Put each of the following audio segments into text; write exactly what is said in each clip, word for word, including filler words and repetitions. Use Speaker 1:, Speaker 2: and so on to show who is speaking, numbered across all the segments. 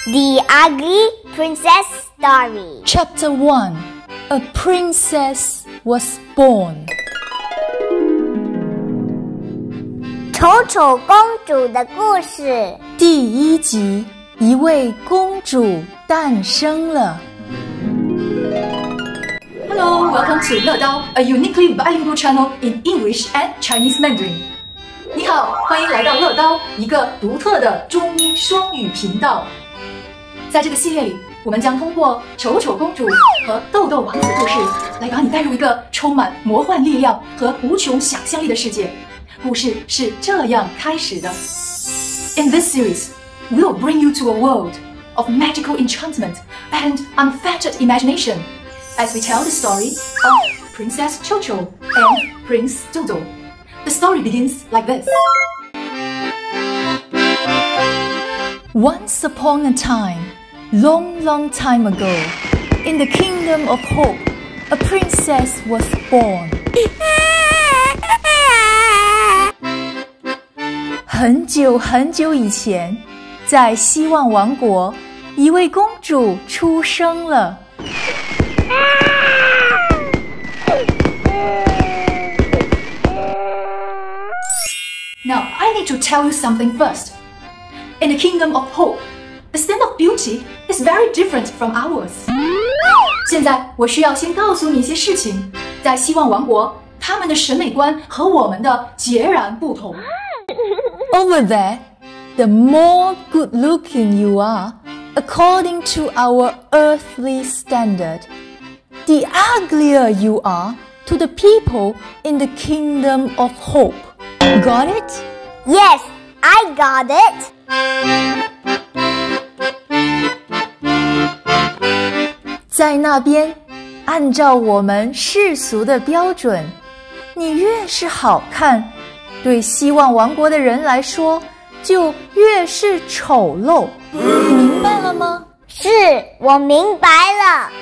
Speaker 1: The Ugly Princess Story.
Speaker 2: Chapter one. A princess was born.
Speaker 1: 丑丑公主的故事
Speaker 2: 第一集，一位公主诞生了。
Speaker 3: Hello, welcome to 乐刀, a uniquely bilingual channel in English and Chinese Mandarin. 你好，欢迎来到乐刀，一个独特的中英双语频道。在这个系列里，我们将通过丑丑公主和豆豆王子的故事，来把你带入一个充满魔幻力量和无穷想象力的世界。故事是这样开始的。In this series, we'll bring you to a world of magical enchantment and unfettered imagination as we tell the story of Princess Chocho and Prince Dodo. The story begins like this.
Speaker 2: Once upon a time, long, long time ago, in the kingdom of hope, a princess was born. 很久很久以前，在希望王国，一位公主出生了。
Speaker 3: Now, I need to tell you something first. In the kingdom of hope, the standard of beauty is very different from ours. 现在我需要先告诉你一些事情，在希望王国，他们的审美观和我们的截然不同。
Speaker 2: Over there, the more good-looking you are, according to our earthly standard, the uglier you are to the people in the kingdom of hope. Got it?
Speaker 1: Yes, I got it.
Speaker 2: 在那边，按照我们世俗的标准，你越是好看，对希望王国的人来说，就越是丑陋。你明白了吗？
Speaker 1: 是，我明白了。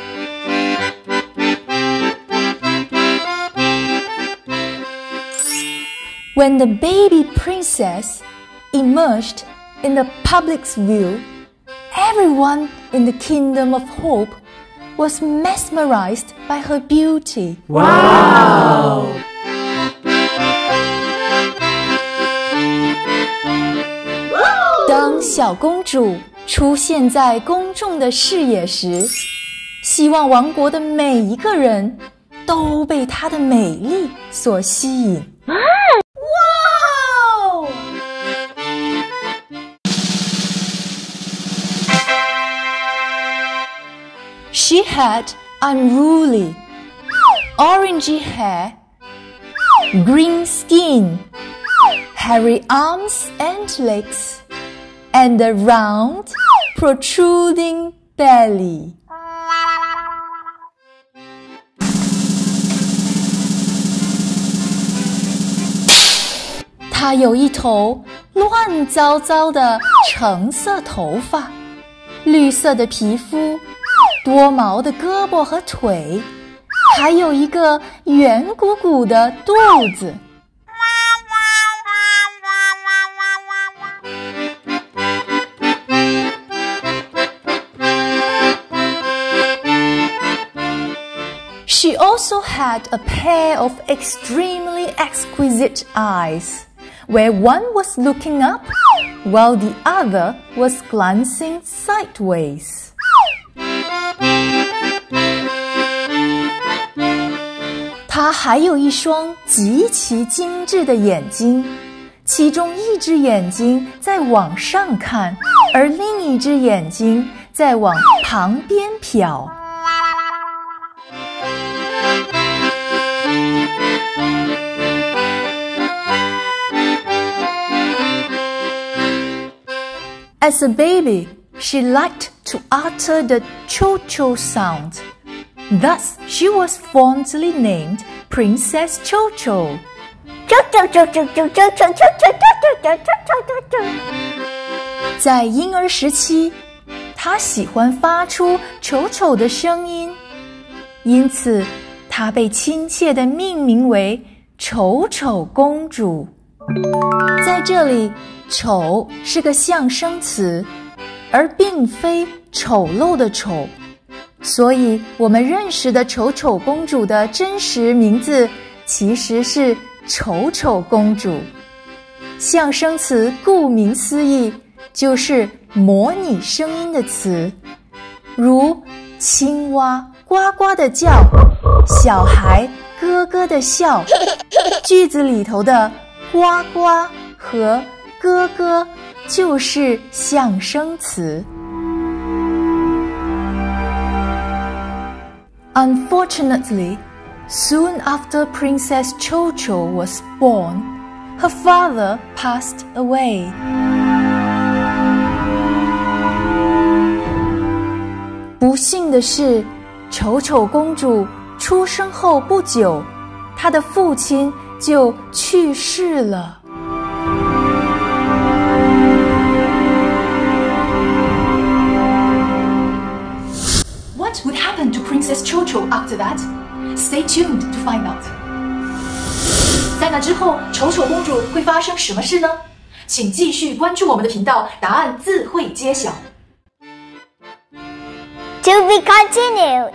Speaker 2: When the baby princess emerged in the public's view, everyone in the kingdom of hope was mesmerized by her beauty.
Speaker 3: Wow!
Speaker 2: 当小公主出现在公众的视野时，希望王国的每一个人都被她的美丽所吸引。She had unruly, orangey hair, green skin, hairy arms and legs, and a round, protruding belly. 她有一头乱糟糟的橙色头发，绿色的皮肤，多毛的胳膊和腿，还有一个圆鼓鼓的肚子。She also had a pair of extremely exquisite eyes, where one was looking up, while the other was glancing sideways. 她还有一双极其精致的眼睛，其中一只眼睛在往上看，而另一只眼睛在往旁边瞟。As a baby, she liked to utter the cho-cho sound. Thus, she was fondly named Princess Chocho. 在婴儿时期，她喜欢发出丑丑的声音，因此她被亲切地命名为丑丑公主。在这里，丑是个象声词， 而并非丑陋的丑。所以我们认识的丑丑公主的真实名字其实是丑丑公主。象声词顾名思义就是模拟声音的词，如青蛙呱呱的叫，小孩咯咯的笑。句子里头的呱呱和咯咯就是象声词。Unfortunately, soon after Princess Cho-Cho was born, her father passed away. 不幸的是，丑丑公主出生后不久，她的父亲就去世了。
Speaker 3: What would happen to Princess Cho-Cho after that? Stay tuned to find out. 在那之后，丑丑公主会发生什么事呢？请继续关注我们的频道，答案自会揭晓。
Speaker 1: To be continued.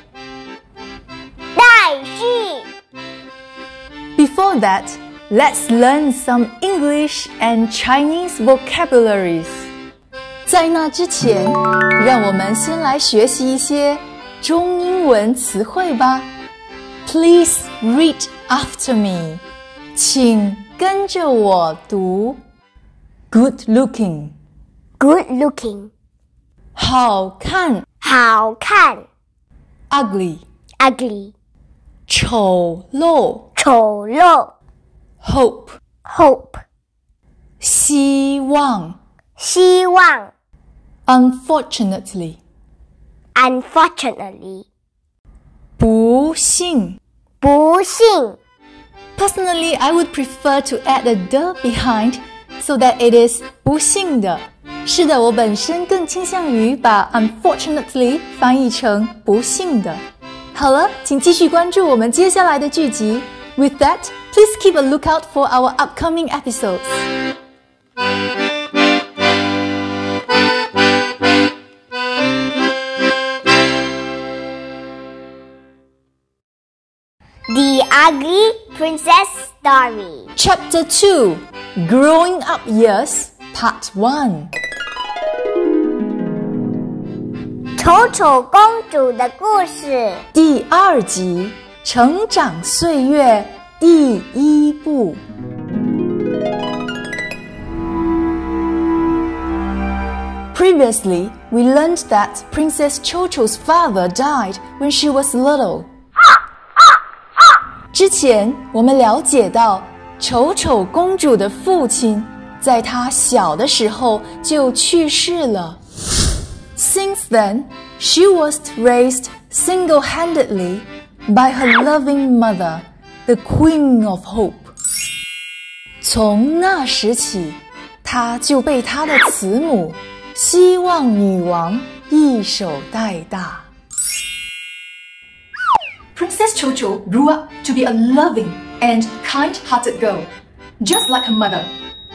Speaker 1: 待续。
Speaker 2: Before that, let's learn some English and Chinese vocabularies. 在那之前，让我们先来学习一些中英文词汇吧。Please read after me. 请跟着我读。Good looking.
Speaker 1: Good looking.
Speaker 2: 好看。
Speaker 1: 好看。
Speaker 2: Ugly.
Speaker 1: Ugly.
Speaker 2: 丑陋。
Speaker 1: 丑陋。
Speaker 2: Hope.
Speaker 1: Hope.
Speaker 2: 希望。
Speaker 1: 希望。
Speaker 2: Unfortunately.
Speaker 1: Unfortunately.
Speaker 2: 不幸。
Speaker 1: 不幸。
Speaker 2: Personally, I would prefer to add a the behind so that it is 不幸的。是的，我本身更倾向于把 unfortunately 翻译成不幸的。好了，请继续关注我们接下来的剧集。With that, please keep a lookout for our upcoming episodes.
Speaker 1: The Ugly Princess Story.
Speaker 2: Chapter two, Growing Up Years, Part one.
Speaker 1: 丑丑公主的故事
Speaker 2: 第二集，成长岁月第一部。Previously, we learned that Princess Cho-Cho's father died when she was little. 之前我们了解到，丑丑公主的父亲在她小的时候就去世了。Since then, she was raised single-handedly by her loving mother, the Queen of Hope. 从那时起，她就被她的慈母希望女王一手带大。
Speaker 3: Princess Cho-Cho grew up to be a loving and kind-hearted girl, just like her mother.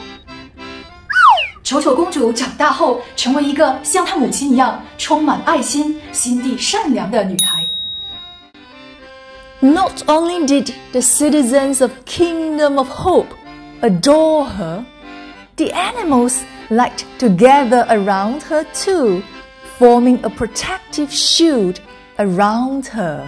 Speaker 3: 丑丑公主长大后，成为一个像她母亲一样充满爱心、心地善良的女孩。
Speaker 2: Not only did the citizens of Kingdom of Hope adore her, the animals liked to gather around her too, forming a protective shield around her.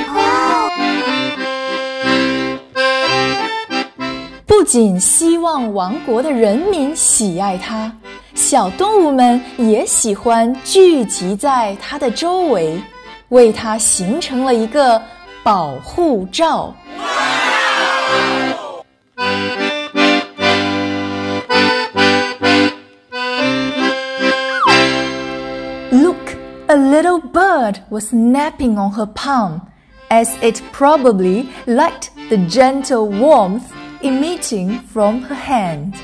Speaker 2: 不仅希望王国的人民喜爱她，小动物们也喜欢聚集在她的周围，为她形成了一个保护罩。Look, a little bird was napping on her palm, as it probably liked the gentle warmth emitting from her hand.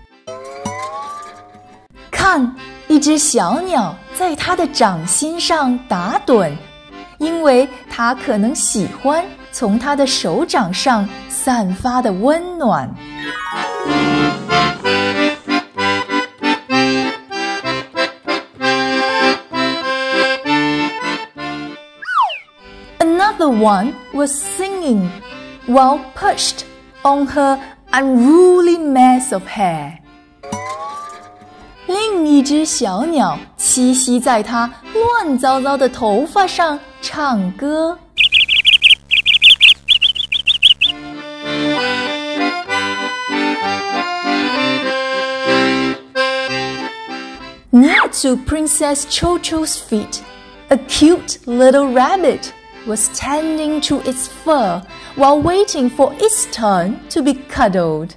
Speaker 2: 看，一只小鸟在她的掌心上打盹，因为它可能喜欢从她的手掌上散发的温暖。 other one was singing while perched on her unruly mass of hair. 另一只小鸟栖息在它乱糟糟的头发上唱歌。Near to Princess Chocho's feet, a cute little rabbit was tending to its fur while waiting for its turn to be cuddled.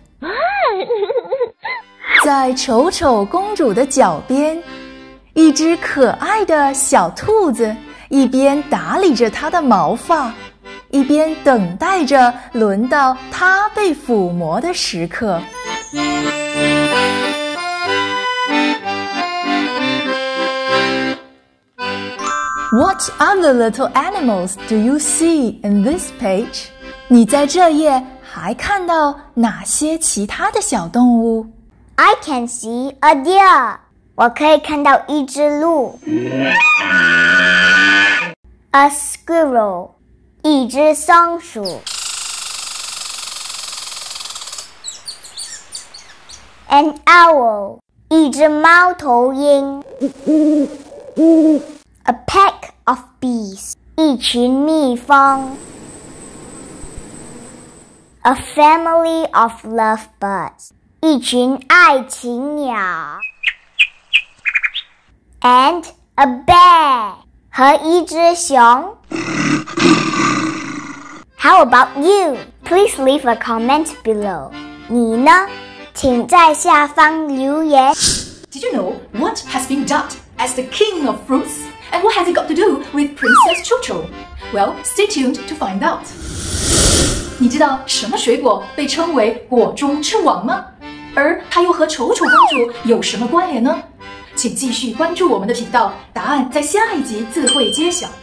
Speaker 2: 在丑丑公主的脚边，一只可爱的小兔子一边打理着它的毛发，一边等待着轮到它被抚摸的时刻。What other little animals do you see in this page? 你在这页还看到哪些其他的小动物？
Speaker 1: I can see a deer. 我可以看到一只鹿。A squirrel. 一只松鼠。An owl. 一只猫头鹰。A pack of bees. 一群蜜蜂。A family of lovebirds. 一群爱情鸟。And a bear. 和一只熊。How about you? Please leave a comment below. 你呢？请在下方留言。
Speaker 3: Did you know what has been dubbed as the king of fruits? And what has it got to do with Princess Chocho? Well, stay tuned to find out. 你知道什么水果被称为果中之王吗？而它又和丑丑公主有什么关联呢？请继续关注我们的频道，答案在下一集自会揭晓。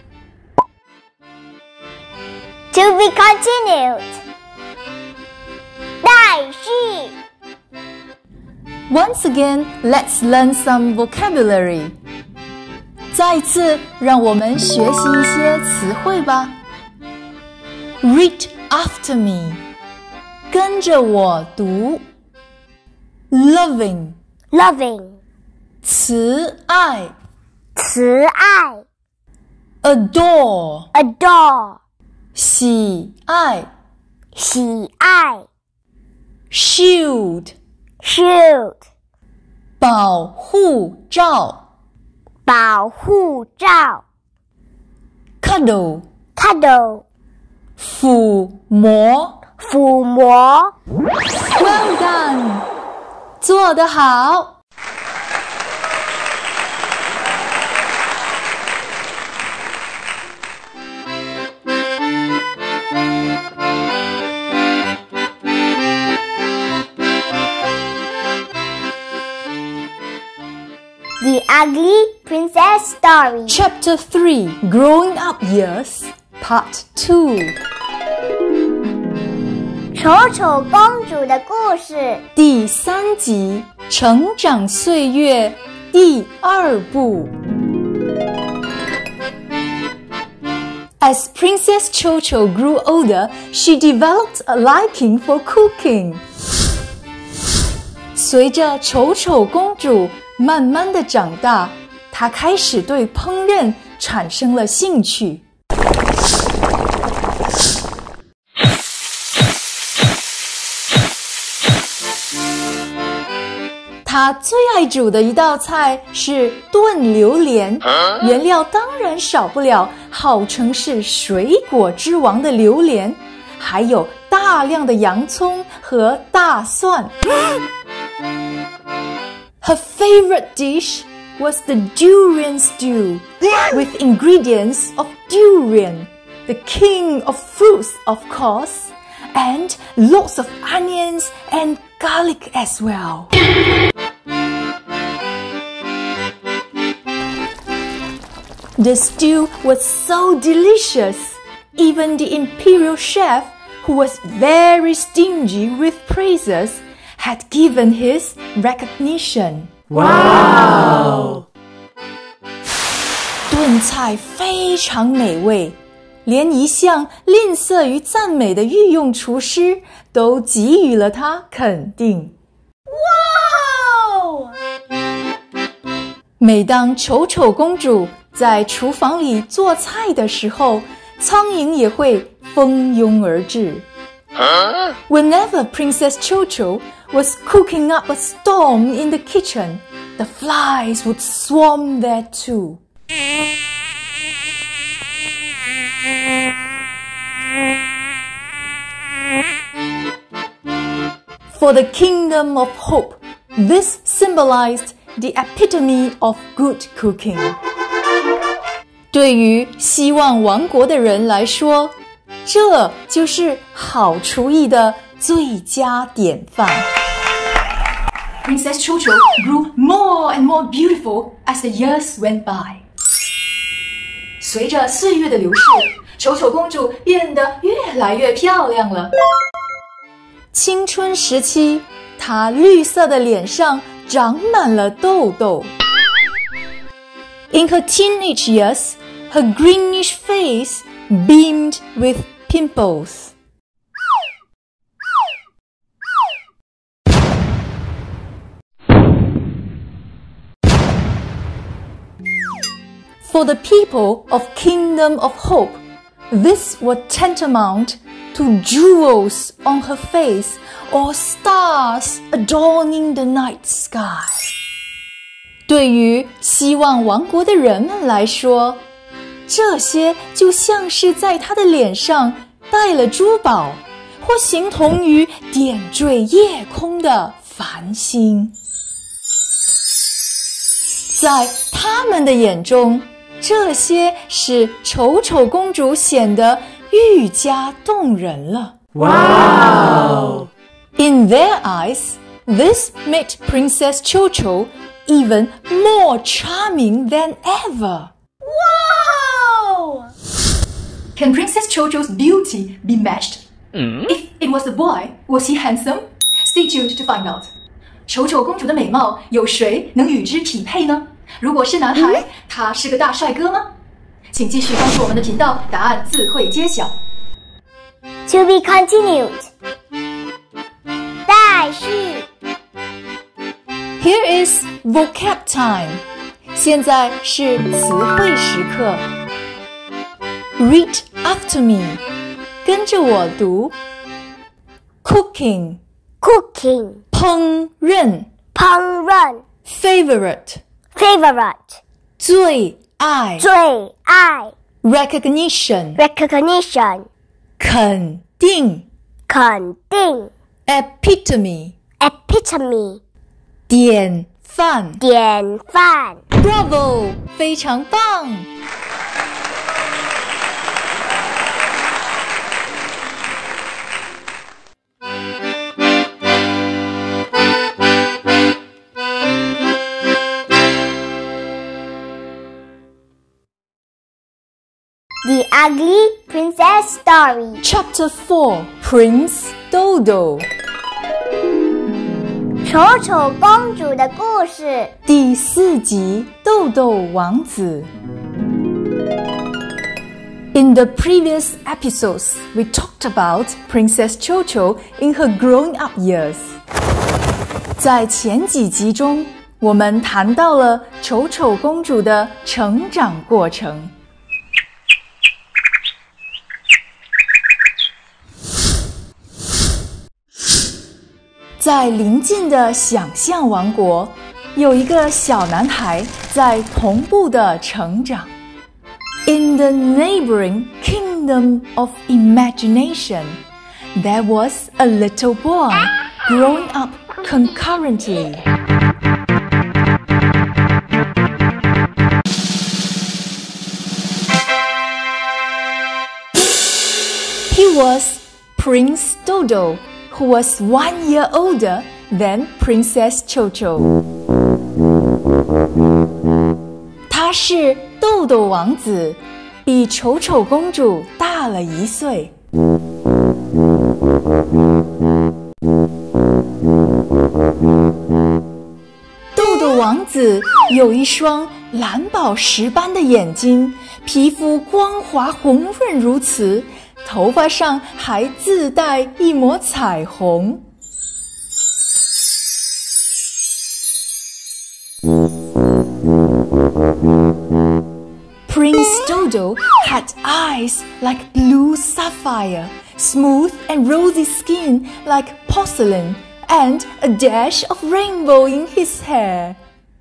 Speaker 1: To be continued. 待续。
Speaker 2: Once again, let's learn some vocabulary. 再次，让我们学习一些词汇吧。Read after me. 跟着我读。Loving.
Speaker 1: Loving.
Speaker 2: 慈爱。
Speaker 1: 慈爱。
Speaker 2: Adore.
Speaker 1: Adore.
Speaker 2: 喜爱。
Speaker 1: 喜爱。
Speaker 2: Shield.
Speaker 1: Shield.
Speaker 2: 保护罩。
Speaker 1: 保护罩。
Speaker 2: Cuddle.
Speaker 1: Cuddle.
Speaker 2: 抚摸。
Speaker 1: 抚摸。
Speaker 2: Well done. 做得好。
Speaker 1: The Ugly Princess Story.
Speaker 2: Chapter three, Growing Up Years, Part two.
Speaker 1: 丑丑公主的故事
Speaker 2: 第三集，成长岁月第二部。As Princess Chocho grew older, she developed a liking for cooking. 随着丑丑公主慢慢的长大，她开始对烹饪产生了兴趣。她最爱煮的一道菜是炖榴莲，原料当然少不了号称是水果之王的榴莲，还有大量的洋葱和大蒜。Her favorite dish was the durian stew, with ingredients of durian, the king of fruits, of course, and lots of onions and garlic as well. The stew was so delicious, even the imperial chef, who was very stingy with praises, had given his recognition. Wow! 炖菜非常美味， 连一向吝啬于赞美的御用厨师都给予了他肯定。
Speaker 1: 哇！
Speaker 2: 每当丑丑公主在厨房里做菜的时候，苍蝇也会蜂拥而至。Huh? Whenever Princess Chocho was cooking up a storm in the kitchen, the flies would swarm there too. For the kingdom of hope, this symbolized the epitome of good cooking. 对于希望王国的人来说，这就是好厨艺的最佳典范。
Speaker 3: Princess Chocho grew more and more beautiful as the years went by. 随着岁月的流逝，丑丑公主变得越来越漂亮了。
Speaker 2: 青春时期，她绿色的脸上长满了痘痘。In her teenage years, her greenish face beamed with pimples. For the people of Kingdom of Hope, this was tantamount to jewels on her face or stars adorning the night sky. 对于希望王国的人们来说，这些就像是在她的脸上戴了珠宝，或形同于点缀夜空的繁星。在他们的眼中，这些使丑丑公主显得愈加动人了。
Speaker 4: Wow!
Speaker 2: In their eyes, this made Princess Chocho even more charming than ever.
Speaker 1: Wow!
Speaker 3: Can Princess Chocho's beauty be matched? Mm? If it was a boy, was he handsome? Stay tuned to find out. 丑丑公主的美貌有谁能与之匹配呢？如果是男孩，他是个大帅哥吗？请继续关注我们的频道，答案自会揭晓。
Speaker 1: To be continued. 待续。
Speaker 2: Here is vocab time. 现在是词汇时刻。Read after me. 跟着我读。Cooking.
Speaker 1: Cooking.
Speaker 2: 烹饪。
Speaker 1: 烹饪。
Speaker 2: Favorite.
Speaker 1: Favorite.
Speaker 2: 最爱。
Speaker 1: 最爱。
Speaker 2: Recognition.
Speaker 1: Recognition.
Speaker 2: 肯定。
Speaker 1: 肯定。
Speaker 2: Epitome.
Speaker 1: Epitome.
Speaker 2: 典范。
Speaker 1: 典范。
Speaker 2: Bravo! 非常棒！
Speaker 1: The Ugly Princess Story.
Speaker 2: Chapter four. Prince Dodo.
Speaker 1: 丑丑公主的故事。
Speaker 2: 第四集，豆豆王子。In the previous episodes, we talked about Princess Chocho in her growing-up years. 在前几集中，我们谈到了丑丑公主的成长过程。在邻近的想象王国，有一个小男孩在同步的成长。In the neighboring kingdom of imagination, there was a little boy growing up concurrently. He was Prince Dodo, who was one year older than Princess Chocho. 他是豆豆王子，比丑丑公主大了一岁。豆豆王子有一双蓝宝石般的眼睛，皮肤光滑红润如瓷，头发上还自带一抹彩虹。Prince Dodo had eyes like blue sapphire, smooth and rosy skin like porcelain, and a dash of rainbow in his hair.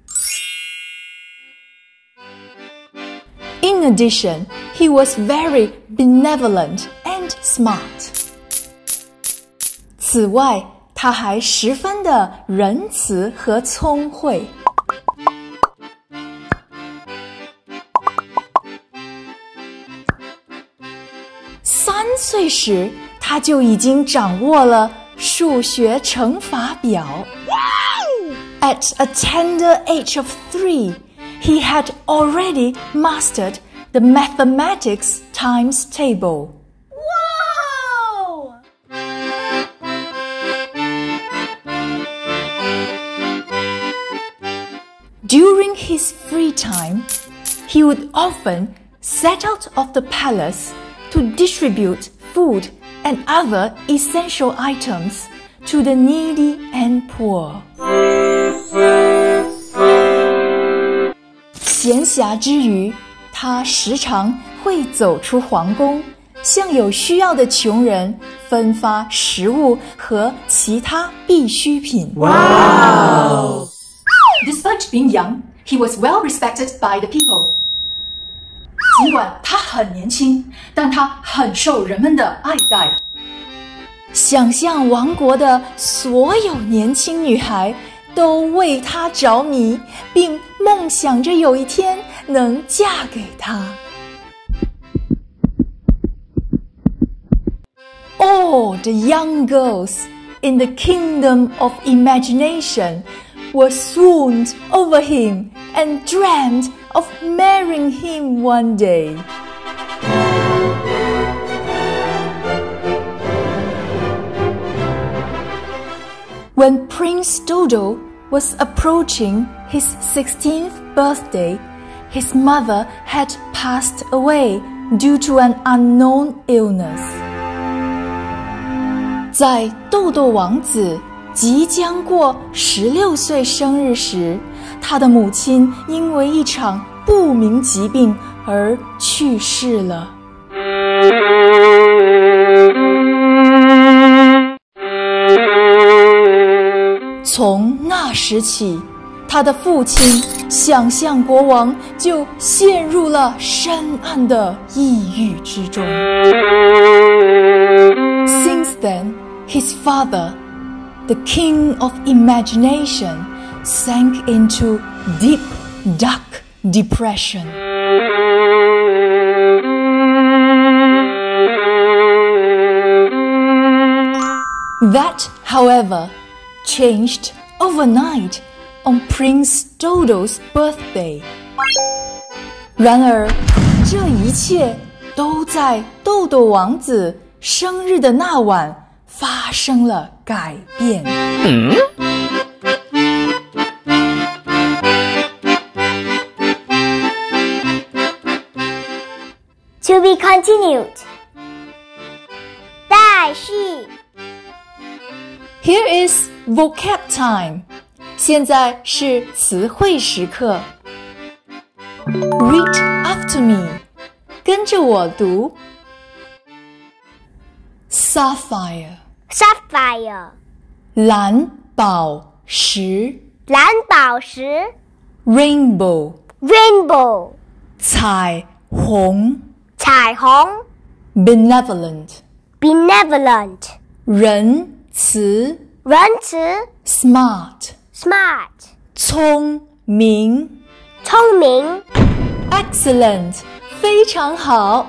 Speaker 2: In addition, he was very benevolent and smart. 此外，他还十分的仁慈和聪慧。三岁时，他就已经掌握了数学乘法表。At a tender age of three, he had already mastered the mathematics times table.
Speaker 1: Wow!
Speaker 2: During his free time, he would often set out of the palace to distribute food and other essential items to the needy and poor. 闲暇之余，他时常会走出皇宫，向有需要的穷人分发食物和其他必需品。
Speaker 4: Wow!
Speaker 3: Despite being young, he was well respected by the people. 尽管他很年轻，但他很受人们的爱戴。
Speaker 2: 想象王国的所有年轻女孩都为他着迷，并梦想着有一天能嫁给他。All the young girls in the kingdom of imagination were swooned over him and dreamed of marrying him one day. When Prince Dodo was approaching his sixteenth birthday, his mother had passed away due to an unknown illness. 在豆豆王子即将过十六岁生日时，他的母亲因为一场不明疾病而去世了。从那时起，他的父亲想象国王就陷入了深暗的抑郁之中。Since then, his father, the king of imagination, sank into deep, dark depression. That, however, changed overnight on Prince Dodo's birthday. 然而，这一切都在豆豆王子生日的那晚发生了改变。嗯
Speaker 1: To be continued. 待续。
Speaker 2: Here is vocab time. 现在是词汇时刻。Read after me. 跟着我读。Sapphire.
Speaker 1: Sapphire.
Speaker 2: 蓝宝石。
Speaker 1: 蓝宝石。
Speaker 2: Rainbow.
Speaker 1: Rainbow.
Speaker 2: 彩虹。
Speaker 1: 彩虹。
Speaker 2: Benevolent.
Speaker 1: Benevolent.
Speaker 2: 仁慈。
Speaker 1: 仁慈。
Speaker 2: Smart.
Speaker 1: Smart.
Speaker 2: 聪明。
Speaker 1: 聪明。
Speaker 2: Excellent. 非常好。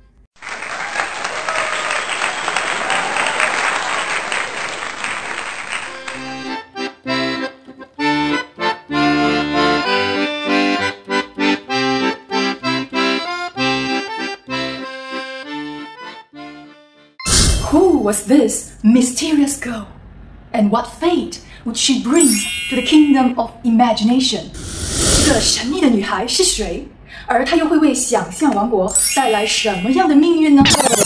Speaker 3: Who was this mysterious girl? And what fate would she bring to the kingdom of imagination? To 这个神秘的女孩是谁？而她又会为想象王国带来什么样的命运呢？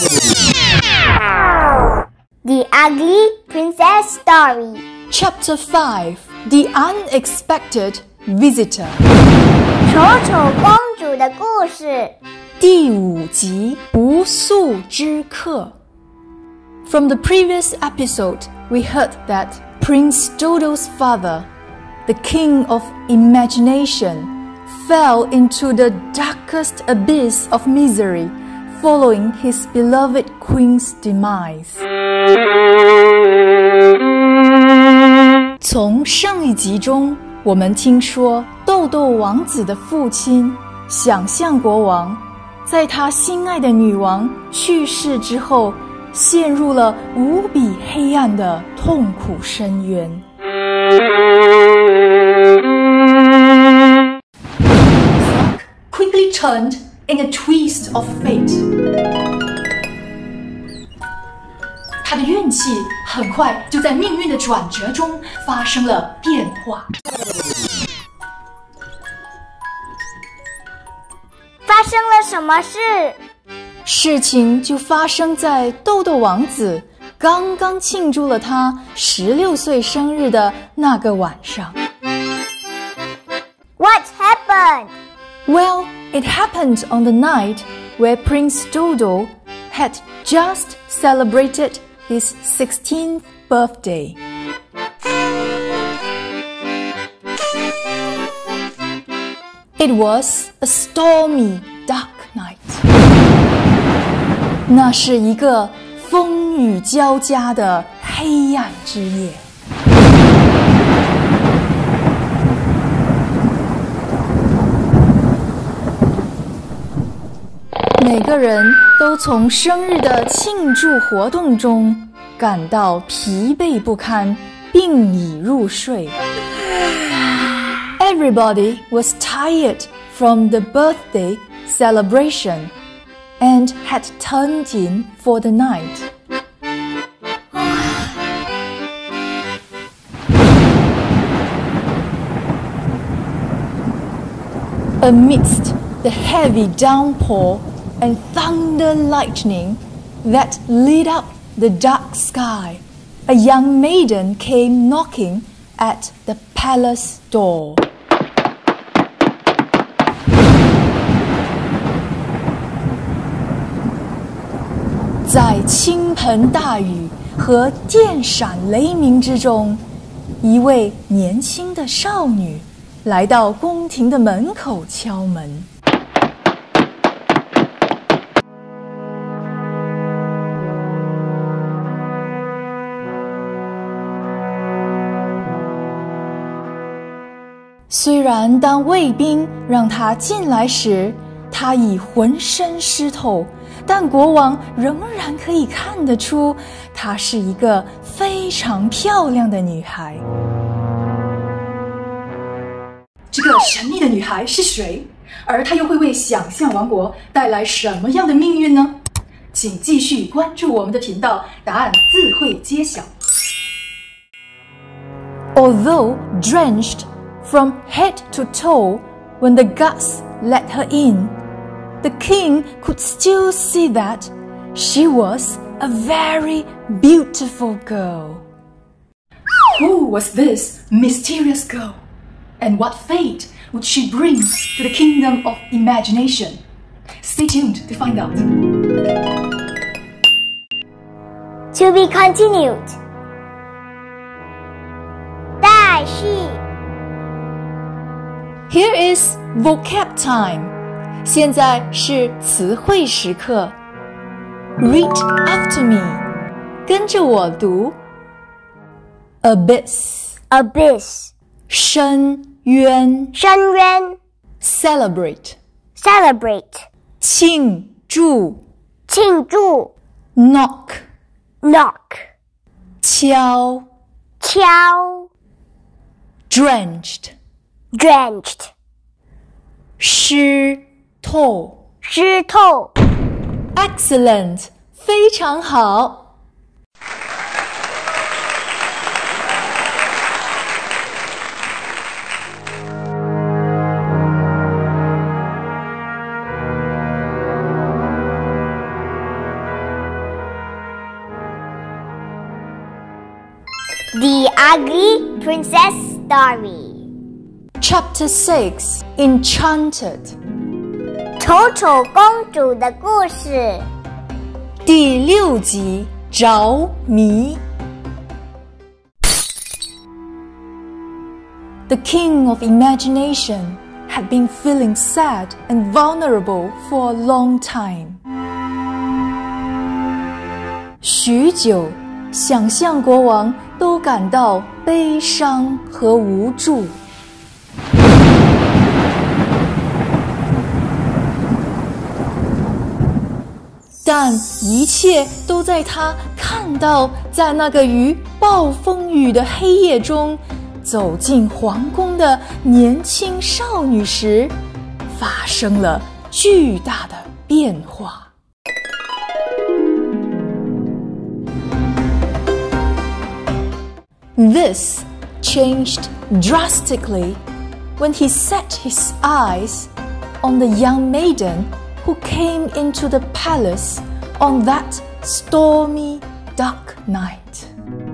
Speaker 1: The Ugly Princess Story
Speaker 2: Chapter five The Unexpected Visitor
Speaker 1: 丑丑公主的故事
Speaker 2: 第五集不速之客 From the previous episode, we heard that Prince Dodo's father, the king of imagination, fell into the darkest abyss of misery following his beloved queen's demise. 从上一集中，我们听说豆豆王子的父亲想象国王，在他心爱的女王去世之后，陷入了无比黑暗的痛苦深渊。
Speaker 3: Quickly turned in a twist of fate. 他的运气很快就在命运的转折中发生了变化。
Speaker 1: 发生了什么事？
Speaker 2: 事情就发生在豆豆王子刚刚庆祝了他十六岁生日的那个晚上。
Speaker 1: What happened?
Speaker 2: Well, it happened on the night where Prince Dodo had just celebrated his sixteenth birthday. It was a stormy, dark night. 那是一个风雨交加的黑暗之夜。每个人都从生日的庆祝活动中感到疲惫不堪，病已入睡。Everybody was tired from the birthday celebration and had turned in for the night. Amidst the heavy downpour and thunder lightning that lit up the dark sky, a young maiden came knocking at the palace door. 在倾盆大雨和电闪雷鸣之中，一位年轻的少女来到宫廷的门口敲门。虽然当卫兵让她进来时，她已浑身湿透，但国王仍然可以看得出，她是一个非常漂亮的女孩。
Speaker 3: 这个神秘的女孩是谁？而她又会为想象王国带来什么样的命运呢？请继续关注我们的频道，答案自会揭晓。
Speaker 2: Although drenched from head to toe when the gusts let her in, the king could still see that she was a very beautiful girl.
Speaker 3: Who was this mysterious girl? And what fate would she bring to the kingdom of imagination? Stay tuned to find out.
Speaker 1: To be continued. 待续
Speaker 2: Here is vocab time. 现在是词汇时刻。Read after me. 跟着我读。Abyss.
Speaker 1: Abyss
Speaker 2: 深渊。
Speaker 1: 深渊
Speaker 2: Celebrate.
Speaker 1: Celebrate
Speaker 2: 庆祝。
Speaker 1: 庆祝
Speaker 2: Knock.
Speaker 1: Knock
Speaker 2: 敲。
Speaker 1: 敲
Speaker 2: Drenched.
Speaker 1: Drenched
Speaker 2: 湿透。
Speaker 1: 湿透
Speaker 2: Excellent. 非常好。
Speaker 1: The Ugly Princess Story
Speaker 2: Chapter six Enchanted
Speaker 1: 丑丑公主的故事
Speaker 2: 第六集着迷 The king of imagination had been feeling sad and vulnerable for a long time. 许久，想象国王都感到悲伤和无助。但一切都在他看到，在那个于暴风雨的黑夜中走进皇宫的年轻少女时，发生了巨大的变化。This changed drastically when he set his eyes on the young maiden who came into the palace on that stormy, dark night.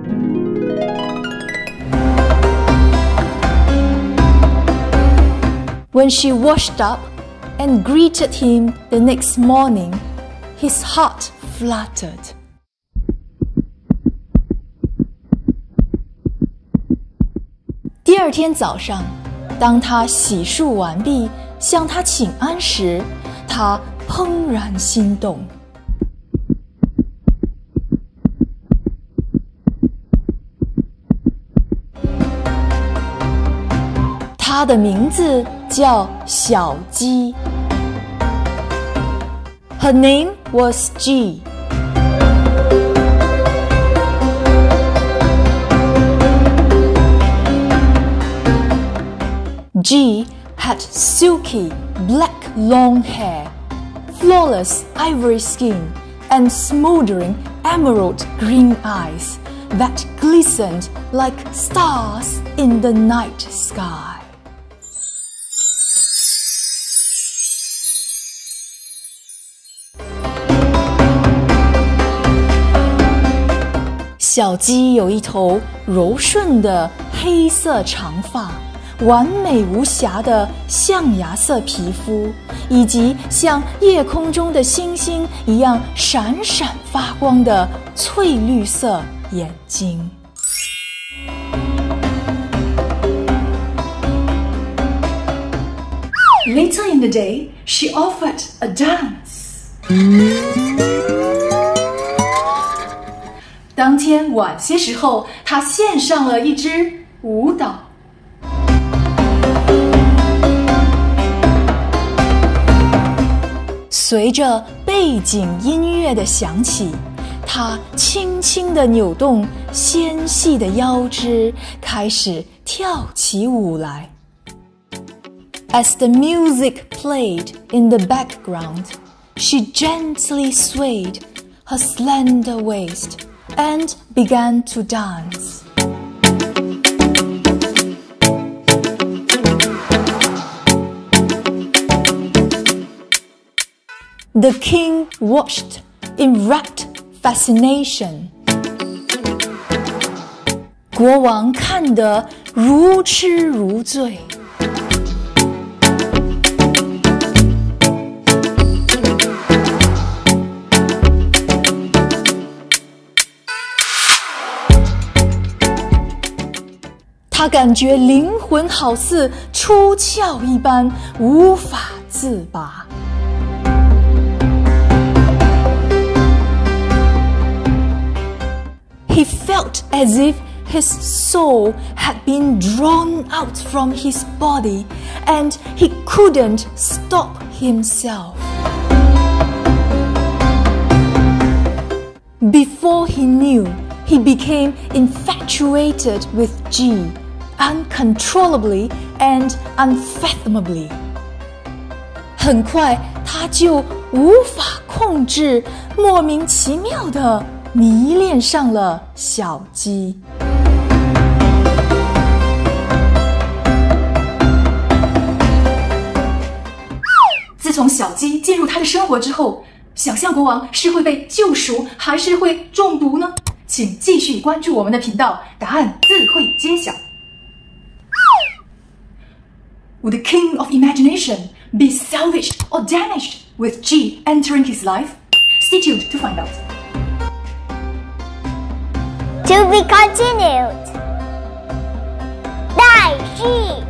Speaker 2: When she washed up and greeted him the next morning, his heart fluttered. 第二天早上，当他洗漱完毕，向他请安时，他怦然心动。她的名字叫小鸡。Her name was G. G had silky black long hair, flawless ivory skin, and smoldering emerald green eyes that glistened like stars in the night sky. 小鸡有一头柔顺的黑色长发，完美无瑕的象牙色皮肤，以及像夜空中的星星一样闪闪发光的翠绿色眼睛。
Speaker 3: Later in the day, she offered a dance. 当天晚些时候，她献上了一支舞蹈。
Speaker 2: 随着背景音乐的响起，她轻轻地扭动纤细的腰肢，开始跳起舞来。As the music played in the background, she gently swayed her slender waist and began to dance. The king watched in rapt fascination. 国王看得如痴如醉。他感觉灵魂好似出窍一般，无法自拔。He felt as if his soul had been drawn out from his body, and he couldn't stop himself. Before he knew, he became infatuated with G, uncontrollably and unfathomably. 很快，他就无法控制，莫名其妙地迷恋上了小鸡。
Speaker 3: 自从小鸡进入他的生活之后，想象国王是会被救赎，还是会中毒呢？ 请继续关注我们的频道，答案自会揭晓。Would the king of imagination be salvaged or damaged with G entering his life? Stay tuned to find out.
Speaker 1: To be continued. 待续。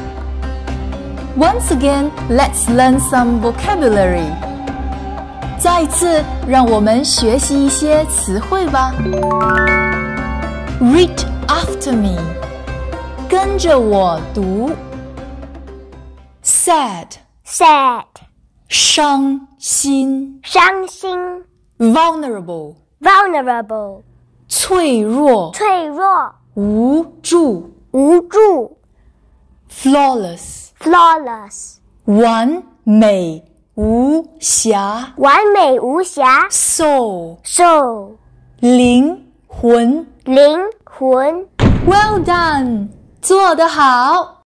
Speaker 2: Once again, let's learn some vocabulary. 再一次，让我们学习一些词汇吧。Read after me. 跟着我读。Sad.
Speaker 1: Sad.
Speaker 2: 伤心。
Speaker 1: 伤心。
Speaker 2: Vulnerable.
Speaker 1: Vulnerable.
Speaker 2: 脆弱。
Speaker 1: 脆弱。
Speaker 2: 无助。
Speaker 1: 无助。
Speaker 2: Flawless.
Speaker 1: Flawless.
Speaker 2: 完美无瑕。
Speaker 1: 完美无瑕。
Speaker 2: Soul.
Speaker 1: Soul.
Speaker 2: 灵魂。
Speaker 1: 灵魂。
Speaker 2: Well done. 做得好。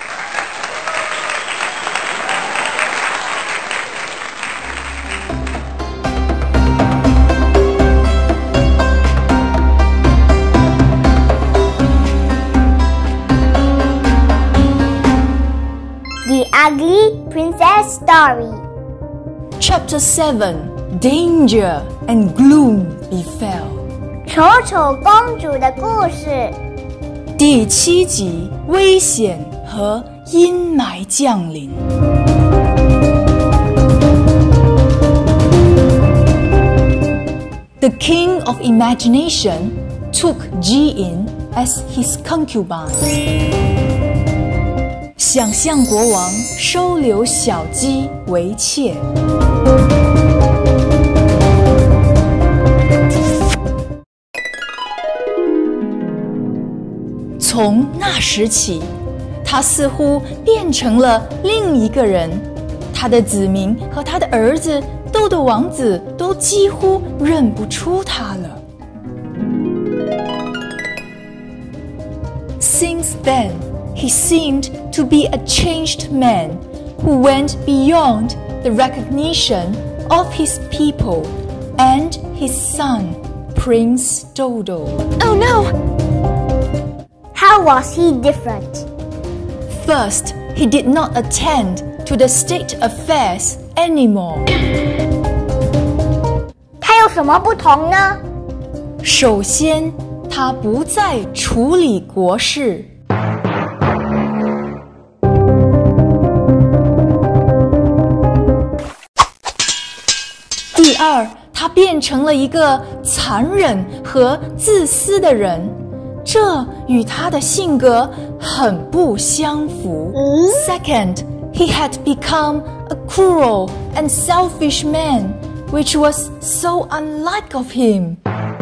Speaker 1: The Ugly Princess Story.
Speaker 2: Chapter seven. Danger and gloom befell.
Speaker 1: 丑丑公主的故事。
Speaker 2: 第七集，危险和阴霾降临。The king of imagination took G in as his concubine. 想象国王收留小鸡为妾。从那时起，他似乎变成了另一个人。他的子民和他的儿子豆豆王子都几乎认不出他了。Since then, he seemed to be a changed man who went beyond the recognition of his people and his son, Prince Dodo.
Speaker 1: Oh no! How was he different?
Speaker 2: First, he did not attend to the state affairs anymore.
Speaker 1: 他有什么不同呢？
Speaker 2: 首先，他不再处理国事。第二，他变成了一个残忍和自私的人，这与他的性格很不相符。Second, he had become a cruel and selfish man, which was so unlike of him.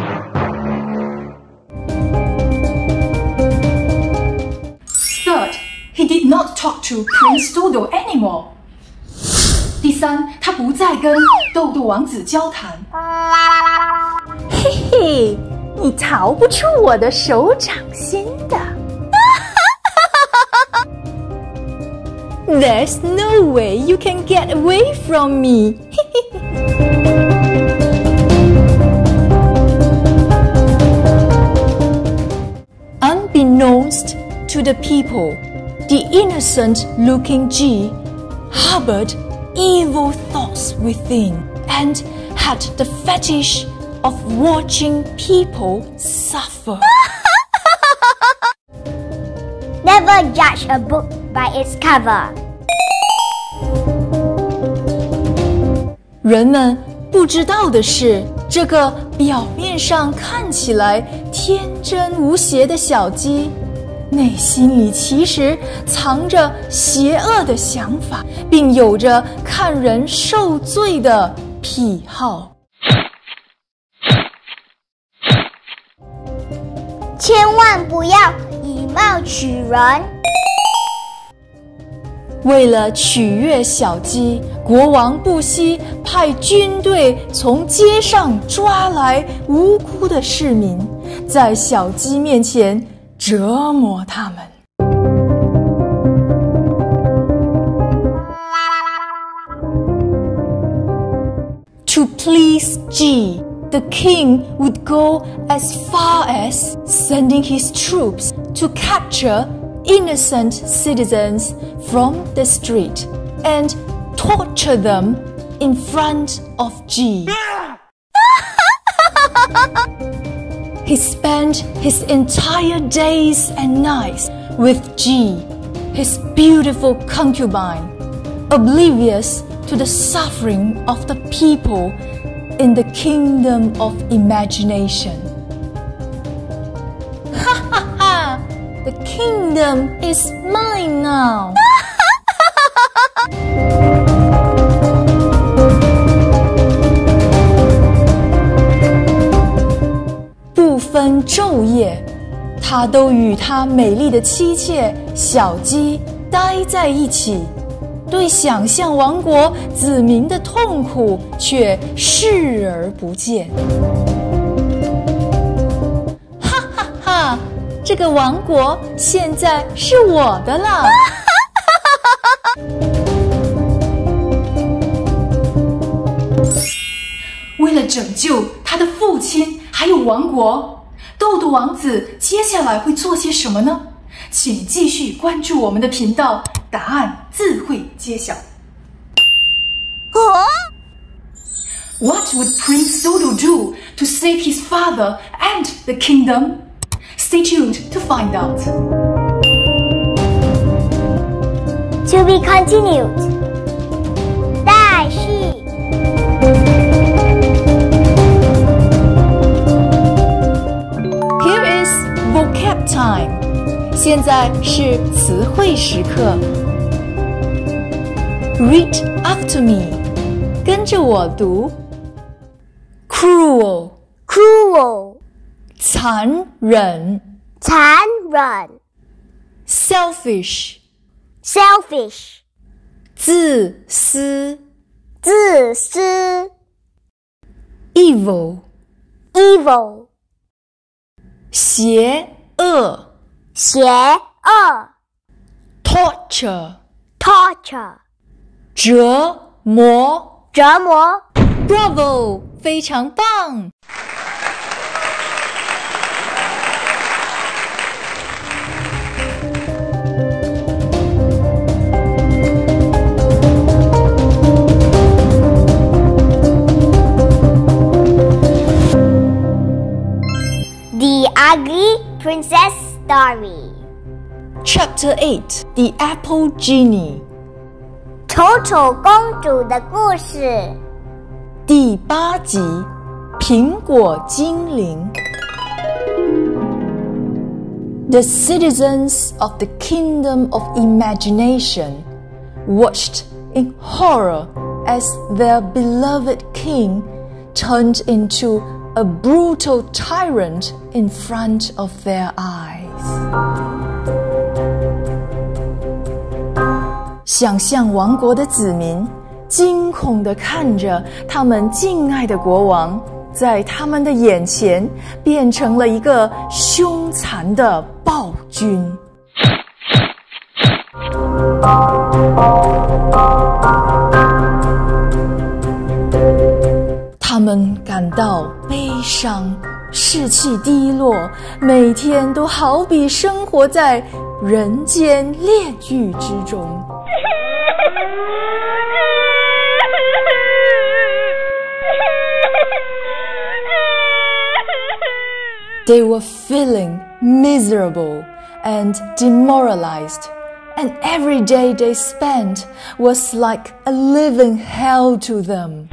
Speaker 3: Third, he did not talk to Prince Dodo anymore. 第三，他不再跟豆豆王子交谈。
Speaker 2: 嘿嘿，你逃不出我的手掌心的。There's no way you can get away from me. Unbeknownst to the people, the innocent-looking G harbored evil thoughts within and had the fetish of watching people suffer.
Speaker 1: Never judge a book by its cover.
Speaker 2: 人们不知道的是，这个表面上看起来天真无邪的小鸡，内心里其实藏着邪恶的想法，并有着看人受罪的癖好。
Speaker 1: 千万不要以貌取人。
Speaker 2: 为了取悦小鸡，国王不惜派军队从街上抓来无辜的市民，在小鸡面前折磨他们。To please G, the king would go as far as sending his troops to capture innocent citizens from the street and torture them in front of G. He spent his entire days and nights with G, his beautiful concubine, oblivious to the suffering of the people in the kingdom of imagination. Ha ha ha! The kingdom is mine now. 不分昼夜，他都与他美丽的妻妾小鸡待在一起，对想象王国子民的痛苦却视而不见。哈哈哈！这个王国现在是我的了。
Speaker 3: 为了拯救他的父亲还有王国，豆豆王子接下来会做些什么呢？请继续关注我们的频道，答案自会揭晓。What would Prince Dodo do to save his father and the kingdom? Stay tuned to find out.
Speaker 1: To be continued. 待续。
Speaker 2: Here is vocab time. 现在是词汇时刻。Read after me. 跟着我读。Cruel.
Speaker 1: Cruel.
Speaker 2: 残忍。
Speaker 1: 残忍。
Speaker 2: Selfish.
Speaker 1: Selfish.
Speaker 2: 自私。
Speaker 1: 自私。
Speaker 2: Evil.
Speaker 1: Evil.
Speaker 2: 邪恶。
Speaker 1: 邪恶。
Speaker 2: Torture.
Speaker 1: Torture.
Speaker 2: 折磨。
Speaker 1: 折磨。
Speaker 2: Bravo! 非常棒！
Speaker 1: The Ugly Princess Story.
Speaker 2: Chapter eight. The Apple Genie.
Speaker 1: 丑丑公主的故事。
Speaker 2: 第八集，苹果精灵。The citizens of the kingdom of imagination watched in horror as their beloved king turned into a brutal tyrant in front of their eyes. 想象王国的子民惊恐地看着他们敬爱的国王，在他们的眼前变成了一个凶残的暴君。他们感到悲伤，士气低落，每天都好比生活在人间炼狱之中。They were feeling miserable and demoralized, and every day they spent was like a living hell to them.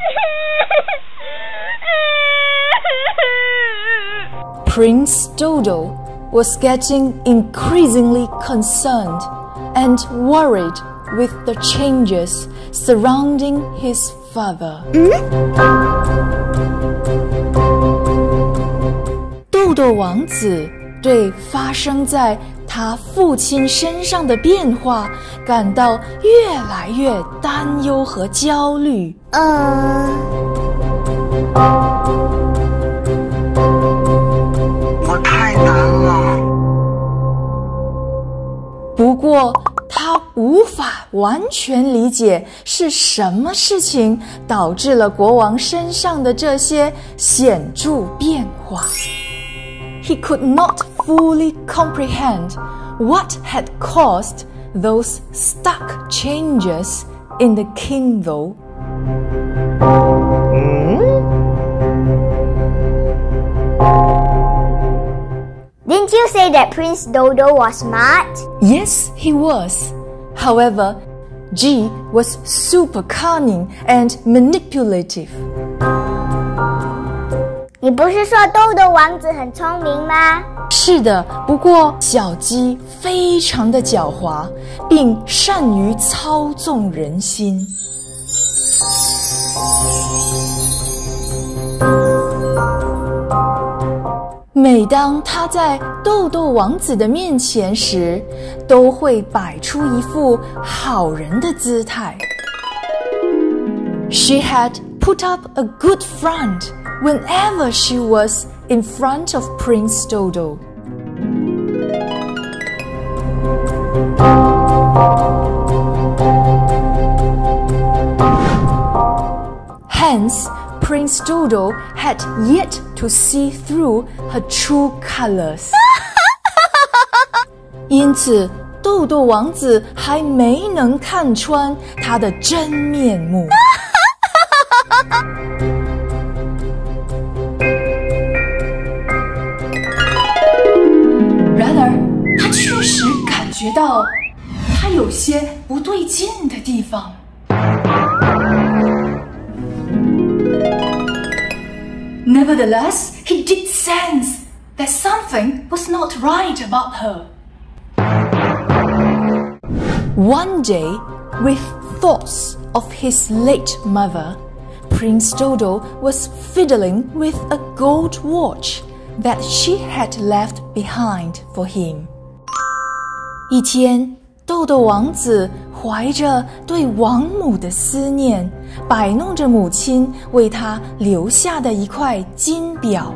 Speaker 2: Prince Dodo was getting increasingly concerned and worried with the changes surrounding his father. 豆豆王子对发生在他父亲身上的变化感到越来越担忧和焦虑。
Speaker 1: 嗯，
Speaker 4: 我太难了。
Speaker 2: 不过他无法完全理解是什么事情导致了国王身上的这些显著变化。He could not fully comprehend what had caused those stark changes in the king, though.
Speaker 1: Didn't you say that Prince Dodo was smart?
Speaker 2: Yes, he was. However, G was super cunning and manipulative.
Speaker 1: 你不是说豆豆王子很聪明吗？
Speaker 2: 是的，不过小鸡非常的狡猾，并善于操纵人心。每当他在豆豆王子的面前时，都会摆出一副好人的姿态。She had put up a good front whenever she was in front of Prince Dodo. Hence, Prince Dodo had yet to see through her true colors. 因此，豆豆王子还没能看穿他的真面目。
Speaker 3: 然而，他确实感觉到他有些不对劲的地方。Nevertheless, he did sense that something was not right about her.
Speaker 2: One day, with thoughts of his late mother, Prince Dodo was fiddling with a gold watch that she had left behind for him. 一天，豆豆王子怀着对王母的思念，摆弄着母亲为他留下的一块金表。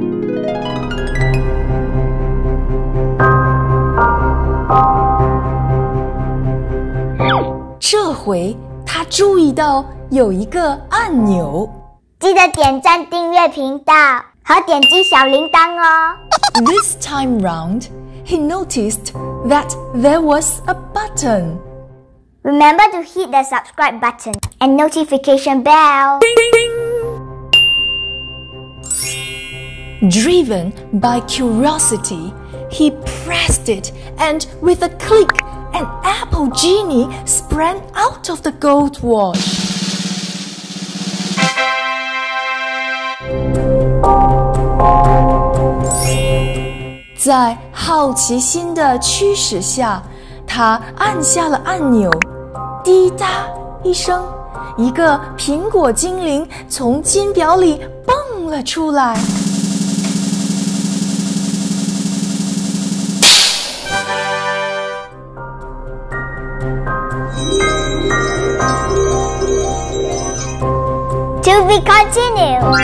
Speaker 2: 这回他注意到有一个按钮，
Speaker 1: 记得点赞、订阅频道和点击小铃铛哦。
Speaker 2: This time round, he noticed that there was a button.
Speaker 1: Remember to hit the subscribe button and notification bell.
Speaker 2: Driven by curiosity, he pressed it, and with a click, an apple genie sprang out of the gold watch. 在好奇心的驱使下，他按下了按钮，滴答一声，一个苹果精灵从金表里蹦了出来。
Speaker 1: To be continued.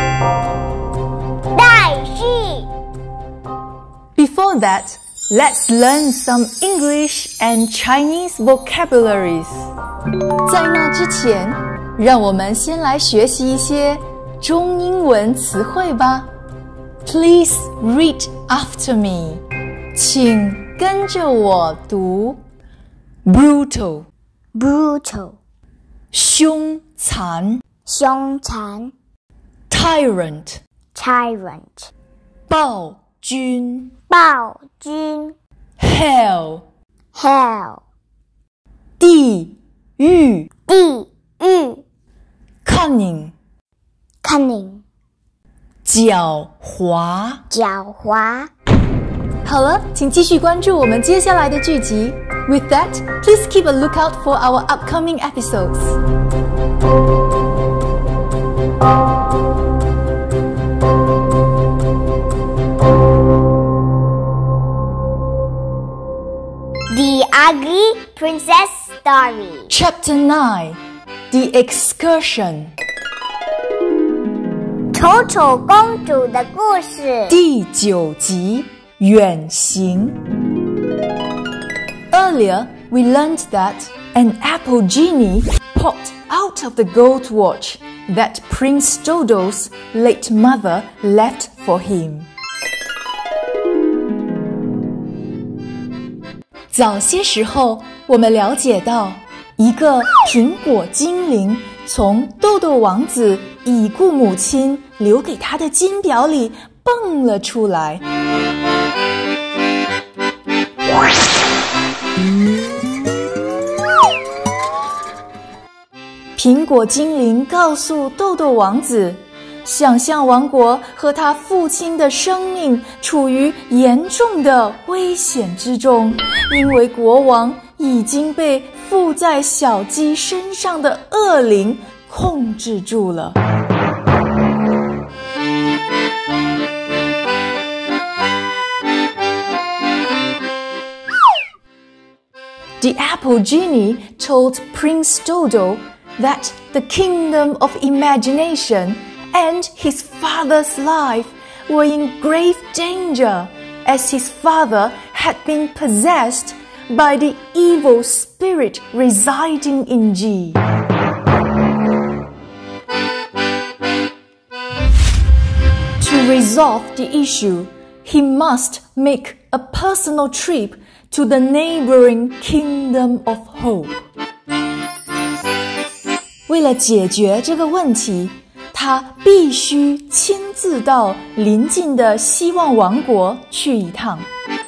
Speaker 1: 待续。
Speaker 2: Before that, let's learn some English and Chinese vocabularies. 在那之前，让我们先来学习一些中英文词汇吧。Please read after me. 请跟着我读。Brutal,
Speaker 1: Brutal.
Speaker 2: 凶残。
Speaker 1: 凶残。
Speaker 2: Tyrant,
Speaker 1: Tyrant.
Speaker 2: 暴君。
Speaker 1: 暴君。
Speaker 2: Hell,
Speaker 1: Hell.
Speaker 2: 地狱。
Speaker 1: 地狱。
Speaker 2: Cunning,
Speaker 1: Cunning.
Speaker 2: 狡猾。
Speaker 1: 狡猾。
Speaker 2: 好了，请继续关注我们接下来的剧集。With that, please keep a lookout for our upcoming episodes.
Speaker 1: The Ugly Princess Story.
Speaker 2: Chapter nine, The Excursion.
Speaker 1: 丑丑公主的故事。
Speaker 2: 第九集，远行。Earlier, we learned that an apple genie popped out of the gold watch that Prince Dodo's late mother left for him. 早些时候，我们了解到，一个苹果精灵从豆豆王子已故母亲留给他的金表里蹦了出来。苹果精灵告诉豆豆王子，想象王国和他父亲的生命处于严重的危险之中，因为国王已经被附在小鸡身上的恶灵控制住了。The apple genie told Prince Dodo that the kingdom of imagination and his father's life were in grave danger, as his father had been possessed by the evil spirit residing in G. To resolve the issue, he must make a personal trip to the neighboring kingdom of hope. 为了解决这个问题，他必须亲自到邻近的希望王国去一趟。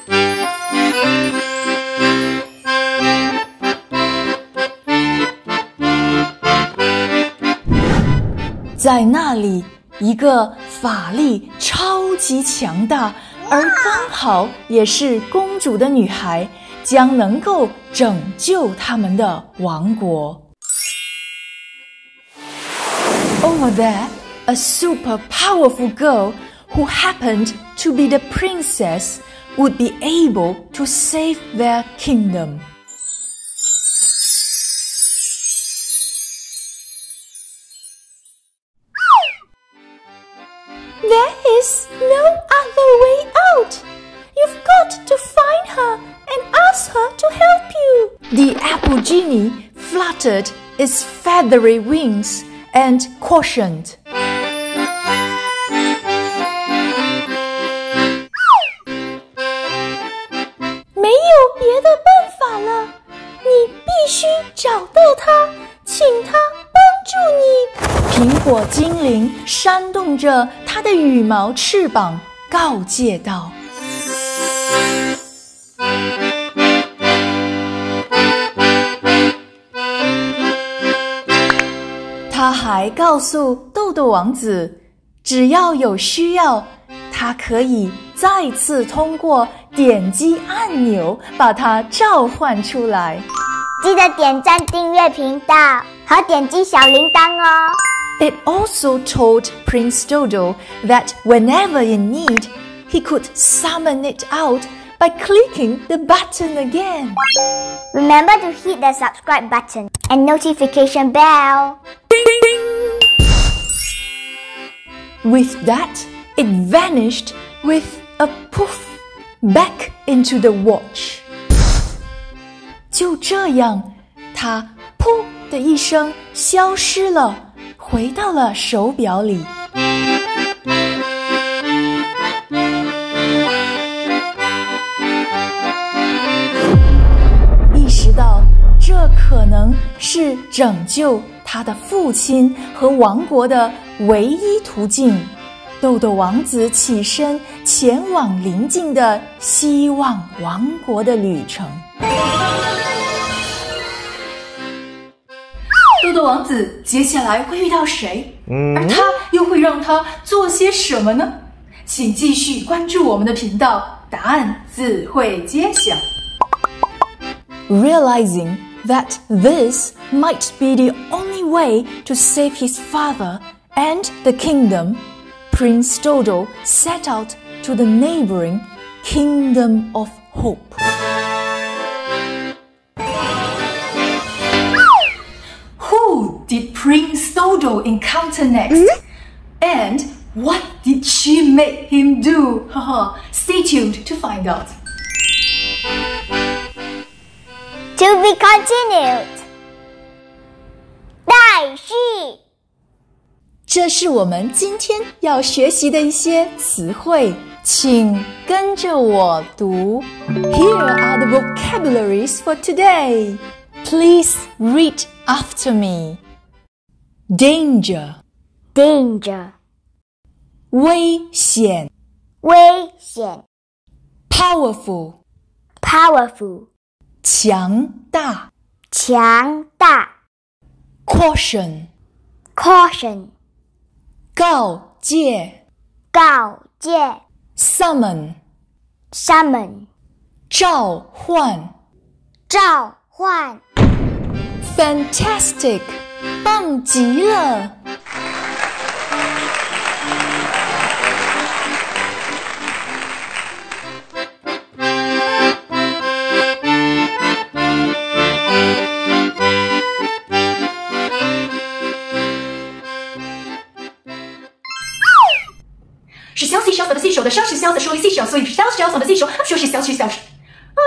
Speaker 2: 在那里，一个法力超级强大，而刚好也是公主的女孩，将能够拯救他们的王国。Over there, a super powerful girl who happened to be the princess would be able to save their kingdom. There is no other way out. You've got to find her and ask her to help you. The apple genie fluttered its feathery wings and cautioned. 没有别的办法了，你必须找到她，请她帮助你。苹果精灵扇动着它的羽毛翅膀，告诫道。他还告诉豆豆王子，只要有需要，他可以再次通过点击按钮把它召唤出来。
Speaker 1: 记得点赞、订阅频道和点击小铃铛哦。
Speaker 2: It also told Prince Dodo that whenever in need, he could summon it out by clicking the button again.
Speaker 1: Remember to hit the subscribe button and notification bell.
Speaker 2: With that, it vanished with a poof back into the watch. 就这样，它噗的一声消失了，回到了手表里。意识到这可能是拯救他的父亲和王国的唯一途径，豆豆王子起身前往邻近的希望王国的旅程。
Speaker 3: 豆豆王子接下来会遇到谁？而他又会让他做些什么呢？请继续关注我们的频道，答案自会揭晓。
Speaker 2: Realizing that this might be the only way to save his father and the kingdom, Prince Dodo set out to the neighboring Kingdom of Hope.
Speaker 3: Who did Prince Dodo encounter next? And what did she make him do? Stay tuned to find out.
Speaker 1: To be continued. 待续。
Speaker 2: 这是我们今天要学习的一些词汇，请跟着我读。Here are the vocabularies for today. Please read after me. Danger.
Speaker 1: Danger.
Speaker 2: 危险。
Speaker 1: 危险。
Speaker 2: Powerful.
Speaker 1: Powerful.
Speaker 2: 强大。
Speaker 1: 强大。
Speaker 2: Caution.
Speaker 1: Caution.
Speaker 2: 告诫。
Speaker 1: 告诫。
Speaker 2: Summon.
Speaker 1: Summon.
Speaker 2: 召唤。
Speaker 1: 召唤。
Speaker 2: Fantastic. 棒极了。
Speaker 3: 是小西小的西手的上是小的手里西手，所以是小小的西手，说是小是小是。啊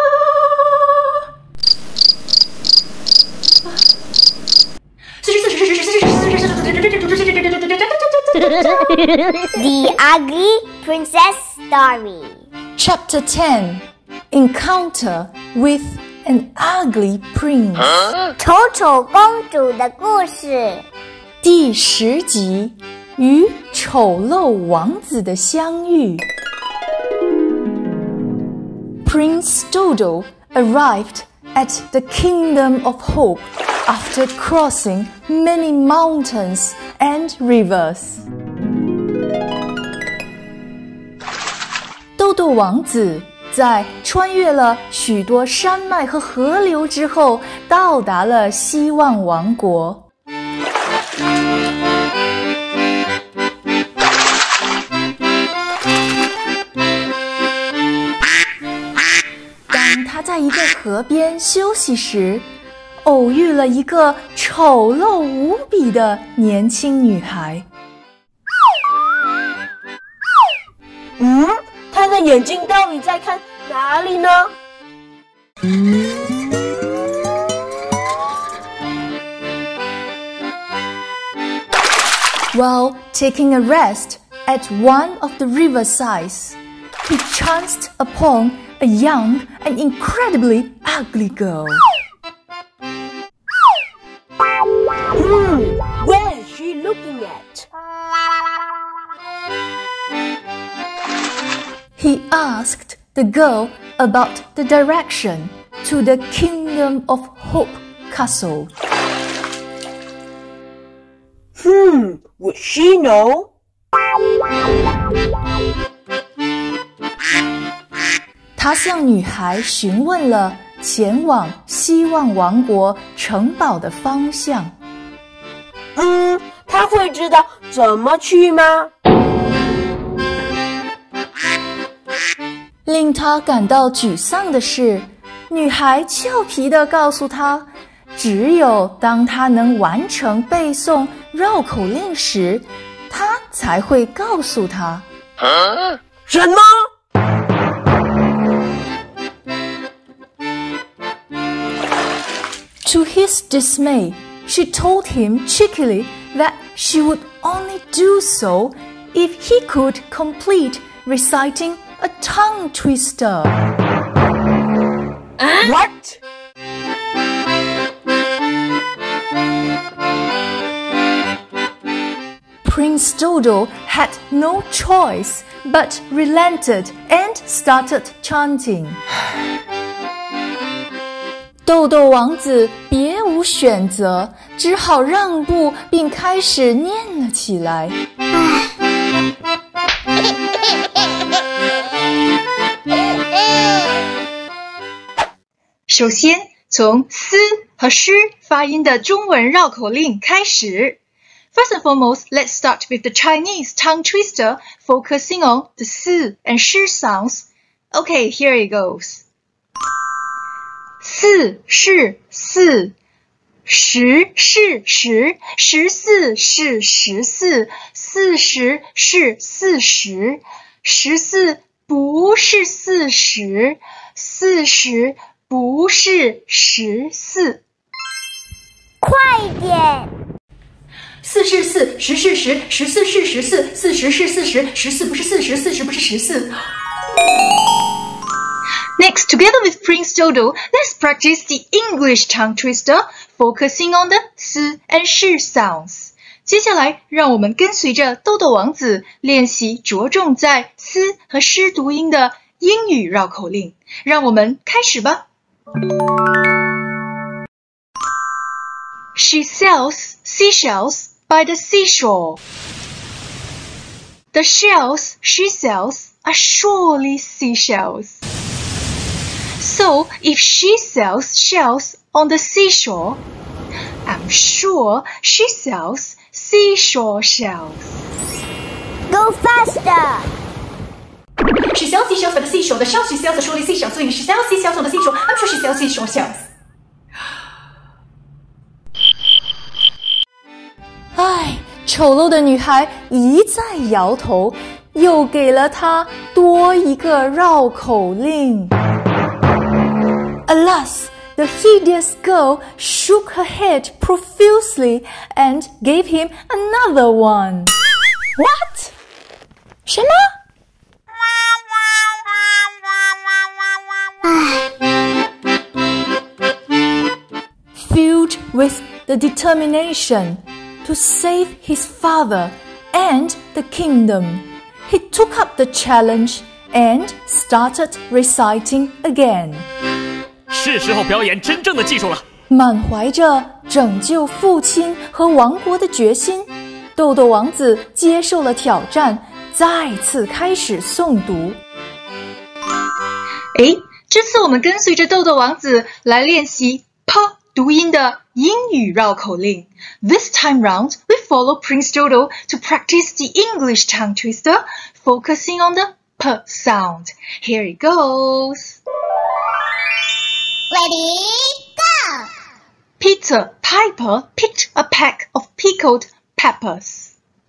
Speaker 1: The Ugly Princess Story.
Speaker 2: Chapter ten. Encounter with an ugly prince.
Speaker 1: 丑丑公主的故事。
Speaker 2: 第十集，与丑陋王子的相遇。Prince Dodo arrived at the Kingdom of Hope after crossing many mountains and rivers. 豆豆王子在穿越了许多山脉和河流之后，到达了希望王国。当他在一个河边休息时，偶遇了一个丑陋无比的年轻女孩。
Speaker 4: 嗯，她的眼睛到底在看哪里呢？
Speaker 2: While taking a rest at one of the riversides, he chanced upon a young and incredibly ugly girl.
Speaker 4: Hmm, where is she looking at?
Speaker 2: He asked the girl about the direction to the Kingdom of Hope Castle.
Speaker 4: Hmm, would she know?
Speaker 2: 他向女孩询问了前往希望王国城堡的方向。
Speaker 4: 嗯，她会知道怎么去吗？
Speaker 2: 令他感到沮丧的是，女孩俏皮地告诉他，只有当他能完成背诵绕口令时，他才会告诉他。
Speaker 4: 什么？
Speaker 2: To his dismay, she told him cheekily that she would only do so if he could complete reciting a tongue twister.
Speaker 4: What?
Speaker 2: Prince Dodo had no choice but relented and started chanting. 豆豆王子别无选择，只好让步并开始念了起来。
Speaker 3: 首先，从斯和诗发音的中文绕口令开始。First and foremost, let's start with the Chinese tongue twister, focusing on the s and sh sounds. Okay, here it goes. 四是四，十是十，十四是十四，四十是四十，十四不是四十，四十
Speaker 5: 不是十四。
Speaker 1: 快点！
Speaker 3: 四是四，十是十，十四是十四，四十是四十，十四不是四十，四十不是十四。
Speaker 5: Next, together with Prince Dodo, let's practice the English tongue twister, focusing on the s and sh sounds. 接下来，让我们跟随着豆豆王子练习着重在 s 和 sh 读音的英语绕口令。让我们开始吧。She sells seashells by the seashore. The shells she sells are surely seashells. So, if she sells shells on the seashore, I'm sure she sells seashore shells.
Speaker 1: Go faster!
Speaker 3: She sells seashells by the seashore. The shells she sells are surely seashells. So if she sells seashells on the seashore, I'm sure she sells seashore shells.
Speaker 2: 唉，丑陋的女孩一再摇头，又给了她多一个绕口令。Alas, the hideous girl shook her head profusely and gave him another one. What? 什么？ Filled with the determination to save his father and the kingdom, he took up the challenge and started reciting again.
Speaker 6: 是时候表演真正的技术了。
Speaker 2: 满怀着拯救父亲和王国的决心，豆豆王子接受了挑战，再次开始诵读。
Speaker 5: 诶，这次我们跟随着豆豆王子来练习 p 读音的英语绕口令。This time round, we follow Prince Dodo to practice the English tongue twister, focusing on the p sound. Here it goes.
Speaker 1: Ready, go!
Speaker 5: Peter Piper picked a peck of pickled peppers.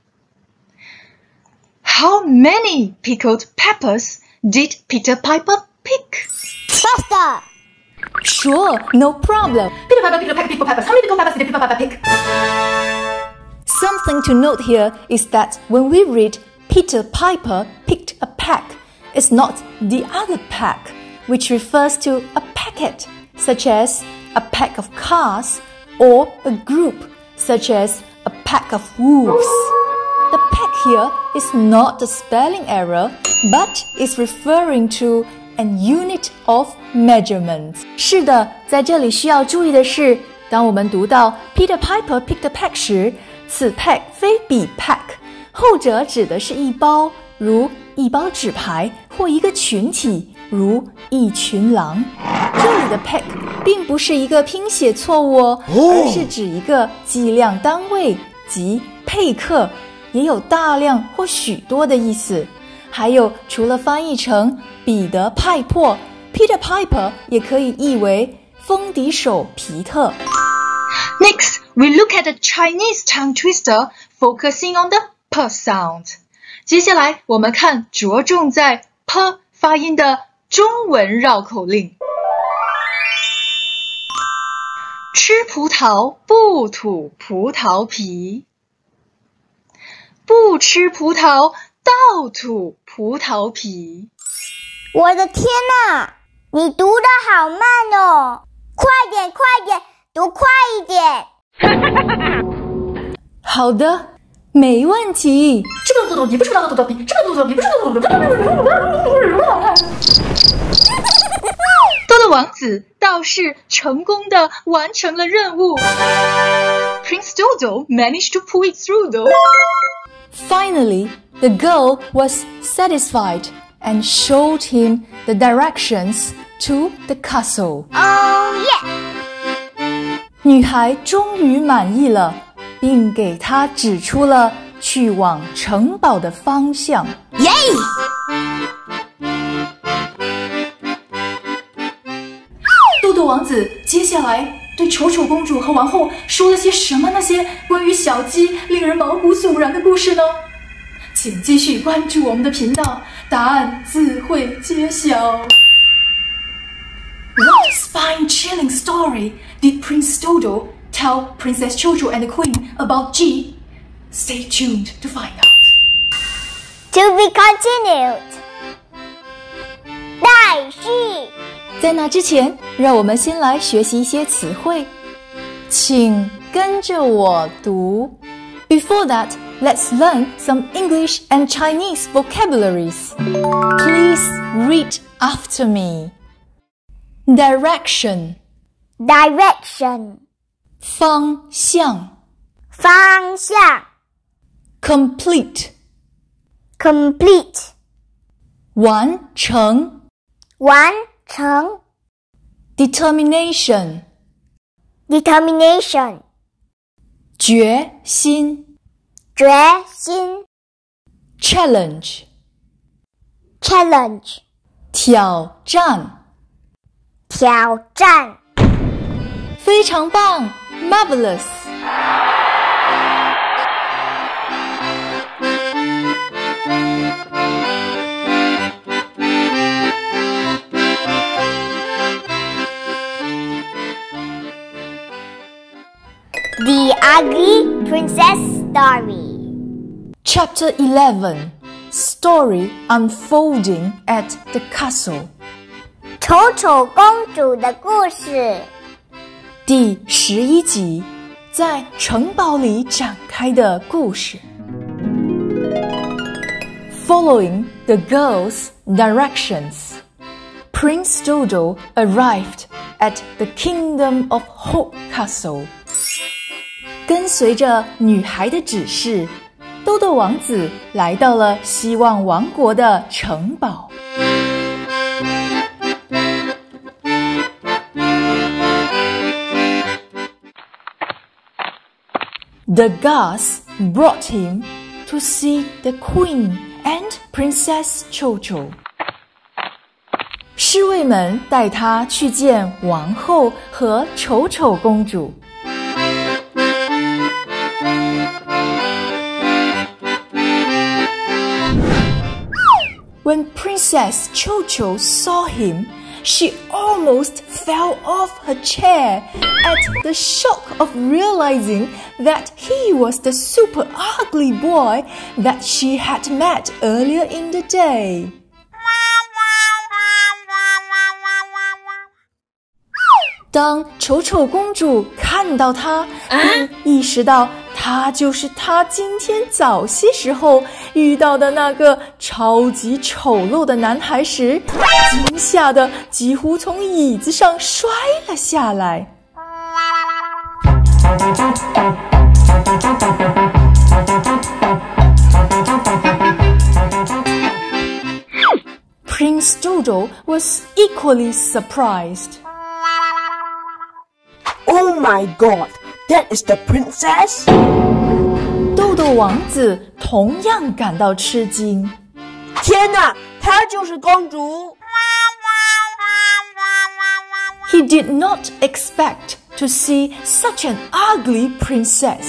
Speaker 5: How many pickled peppers did Peter Piper pick?
Speaker 1: Faster!
Speaker 2: Sure, no problem.
Speaker 3: Peter Piper picked a peck of pickled peppers. How many pickled peppers did Peter Piper pick?
Speaker 2: Something to note here is that when we read Peter Piper picked a peck, it's not the other peck, which refers to a packet, such as a pack of cars, or a group, such as a pack of wolves. The peck here is not a spelling error, but is referring to an unit of measurement. 是的，在这里需要注意的是，当我们读到 Peter Piper picked a peck 时，此 peck 非彼 pack， 后者指的是一包，如一包纸牌，或一个群体，如一群狼。这里的 peck 并不是一个拼写错误哦，而是指一个计量单位，即佩克，也有大量或许多的意思。还有，除了翻译成彼得派珀 Peter Piper 也可以译为风笛手皮特。
Speaker 5: Next, we look at the Chinese tongue twister, focusing on the p sound. 接下来我们看着重在 p 发音的中文绕口令。吃葡萄不吐葡萄皮，不吃葡萄倒吐葡萄皮。
Speaker 1: 我的天哪，你读得好慢哦！快点，快点，读快一点。
Speaker 2: 好的，没问题。
Speaker 3: 这个豆豆皮不是葡萄豆豆皮，这个豆豆皮不是豆豆皮。
Speaker 5: 豆豆王子倒是成功的完成了任务。Prince Dodo managed to pull it through though.
Speaker 2: Finally, the girl was satisfied and showed him the directions to the castle.
Speaker 1: Oh yeah!
Speaker 2: 女孩终于满意了，并给他指出了去往城堡的方向。
Speaker 1: 耶！
Speaker 3: 豆豆王子接下来对丑丑公主和王后说了些什么？那些关于小鸡令人毛骨悚然的故事呢？请继续关注我们的频道，答案自会揭晓。 What spine-chilling story did Prince Dodo tell Princess Jojo and the Queen about G? Stay tuned to find out.
Speaker 1: To be continued. 待续。
Speaker 2: 在那之前，让我们先来学习一些词汇，请跟着我读。Before that, let's learn some English and Chinese vocabularies. Please read after me. Direction,
Speaker 1: Direction.
Speaker 2: 方向。
Speaker 1: 方向。
Speaker 2: Complete,
Speaker 1: Complete.
Speaker 2: 完成。
Speaker 1: 完成。
Speaker 2: Determination,
Speaker 1: Determination.
Speaker 2: 决心。
Speaker 1: 决心。
Speaker 2: Challenge,
Speaker 1: Challenge.
Speaker 2: 挑战。
Speaker 1: 挑战。
Speaker 2: 非常棒 Marvelous.
Speaker 1: The Ugly Princess Story.
Speaker 2: Chapter eleven. Story unfolding at the castle.
Speaker 1: 丑丑公主的故事。
Speaker 2: 第十一集，在城堡里展开的故事。Following the girls' directions, Prince Dodo arrived at the Kingdom of Hope Castle. 跟随着女孩的指示，豆豆王子来到了希望王国的城堡。The guards brought him to see the Queen and Princess Jojo. 侍卫们带他去见王后和丑丑公主。When Princess Jojo saw him, she almost fell off her chair at the shock of realizing that he was the super ugly boy that she had met earlier in the day. 当丑丑公主看到他，并意识到他就是她今天早些时候遇到的那个超级丑陋的男孩时，惊吓得几乎从椅子上摔了下来。Prince Dodo was equally surprised.
Speaker 4: Oh my god, that is the princess?
Speaker 2: 豆豆王子同样感到吃惊。
Speaker 4: 天哪，她就是公主。
Speaker 2: He did not expect to see such an ugly princess.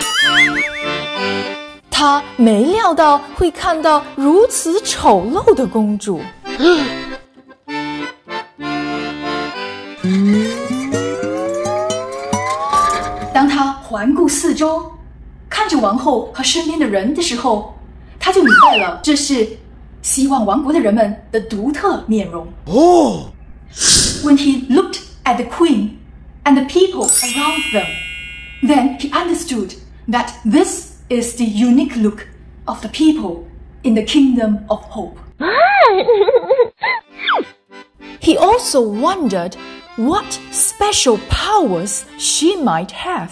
Speaker 2: 他没料到会看到如此丑陋的公主。
Speaker 3: 当他环顾四周，看着王后和身边的人的时候，他就明白了，这是希望王国的人们的独特面容。
Speaker 4: Oh.
Speaker 3: When he looked at the queen and the people around them, then he understood that this is the unique look of the people in the Kingdom of Hope.
Speaker 2: He also wondered what special powers she might have.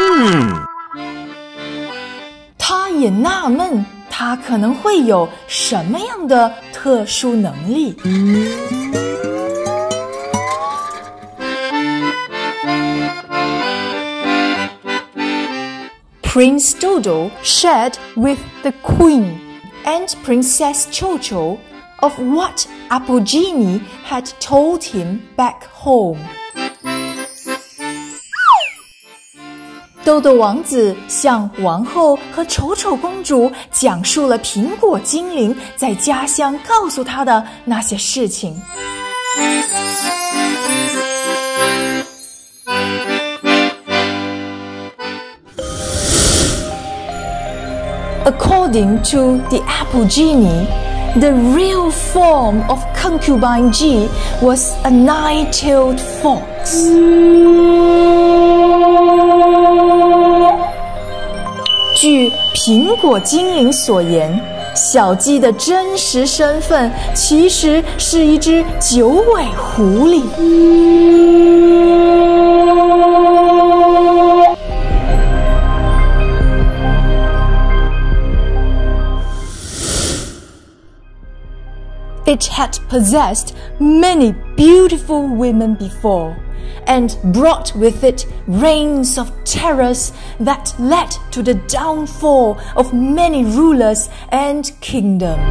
Speaker 2: 他也纳闷，她可能会有什么样的特殊能力。Prince Dodo shared with the Queen and Princess Jojo of what Apple Genie had told him back home. 豆豆王子向王后和丑丑公主讲述了苹果精灵在家乡告诉他的那些事情。 According to the Apple Genie, the real form of concubine G was a nine-tailed fox. 据苹果精灵所言，小鸡的真实身份其实是一只九尾狐狸。It had possessed many beautiful women before, and brought with it reigns of terrors that led to the downfall of many rulers and kingdoms.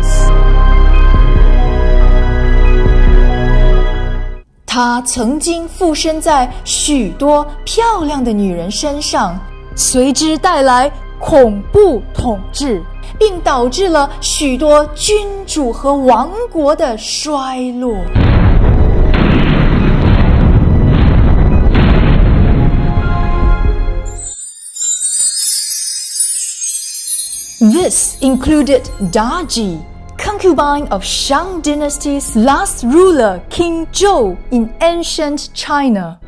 Speaker 2: 它曾经附身在许多漂亮的女人身上，随之带来恐怖统治，并导致了许多君主和王国的衰落。This included Daji, concubine of Shang dynasty's last ruler, King Zhou, in ancient China.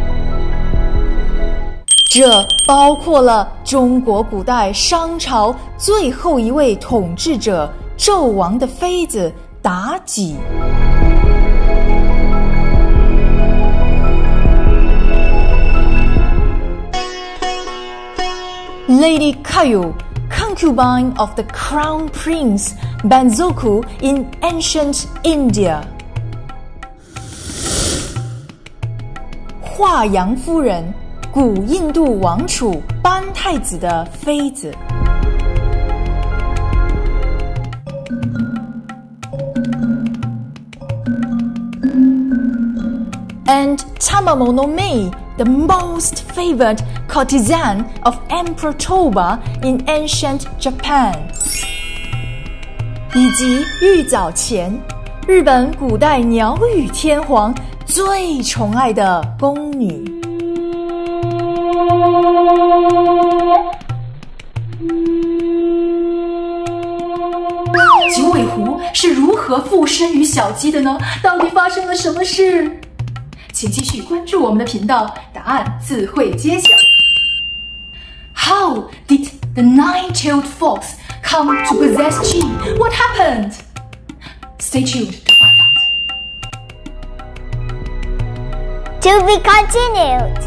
Speaker 2: 这包括了中国古代商朝最后一位统治者纣王的妃子妲己。Lady Kayo, concubine of the crown prince Banzoku in ancient India. 华阳夫人，古印度王储班太子的妃子。And Tamamonome, the most favored courtesan of Emperor Toba in ancient Japan. 以及玉藻前，日本古代鸟羽天皇最宠爱的宫女。
Speaker 3: 九尾狐是如何附身于小鸡的呢？到底发生了什么事？请继续关注我们的频道，答案自会揭晓。How did the nine-tailed fox come to possess G? What happened? Stay tuned to find out.
Speaker 1: To be continued.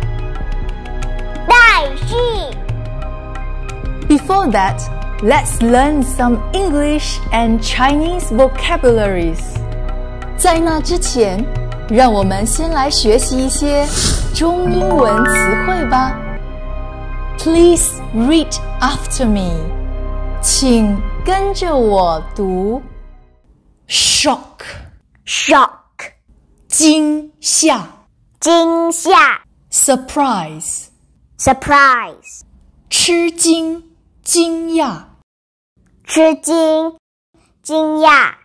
Speaker 1: 待续。
Speaker 2: Before that, let's learn some English and Chinese vocabularies. 在那之前，让我们先来学习一些中英文词汇吧。Please read after me. 请跟着我读。Shock,
Speaker 1: Shock.
Speaker 2: 惊吓。
Speaker 1: 惊吓。
Speaker 2: Surprise,
Speaker 1: Surprise.
Speaker 2: 吃惊、惊讶。
Speaker 1: 吃惊。惊讶。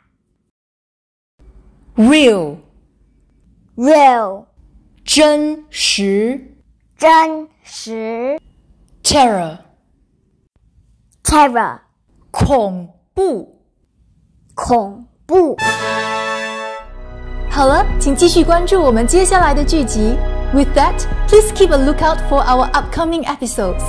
Speaker 2: Real,
Speaker 1: Real.
Speaker 2: 真实。
Speaker 1: 真实。
Speaker 2: Terror,
Speaker 1: Terror.
Speaker 2: 恐怖。
Speaker 1: 恐怖。
Speaker 2: 好了，请继续关注我们接下来的剧集。With that, please keep a lookout for our upcoming episodes.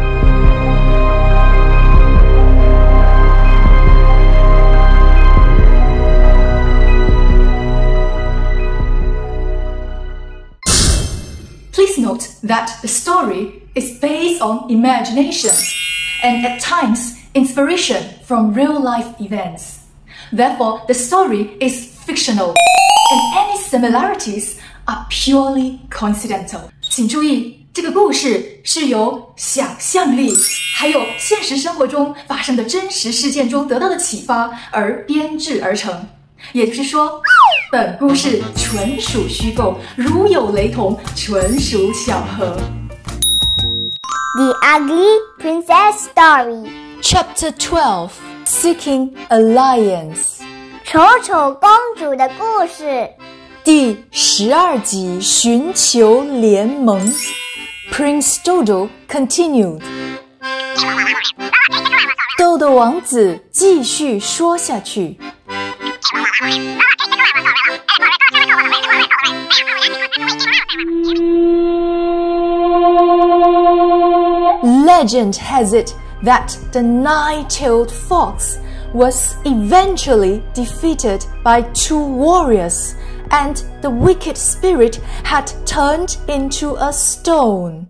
Speaker 3: Please note that the story is based on imagination and at times inspiration from real-life events. Therefore, the story is fictional and any similarities are purely coincidental. 请注意，这个故事是由想象力还有现实生活中发生的真实事件中得到的启发而编制而成。也就是说，本故事纯属虚构，如有雷同，纯属巧合。
Speaker 1: The Ugly Princess Story.
Speaker 2: Chapter twelve, Seeking Alliance.
Speaker 1: 丑丑公主的故事。
Speaker 2: 第十二集，寻求联盟。Prince Dodo continued. 豆豆王子继续说下去。Legend has it that the nine-tailed fox was eventually defeated by two warriors, and the wicked spirit had turned into a stone.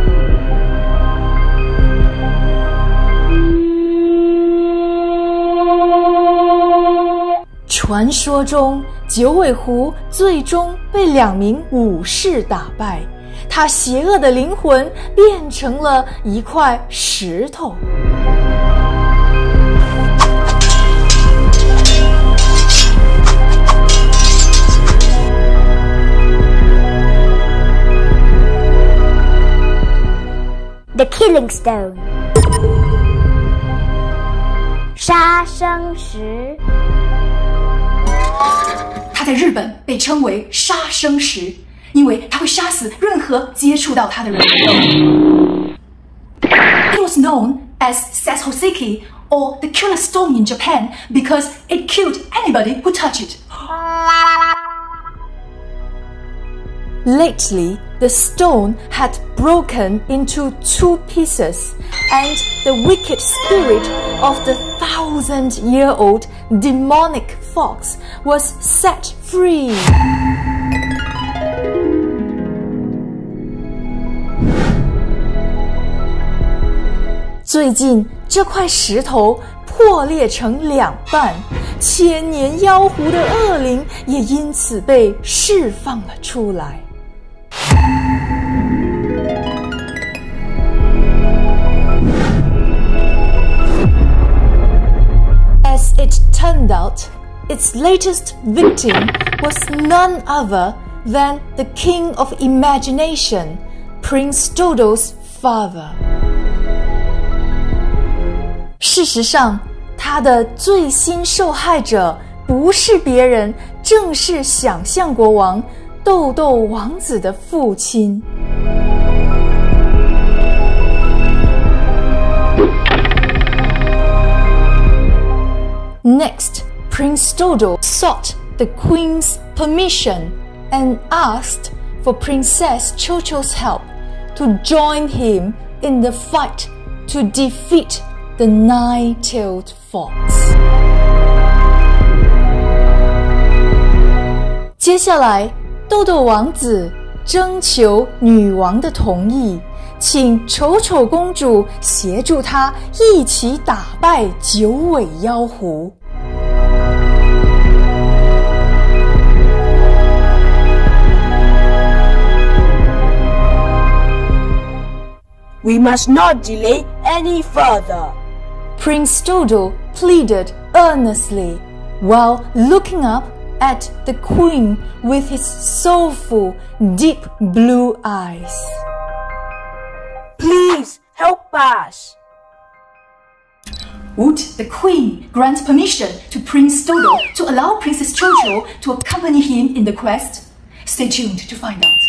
Speaker 2: 传说中，九尾狐最终被两名武士打败，他邪恶的灵魂变成了一块石头。
Speaker 1: The Killing Stone 杀生石，
Speaker 3: 它在日本被称为杀生石，因为它会杀死任何接触到它的人。It was known as Setsuzeki or the killer stone in Japan because it killed anybody who touched it.
Speaker 2: Lately, the stone had broken into two pieces, and the wicked spirit of the thousand-year-old demonic fox was set free. 最近，这块石头破裂成两半，千年妖狐的恶灵也因此被释放了出来。As it turned out, its latest victim was none other than the king of imagination, Prince Dodo's father. 事实上，他的最新受害者不是别人，正是想象国王豆豆王子的父亲。Next, Prince Dodo sought the queen's permission and asked for Princess Chocho's help to join him in the fight to defeat the nine-tailed fox. 接下来，豆豆王子征求女王的同意，请丑丑公主协助他一起打败九尾妖狐。
Speaker 4: We must not delay any further.
Speaker 2: Prince Dodo pleaded earnestly, while looking up at the queen with his soulful, deep blue eyes.
Speaker 4: Please help us.
Speaker 3: Would the queen grant permission to Prince Dodo to allow Princess Chocho to accompany him in the quest? Stay tuned to find out.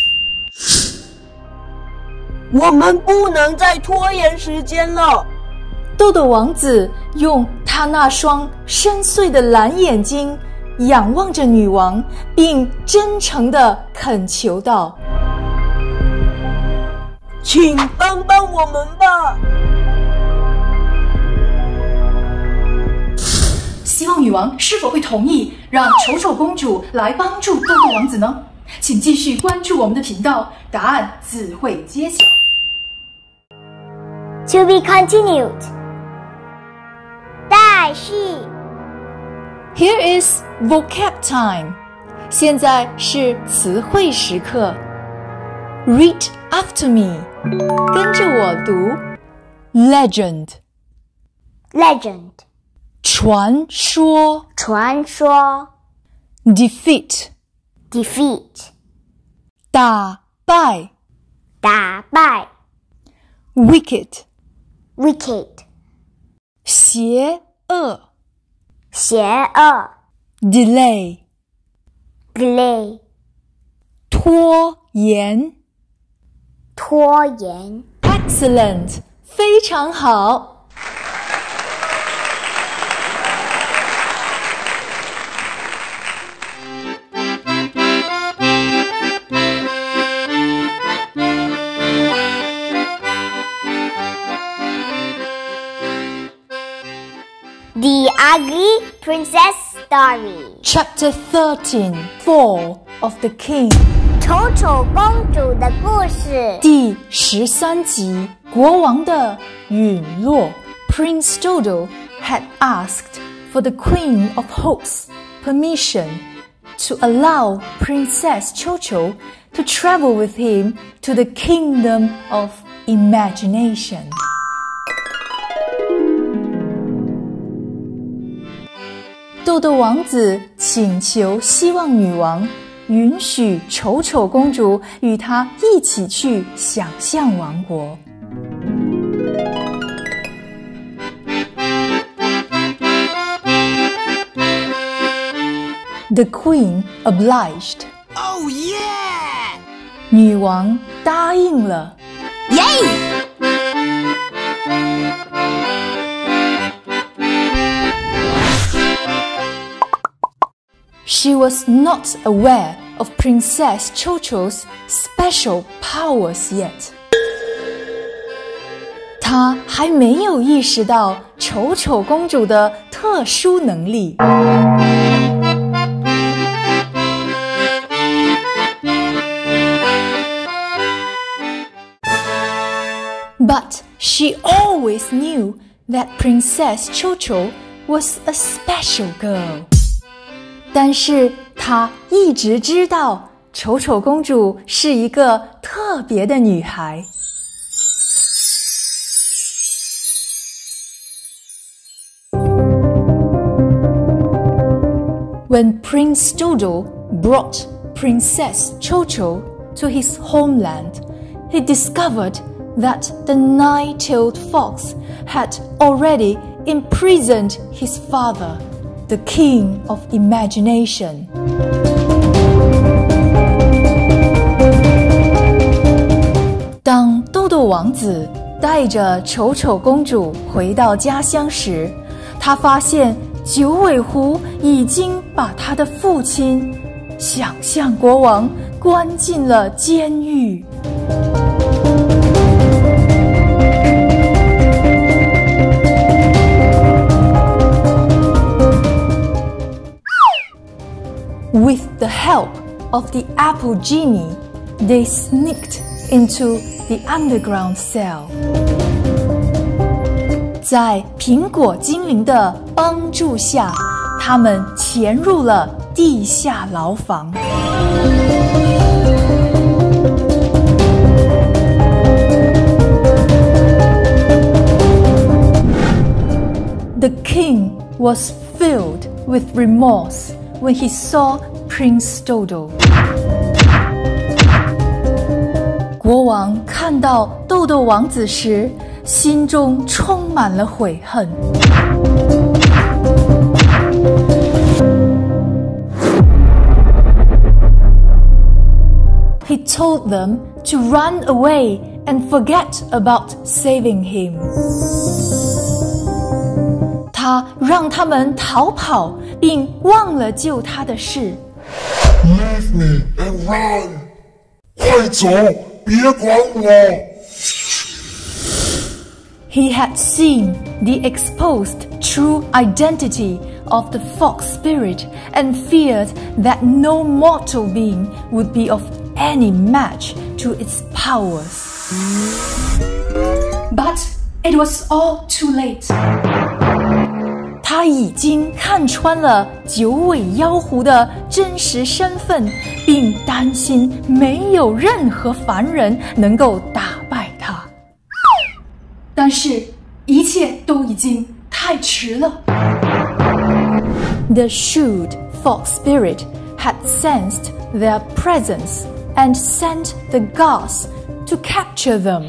Speaker 4: 我们不能再拖延时间了。
Speaker 2: 豆豆王子用他那双深邃的蓝眼睛仰望着女王，并真诚地恳求道：“
Speaker 4: 请帮帮我们吧！”
Speaker 3: 希望女王是否会同意让丑丑公主来帮助豆豆王子呢？请继续关注我们的频道，答案自会揭晓。
Speaker 1: To be continued. 待续。
Speaker 2: Here is vocab time. 现在是词汇时刻。Read after me. 跟着我读。Legend.
Speaker 1: Legend.
Speaker 2: 传说。
Speaker 1: 传说。
Speaker 2: Defeat.
Speaker 1: Defeat.
Speaker 2: 打败。
Speaker 1: 打败。
Speaker 2: Wicked.
Speaker 1: Wicked.
Speaker 2: 邪恶。
Speaker 1: 邪恶。
Speaker 2: Delay.
Speaker 1: Delay.
Speaker 2: 拖延。
Speaker 1: 拖延。
Speaker 2: Excellent. 非常好。
Speaker 1: The Ugly Princess Story
Speaker 2: Chapter thirteen, Fall of the King
Speaker 1: 丑丑公主的故事
Speaker 2: 第十三集，国王的陨落。Prince Dodo had asked for the Queen of Hopes permission to allow Princess Cho-Cho to travel with him to the Kingdom of Imagination. 豆豆王子请求希望女王允许丑丑公主与他一起去想象王国。The queen obliged.
Speaker 4: Oh yeah!
Speaker 2: 女王答应了。
Speaker 4: Yay!
Speaker 2: She was not aware of Princess Cho-Cho's special powers yet. 她还没有意识到丑丑公主的特殊能力。But she always knew that Princess Cho-Cho was a special girl. 但是她一直知道丑丑公主是一个特别的女孩。When Prince Dodo brought Princess Cho-Cho to his homeland, he discovered that the nine-tailed fox had already imprisoned his father, the king of imagination. 当豆豆王子带着丑丑公主回到家乡时，他发现九尾狐已经把他的父亲想象国王关进了监狱。With the help of the Apple Genie, they sneaked into the underground cell. 在苹果精灵的帮助下，他们潜入了地下牢房。The king was filled with remorse when he saw Prince Dodo. 国王看到豆豆王子时，心中充满了悔恨。He told them to run away and forget about saving him. 他让他们逃跑，并忘了救他的事。
Speaker 7: Leave me and run! 快走，别管我！
Speaker 2: He had seen the exposed true identity of the fox spirit and feared that no mortal being would be of any match to its powers.
Speaker 3: But it was all too late.
Speaker 2: 他已经看穿了九尾妖狐的真实身份，并担心没有任何凡人能够打败他。
Speaker 3: 但是，一切都已经太迟了。
Speaker 2: The shrewd fox spirit had sensed their presence and sent the guards to capture them.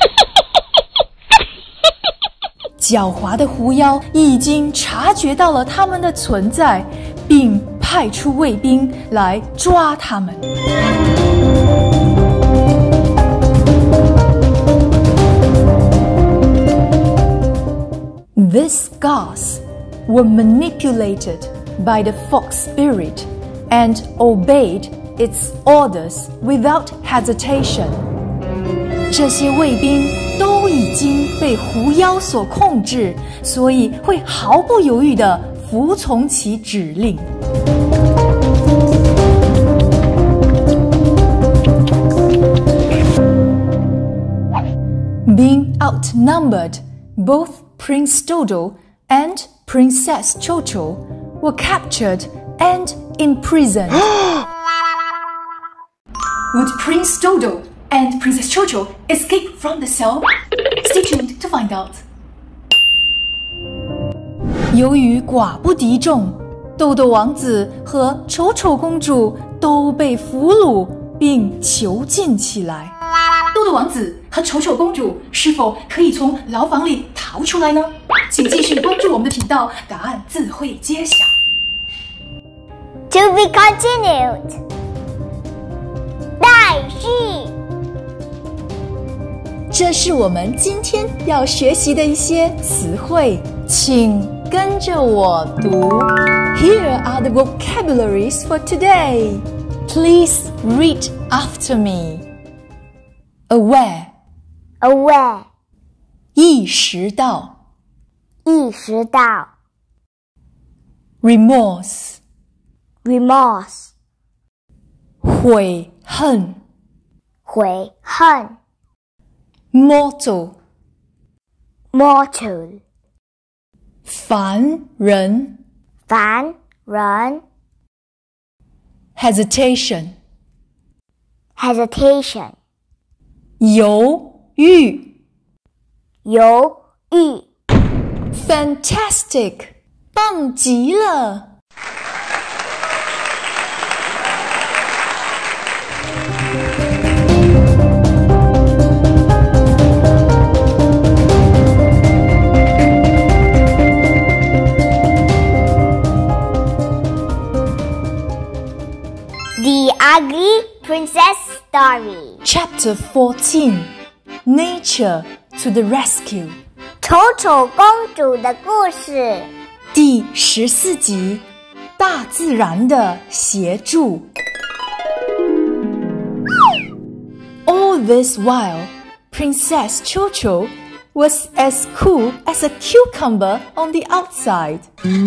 Speaker 2: 狡猾的狐妖已经察觉到了他们的存在，并派出卫兵来抓他们。These guards were manipulated by the fox spirit and obeyed its orders without hesitation. 这些卫兵都已经被狐妖所控制，所以会毫不犹豫地服从其指令。Being outnumbered, both Prince Dodo and Princess Chocho were captured and imprisoned.
Speaker 3: Would Prince Dodo and Princess Chocho escape from the cell? Stay tuned to find out.
Speaker 2: 由于寡不敌众，豆豆王子和丑丑公主都被俘虏并囚禁起来。
Speaker 3: 豆豆王子和丑丑公主是否可以从牢房里逃出来呢？请继续关注我们的频道，答案自会揭晓。
Speaker 1: To be continued. 待续。
Speaker 2: 这是我们今天要学习的一些词汇，请跟着我读。Here are the vocabularies for today. Please read after me. Aware,
Speaker 1: Aware.
Speaker 2: 意识到。
Speaker 1: 意识到。
Speaker 2: Remorse,
Speaker 1: Remorse.
Speaker 2: 悔恨。
Speaker 1: 悔恨。
Speaker 2: Mortal,
Speaker 1: Mortal.
Speaker 2: 凡人。
Speaker 1: 凡人。
Speaker 2: Hesitation,
Speaker 1: Hesitation.
Speaker 2: 犹豫。
Speaker 1: 犹豫。
Speaker 2: Fantastic, 棒极了。
Speaker 1: The Ugly Princess Story.
Speaker 2: Chapter fourteen, Nature to the Rescue.
Speaker 1: 丑丑公主的故事。
Speaker 2: 第十四集，大自然的协助。All this while, Princess Chocho was as cool as a cucumber on the outside.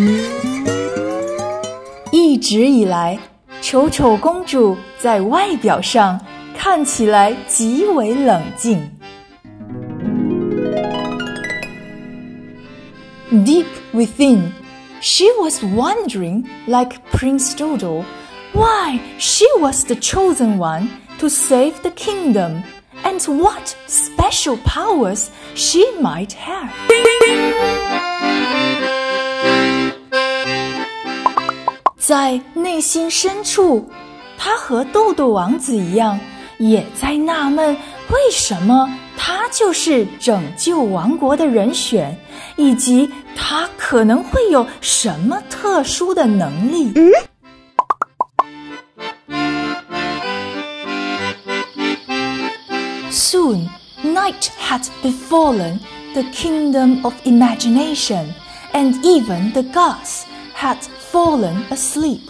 Speaker 2: 一直以来，丑丑公主在外表上看起来极为冷静。Deep within, she was wondering, like Prince Dodo, why she was the chosen one to save the kingdom, and what special powers she might have. 在内心深处，她和豆豆王子一样，也在纳闷为什么她就是拯救王国的人选，以及她可能会有什么特殊的能力。Soon, night had befallen the kingdom of imagination, and even the gods had fallen asleep.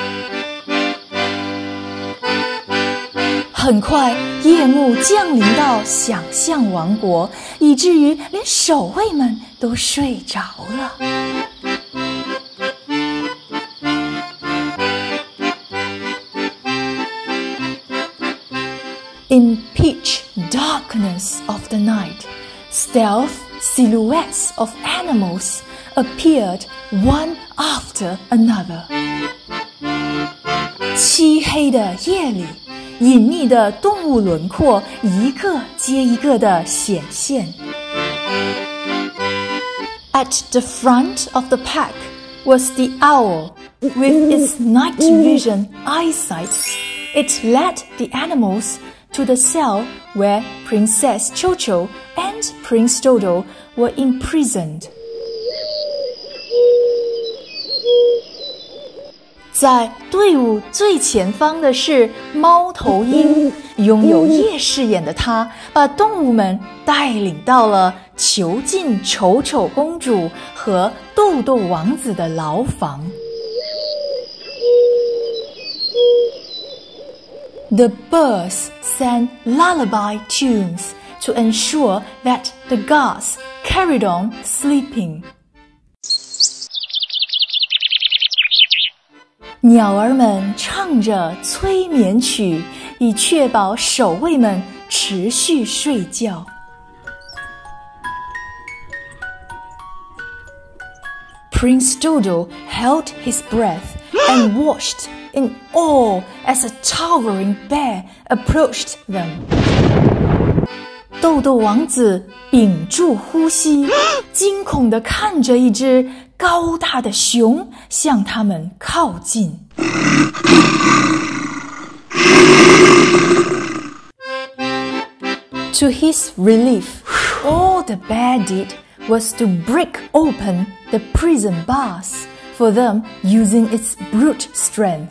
Speaker 2: 很快，夜幕降临到想象王国，以至于连守卫们都睡着了。In pitch darkness of the night, stealth silhouettes of animals appeared one after another. 漆黑的夜里，隐秘的动物轮廓一个接一个地显现。At the front of the pack was the owl. With its night vision eyesight, it led the animals to the cell where Princess Chocho and Prince Dodo were imprisoned. 在队伍最前方的是猫头鹰，拥有夜视眼的它，把动物们带领到了囚禁丑丑公主和豆豆王子的牢房。The birds sang lullaby tunes, to ensure that the gods carried on sleeping. 鸟儿们唱着催眠曲，以确保守卫们持续睡觉。Prince Dodo held his breath and watched in awe as a towering bear approached them. 豆豆王子屏住呼吸，惊恐地看着一只高大的熊向他们靠近。To his relief, all the bear did was to break open the prison bars for them using its brute strength.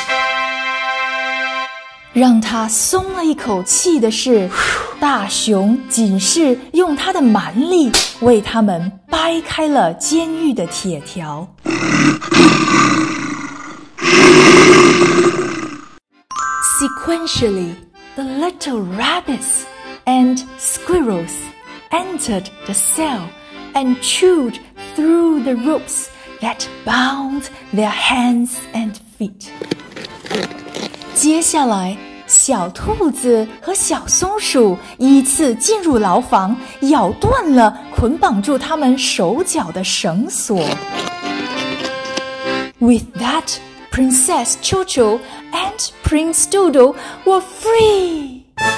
Speaker 2: 让他松了一口气的是，大熊仅是用他的蛮力为他们掰开了监狱的铁条。Sequentially, the little rabbits and squirrels entered the cell and chewed through the ropes that bound their hands and feet. 接下来，小兔子和小松鼠依次进入牢房，咬断了捆绑住它们手脚的绳索。With that, Princess Chocho and Prince Dodo were free.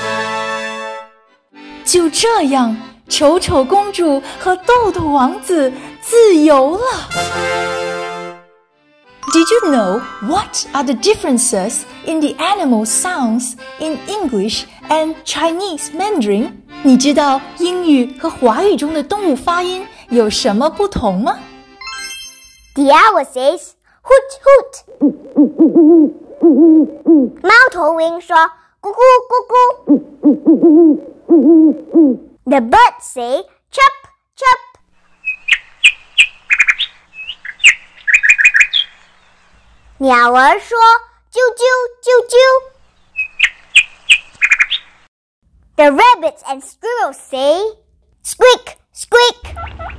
Speaker 2: 就这样，丑丑公主和豆豆王子自由了。Did you know what are the differences in the animal sounds in English and Chinese Mandarin? 你知道英语和华语中的动物发音有什么不同吗？
Speaker 1: The owl says hoot hoot. 猫头鹰说咕咕咕咕。The birds say chirp chirp. 鸟儿说啾啾啾啾。The rabbits and squirrels say squeak squeak.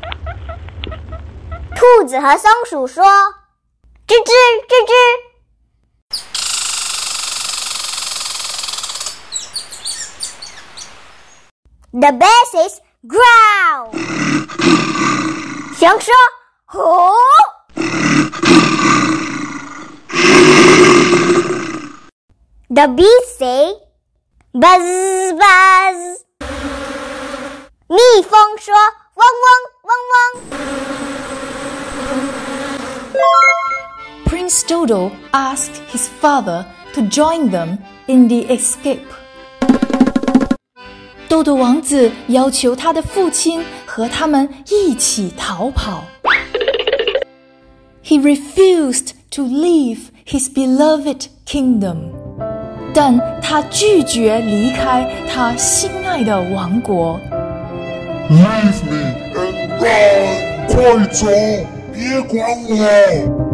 Speaker 1: 兔子和松鼠说吱吱吱吱。The bear says growl. 熊说吼。The bees say buzz buzz. 蜜蜂说嗡嗡嗡嗡。
Speaker 2: Prince Dodo asked his father to join them in the escape. 豆豆王子要求他的父亲和他们一起逃跑。He refused to leave his beloved kingdom. 但他拒绝离开他心爱的王国。
Speaker 7: Leave me and run! 快走，别管我！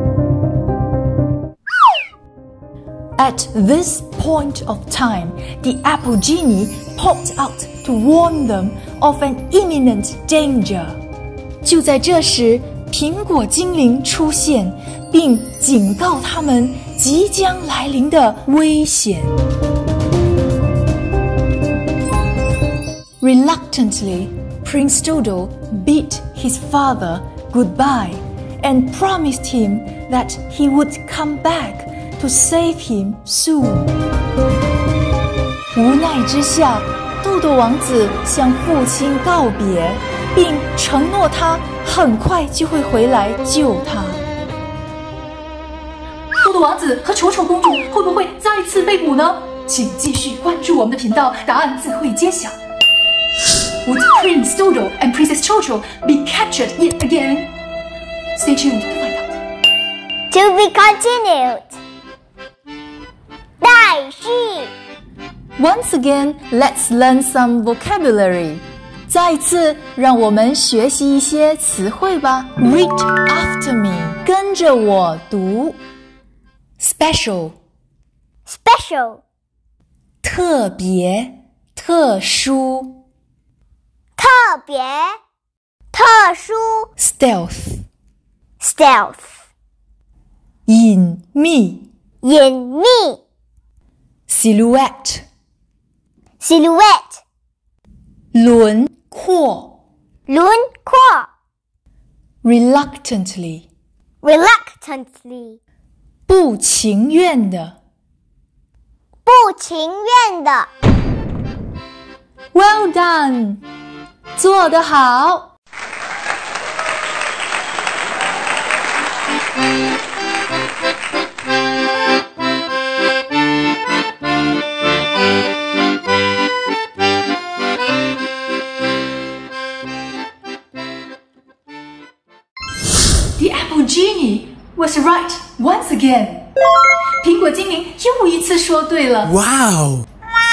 Speaker 2: At this point of time, the apple genie popped out to warn them of an imminent danger. 就在这时，苹果精灵出现，并警告他们即将来临的危险。Reluctantly, Prince Dodo bid his father goodbye and promised him that he would come back to save him soon. 无奈之下，豆豆王子向父亲告别，并承诺他很快就会回来救他。
Speaker 3: 豆豆王子和丑丑公主会不会再次被捕呢？请继续关注我们的频道，答案自会揭晓。Would Prince Dodo and Princess Chocho be captured yet again? Stay tuned to find out.
Speaker 1: To be continued. 待续。
Speaker 2: Once again, let's learn some vocabulary. 再次，让我们学习一些词汇吧。Read after me. 跟着我读。Special.
Speaker 1: Special.
Speaker 2: 特别。 特殊，
Speaker 1: 特别，特殊
Speaker 2: stealth，
Speaker 1: stealth
Speaker 2: 隐秘，
Speaker 1: 隐秘
Speaker 2: silhouette，
Speaker 1: silhouette
Speaker 2: 轮廓，
Speaker 1: 轮廓
Speaker 2: reluctantly，
Speaker 1: reluctantly
Speaker 2: 不情愿的。
Speaker 1: 不情愿的。
Speaker 2: Well done， 做得好。
Speaker 3: The apple genie was right once again. 苹果精灵又一次说对了。
Speaker 8: Wow!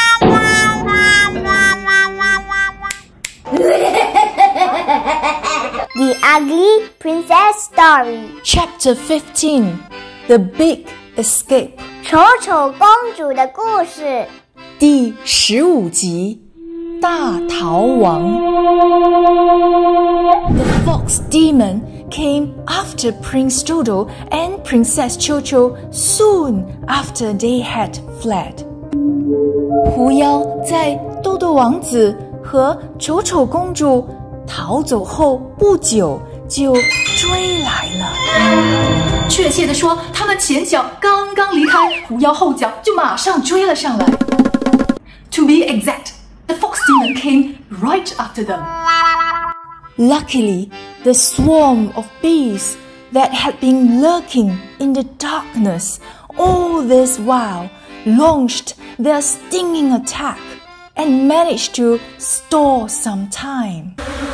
Speaker 1: The Ugly Princess Story
Speaker 2: Chapter fifteen, The Big Escape，
Speaker 1: 丑丑公主的故事
Speaker 2: 第十五集，大逃亡。The fox demon came after Prince Dodo and Princess Chocho soon after they had fled. 狐妖在豆豆王子和丑丑公主逃走后不久就追来了。
Speaker 3: 确切地说，他们前脚刚刚离开，狐妖后脚就马上追了上来。To be exact, the fox demon came right after them.
Speaker 2: Luckily, the swarm of bees that had been lurking in the darkness all this while launched their stinging attack and managed to stall some time.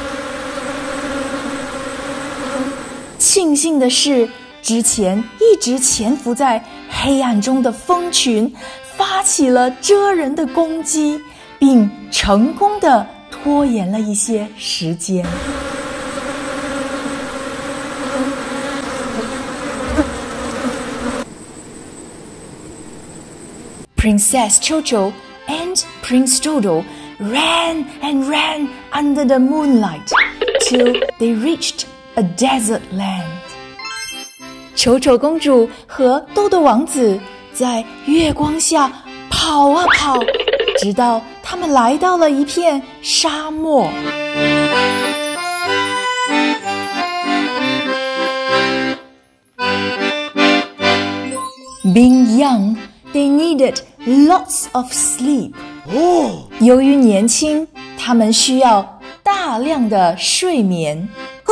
Speaker 2: 庆幸的是，之前一直潜伏在黑暗中的蜂群发起了蜇人的攻击，并成功地拖延了一些时间。Princess Chocho and Prince Dodo ran and ran under the moonlight till they reached a desert land. 丑丑公主和豆豆王子在月光下跑啊跑，直到他们来到了一片沙漠。Being young, they needed lots of sleep. 由于年轻，他们需要大量的睡眠。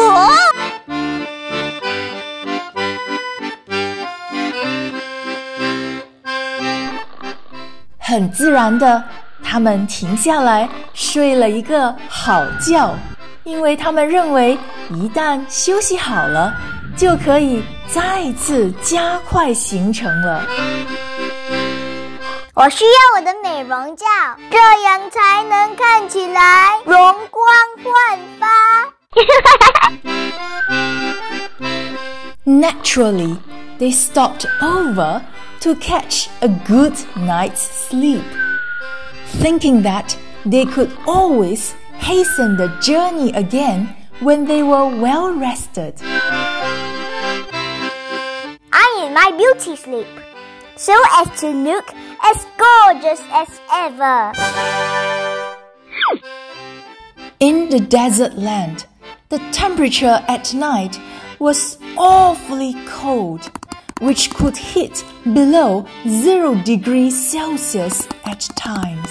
Speaker 2: 很自然的，他们停下来睡了一个好觉，因为他们认为一旦休息好了，就可以再次加快行程了。
Speaker 1: 我需要我的美容觉，这样才能看起来容光焕发。
Speaker 2: Naturally, they stopped over to catch a good night's sleep, thinking that they could always hasten the journey again when they were well rested.
Speaker 1: I need my beauty sleep, so as to look as gorgeous as ever.
Speaker 2: In the desert land, the temperature at night was awfully cold, which could hit below zero degrees Celsius at times.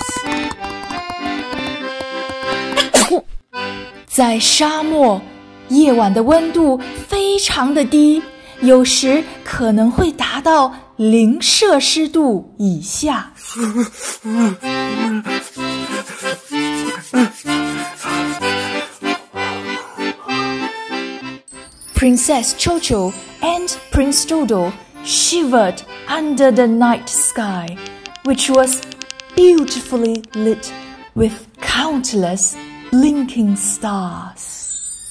Speaker 2: 在沙漠，夜晚的温度非常的低，有时可能会达到零摄氏度以下。Princess Chocho and Prince Dodo shivered under the night sky, which was beautifully lit with countless blinking stars.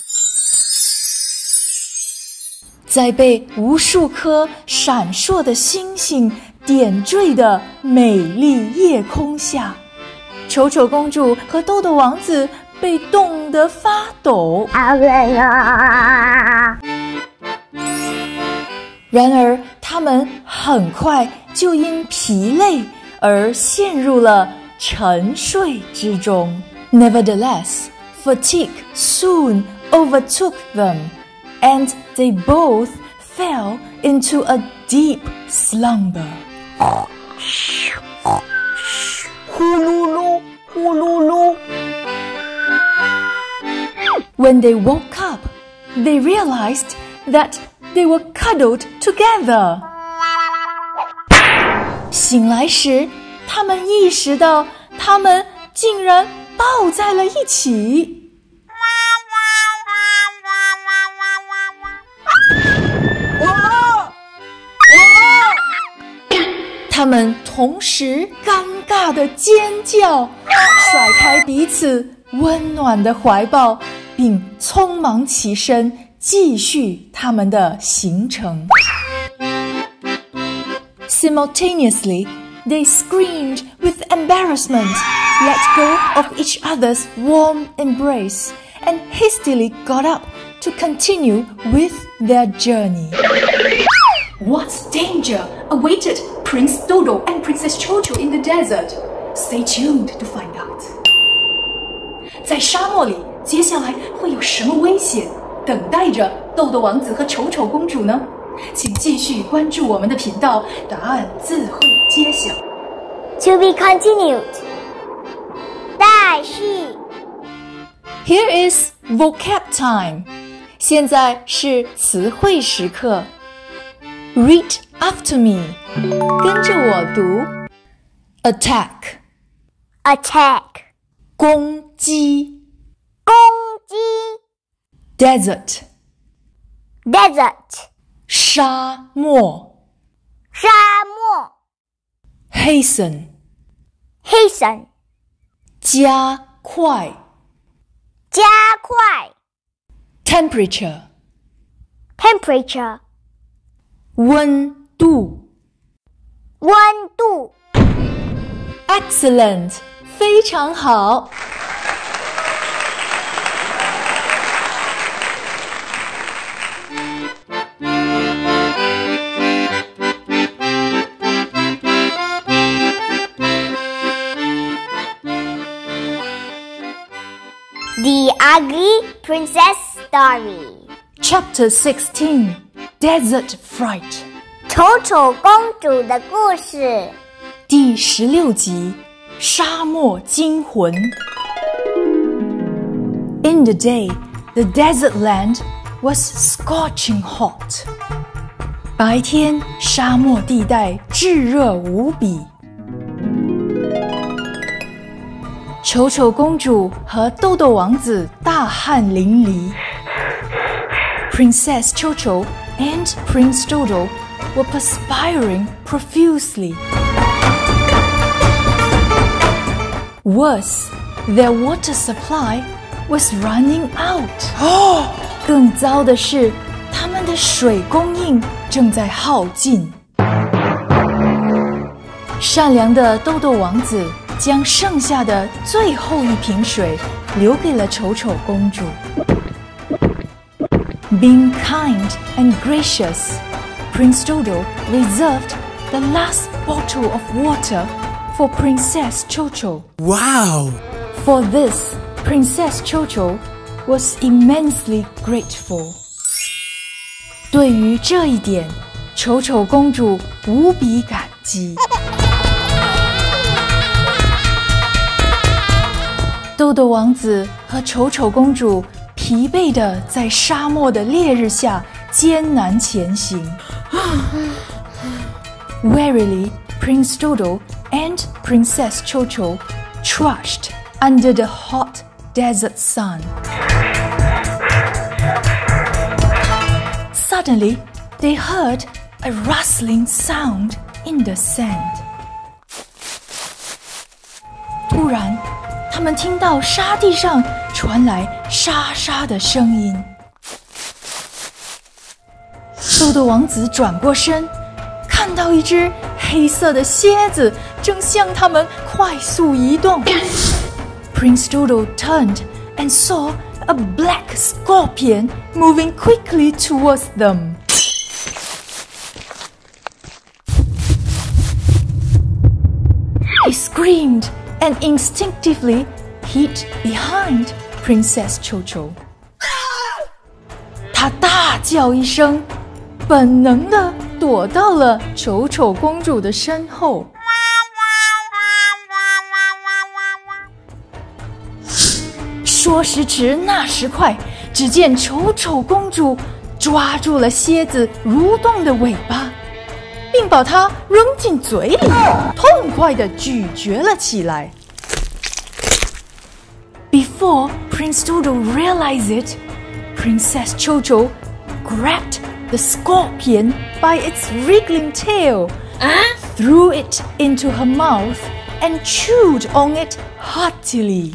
Speaker 2: 在被无数颗闪烁的星星点缀的美丽夜空下， 丑丑公主和豆豆王子被冻得发抖。
Speaker 1: 好冷啊！
Speaker 2: 然而，他们很快就因疲累而陷入了沉睡之中。Nevertheless, fatigue soon overtook them, and they both fell into a deep slumber.
Speaker 4: 呼噜噜，呼噜噜。
Speaker 2: When they woke up, they realized that they were cuddled together. 醒来时，他们意识到，他们竟然抱在了一起。他们同时尴尬地尖叫，甩开彼此温暖的怀抱，并匆忙起身，继续他们的行程。Simultaneously, they screamed with embarrassment, let go of each other's warm embrace, and hastily got up to continue with their journey.
Speaker 3: What danger awaited Prince Dodo and Princess Chocho in the desert? Stay tuned to find out. 在沙漠里，接下来会有什么危险等待着豆豆王子和丑丑公主呢？请继续关注我们的频道，答案自会揭晓。
Speaker 1: To be continued. 待续。
Speaker 2: Here is vocab time. 现在是词汇时刻。Read after me. 跟着我读。Attack.
Speaker 1: Attack.
Speaker 2: 攻击。
Speaker 1: 攻击。
Speaker 2: Desert.
Speaker 1: Desert.
Speaker 2: 沙漠。
Speaker 1: 沙漠。
Speaker 2: Hasten.
Speaker 1: Hasten.
Speaker 2: 加快。
Speaker 1: 加快。
Speaker 2: Temperature.
Speaker 1: Temperature.
Speaker 2: 温度。
Speaker 1: 温度。
Speaker 2: Excellent. 非常好。
Speaker 1: The Ugly Princess Story.
Speaker 2: Chapter sixteen. Desert Fright.
Speaker 1: 丑丑公主的故事。
Speaker 2: 第十六集，沙漠惊魂。In the day, the desert land was scorching hot. 白天，沙漠地带炙热无比。丑丑公主和豆豆王子大汗淋漓。Princess Chocho and Prince Dodo were perspiring profusely. Worse, their water supply was running out. 更糟的是，他们的水供应正在耗尽。善良的豆豆王子将剩下的最后一瓶水留给了丑丑公主。Being kind and gracious, Prince Dodo reserved the last bottle of water for Princess Chocho.
Speaker 8: Wow!
Speaker 2: For this, Princess Chocho was immensely grateful. 对于这一点，丑丑公主无比感激。豆豆王子和丑丑公主疲惫地在沙漠的烈日下艰难前行。Wearily, Prince Dodo and Princess Chocho trudged under the hot desert sun. Suddenly, they heard a rustling sound in the sand. 突然，他们听到沙地上传来沙沙的声音。豆豆王子转过身，看到一只黑色的蝎子正向他们快速移动。Prince Dodo turned and saw a black scorpion moving quickly towards them. He screamed and instinctively hid behind Princess Chocho. 他大叫一声，本能地躲到了丑丑公主的身后。说时迟，那时快，只见丑丑公主抓住了蝎子蠕动的尾巴，并把它扔进嘴里，痛快地咀嚼了起来。Before Prince Dodo realized it, Princess Chocho grabbed the scorpion by its wriggling tail, threw it into her mouth, and chewed on it heartily.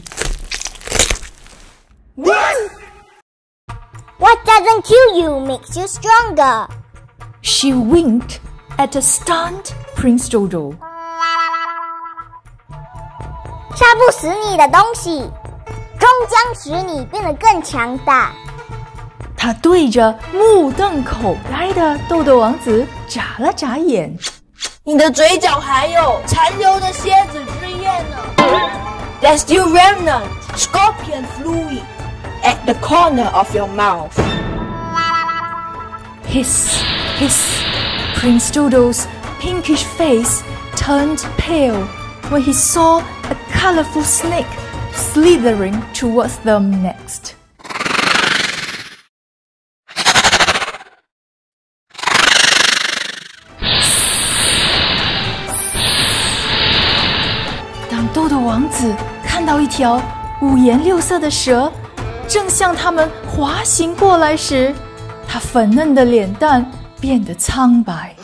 Speaker 1: What doesn't kill you makes you stronger.
Speaker 2: She winked at a stunned Prince Dodo.
Speaker 1: 杀不死你的东西，终将使你变得更强大。
Speaker 2: 他对着目瞪口呆的豆豆王子眨了眨眼。
Speaker 4: 你的嘴角还有残留的蝎子汁液呢。There's still remnant scorpion fluid at the corner of your mouth.
Speaker 2: Hiss, hiss. Prince Dodo's pinkish face turned pale when he saw a colorful snake slithering towards them next.当豆豆王子看到一条五颜六色的蛇正向他们滑行过来时，他粉嫩的脸蛋变得苍白。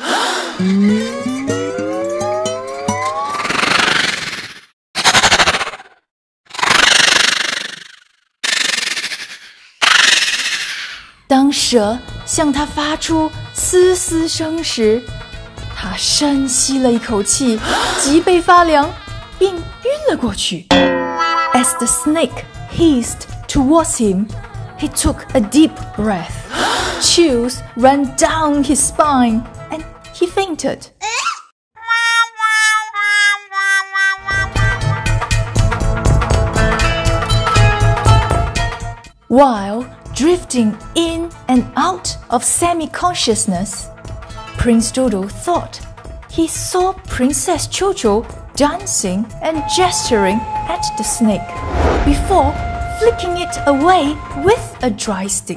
Speaker 2: 当蛇向他发出嘶嘶声时，他深吸了一口气，脊背发凉，并晕了过去。As the snake hissed towards him, he took a deep breath. Chills ran down his spine, and he fainted. While drifting in and out of semi-consciousness, Prince Dodo thought he saw Princess Chocho dancing and gesturing at the snake before flicking it away with a dry stick.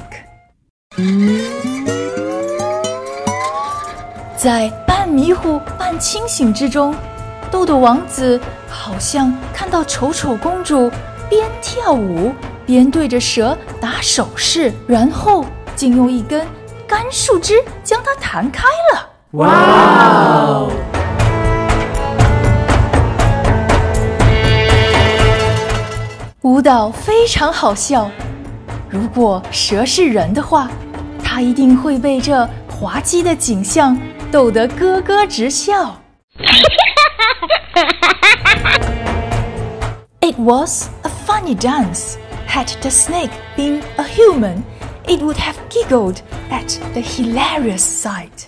Speaker 2: 在半迷糊半清醒之中，豆豆王子好像看到丑丑公主边跳舞边对着蛇打手势，然后竟用一根干树枝将它弹开了。哇哦！舞蹈非常好笑，如果蛇是人的话，它一定会被这滑稽的景象逗得咯咯直笑。It was a funny dance. Had the snake been a human, it would have giggled at the hilarious sight.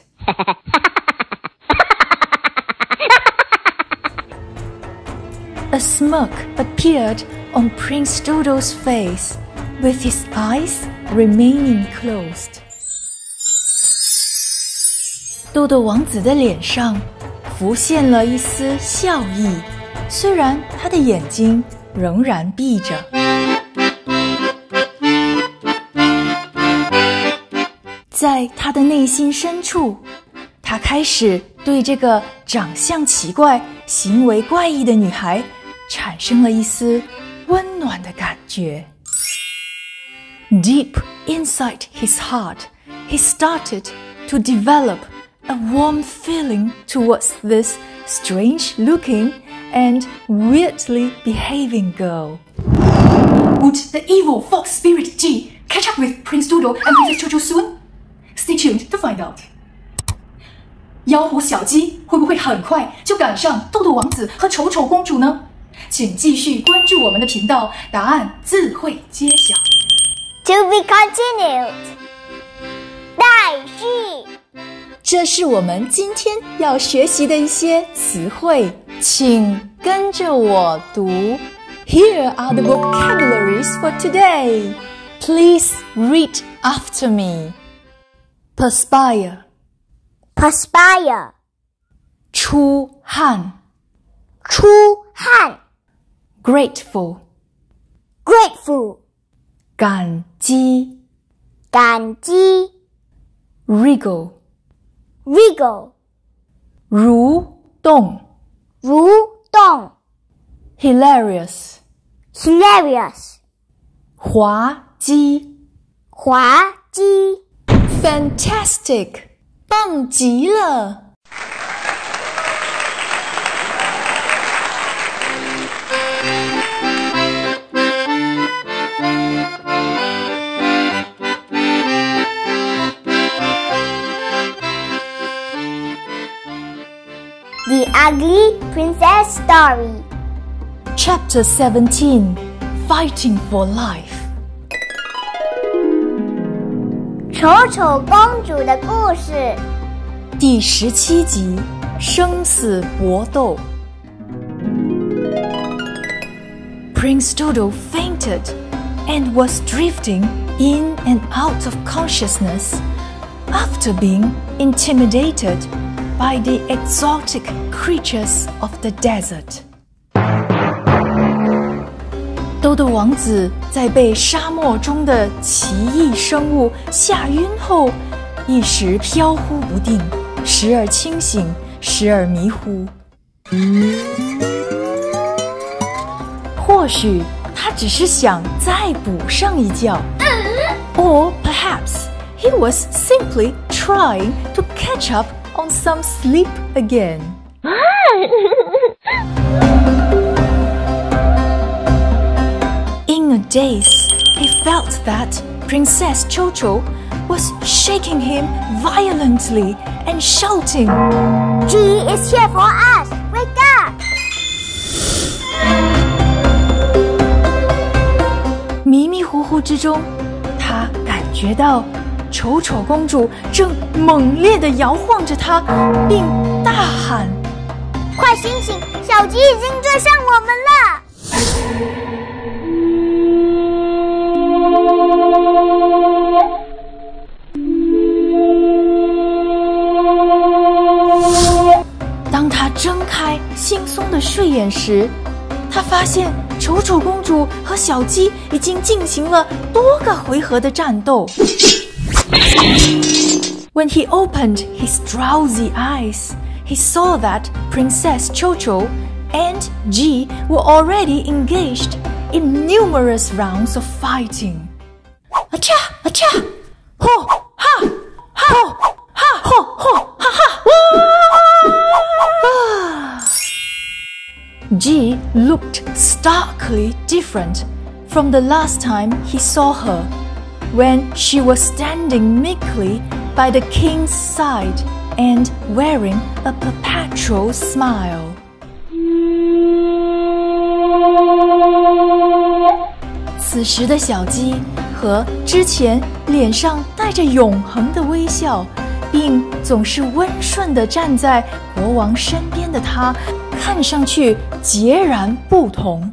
Speaker 2: A smirk appeared on Prince Dodo's face, with his eyes remaining closed. 豆豆王子的脸上浮现了一丝笑意，虽然他的眼睛仍然闭着。在他的内心深处，他开始对这个长相奇怪、行为怪异的女孩产生了一丝温暖的感觉。Deep inside his heart, he started to develop a warm feeling towards this strange-looking and weirdly behaving girl.
Speaker 3: Would the evil fox spirit G catch up with Prince Dodo and Princess Chocho soon? Stay tuned to find out. 妖狐小鸡会不会很快就赶上豆豆王子和丑丑公主呢？请继续关注我们的频道，答案自会揭晓。
Speaker 1: To be continued. 待续。
Speaker 2: 这是我们今天要学习的一些词汇，请跟着我读。Here are the vocabularies for today. Please read after me. Perspire.
Speaker 1: Perspire.
Speaker 2: 出汗。
Speaker 1: 出汗。
Speaker 2: Grateful.
Speaker 1: Grateful.
Speaker 2: 感激。
Speaker 1: 感激。
Speaker 2: Wriggle.
Speaker 1: Wriggle.
Speaker 2: 蠕动。
Speaker 1: 蠕动。
Speaker 2: Hilarious.
Speaker 1: Hilarious.
Speaker 2: 滑稽。
Speaker 1: 滑稽。
Speaker 2: Fantastic. 棒极了。
Speaker 1: The Ugly Princess Story.
Speaker 2: Chapter seventeen. Fighting for Life.
Speaker 1: 丑丑公主的故事。
Speaker 2: 第十七集，生死搏斗。Prince Dodo fainted and was drifting in and out of consciousness after being intimidated by the exotic creatures of the desert. 豆豆王子在被沙漠中的奇异生物吓晕后，一时飘忽不定，时而清醒，时而迷糊。或许他只是想再补上一觉， or perhaps he was simply trying to catch up on some sleep again. In a daze, he felt that Princess Chocho was shaking him violently and shouting,
Speaker 1: G is here for us! Wake up!
Speaker 2: 迷迷糊糊之中，他感觉到丑丑公主正猛烈地摇晃着他，并大喊：“
Speaker 1: 快醒醒！小鸡已经追上我们了！”
Speaker 2: 当他睁开惺忪的睡眼时，他发现丑丑公主和小鸡已经进行了多个回合的战斗。When he opened his drowsy eyes, he saw that Princess Chocho and G were already engaged in numerous rounds of fighting. Acha, acha, ho, ha, ha, ha, ho, ho, ha, ha. G looked starkly different from the last time he saw her, when she was standing meekly by the king's side and wearing a perpetual smile. 此时的小鸡和之前脸上带着永恒的微笑，并总是温顺地站在国王身边的他，看上去截然不同。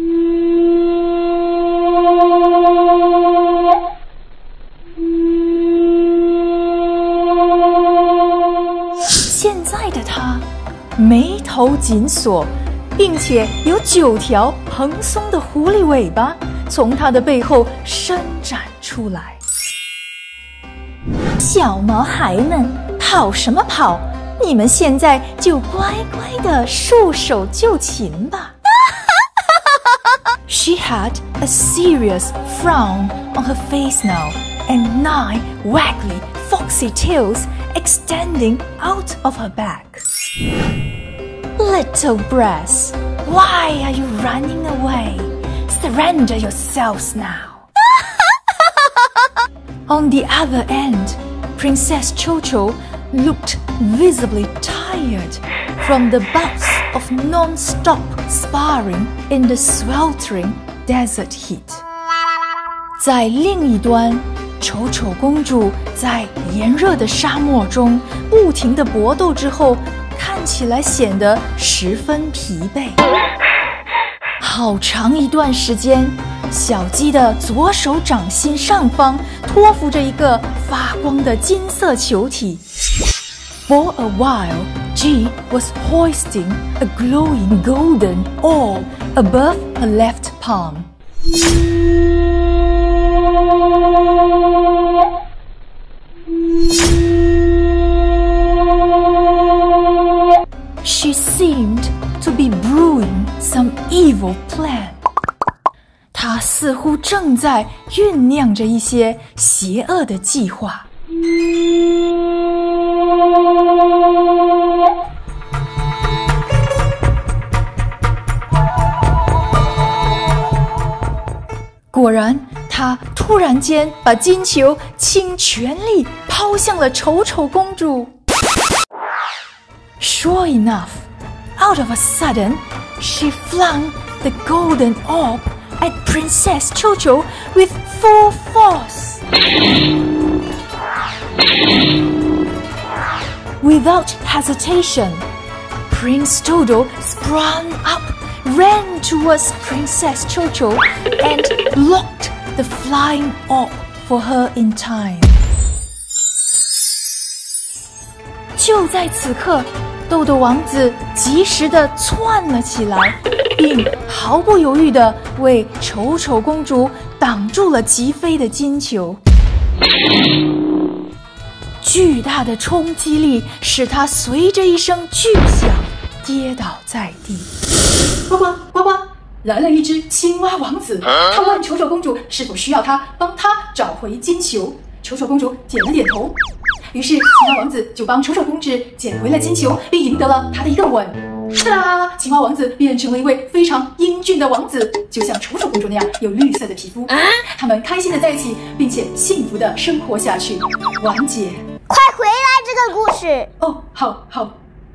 Speaker 2: 现在的他眉头紧锁，并且有九条蓬松的狐狸尾巴从他的背后伸展出来。小毛孩们，跑什么跑？你们现在就乖乖地束手就擒吧。She had a serious frown on her face now, and nine waggly, foxy tails extending out of her back. Little brats, why are you running away? Surrender yourselves now. On the other end, Princess Chocho looked visibly tired from the bouts of non-stop sparring in the sweltering desert heat. 在另一端，丑丑公主在炎热的沙漠中不停地搏斗之后，看起来显得十分疲惫。好长一段时间，小鸡的左手掌心上方托浮着一个发光的金色球体。For a while, G was hoisting a glowing golden orb above her left palm. She seemed to be brewing some evil plan. 她似乎正在酝酿着一些邪恶的计划。果然，她突然间把金球倾全力抛向了丑丑公主。Sure enough, out of a sudden, she flung the golden orb at Princess Chocho with full force. Without hesitation, Prince Dodo sprang up, ran towards Princess Chocho, and blocked the flying orb for her in time. 就在此刻，豆豆王子及时地窜了起来，并毫不犹豫地为丑丑公主挡住了疾飞的金球。巨大的冲击力使他随着一声巨响跌倒在地。
Speaker 3: 呱呱呱呱，来了一只青蛙王子，他问丑丑公主是否需要他帮他找回金球。丑丑公主点了点头。于是青蛙王子就帮丑丑公主捡回了金球，并赢得了她的一个吻。哒啦！青蛙王子变成了一位非常英俊的王子，就像丑丑公主那样有绿色的皮肤。他们开心的在一起，并且幸福的生活下去。完结。
Speaker 1: 快回来这个故事。
Speaker 3: 哦，好好。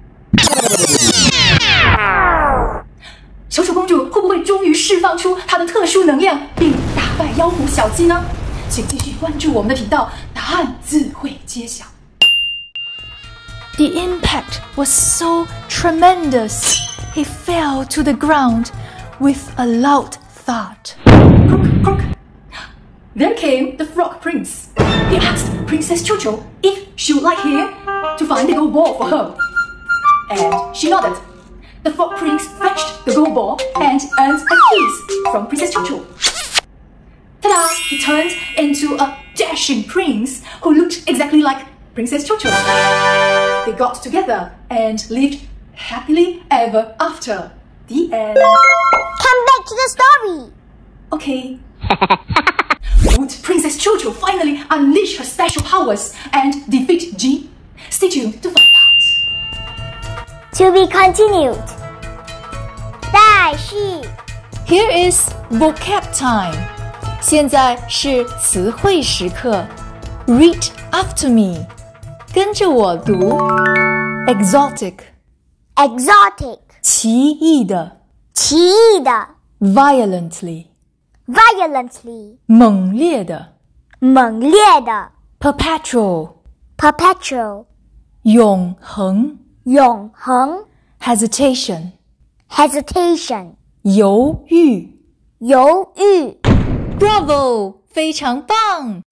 Speaker 3: 丑丑公主会不会终于释放出她的特殊能量，并打败妖狐小鸡呢？请继续关注我们的频道，答案自会揭晓。
Speaker 2: The impact was so tremendous, he fell to the ground with a loud thud.
Speaker 3: Croak, croak. There came the Frog Prince. He asked Princess Chocho if she would like him to find the gold ball for her. And she nodded. The Frog Prince fetched the gold ball and earned a kiss from Princess Chocho. Ta-da! He turned into a dashing prince who looked exactly like Princess Chocho. They got together and lived happily ever after. The end.
Speaker 1: Come back to the story.
Speaker 3: Okay. Would Princess Chocho finally unleash her special powers and defeat G? Stay tuned to find out.
Speaker 1: To be continued. 待续。
Speaker 2: Here is vocab time. 现在是词汇时刻。Read after me. 跟着我读。Exotic.
Speaker 1: Exotic.
Speaker 2: 奇异的。
Speaker 1: 奇异的。
Speaker 2: Violently.
Speaker 1: Violently.
Speaker 2: 猛烈的。
Speaker 1: 猛烈的。
Speaker 2: Perpetual.
Speaker 1: Perpetual.
Speaker 2: 永恒。
Speaker 1: 永恒。
Speaker 2: Hesitation.
Speaker 1: Hesitation.
Speaker 2: 犹豫。
Speaker 1: 犹豫。
Speaker 2: Bravo! 非常棒！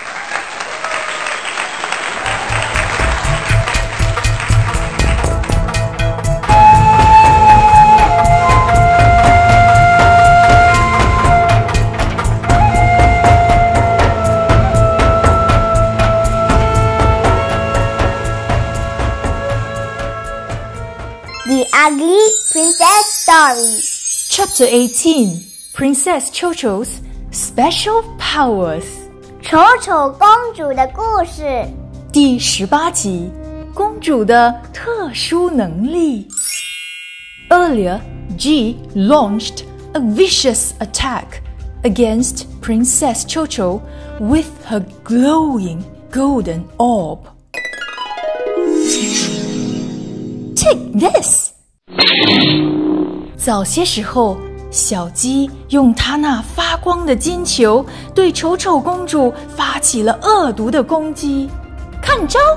Speaker 1: The Ugly Princess Story.
Speaker 2: Chapter eighteen. Princess Chocho's Special Powers.
Speaker 1: 丑丑公主的故事。
Speaker 2: 第十八集，公主的特殊能力。Earlier, G launched a vicious attack against Princess Chocho with her glowing golden orb. take this。早些时候，小鸡用它那发光的金球对丑丑公主发起了恶毒的攻击。看招！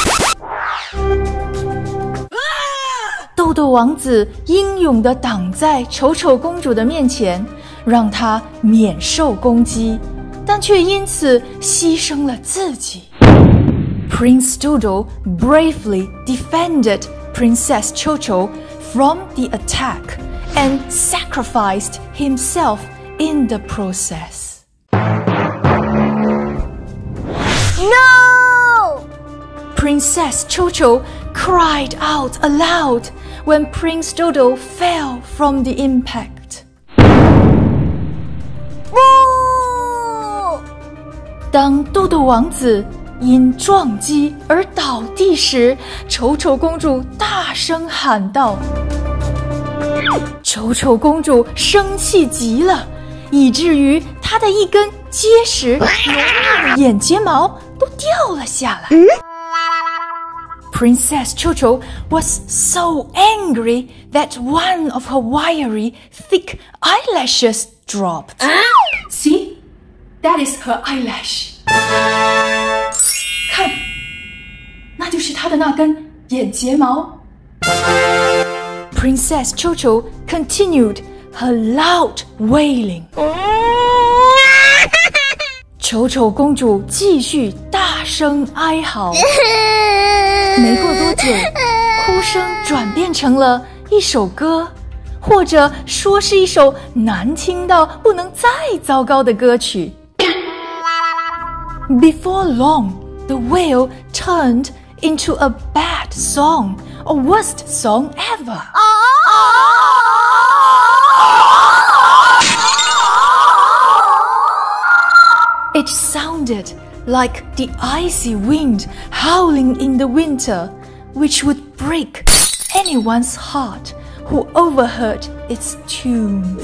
Speaker 2: 豆豆王子英勇地挡在丑丑公主的面前，让她免受攻击，但却因此牺牲了自己。Prince Dodo bravely defended Princess Chocho from the attack and sacrificed himself in the process.
Speaker 1: No!
Speaker 2: Princess Chocho cried out aloud when Prince Dodo fell from the impact.
Speaker 1: 不！
Speaker 2: 当豆豆王子因撞击而倒地时，丑丑公主大声喊道。丑丑公主生气极了，以至于她的一根结实浓密的眼睫毛都掉了下来。Princess Chocho was so angry that one of her wiry, thick eyelashes dropped.
Speaker 3: See? That is her eyelash. 看，那就是她的那根眼睫毛。
Speaker 2: Princess Chocho continued her loud wailing. 丑丑公主继续大声哀嚎。没过多久，哭声转变成了一首歌，或者说是一首难听到不能再糟糕的歌曲。Before long, the wail turned into a bad song, a worst song ever. It sounded like the icy wind howling in the winter, which would break anyone's heart who overheard its tunes.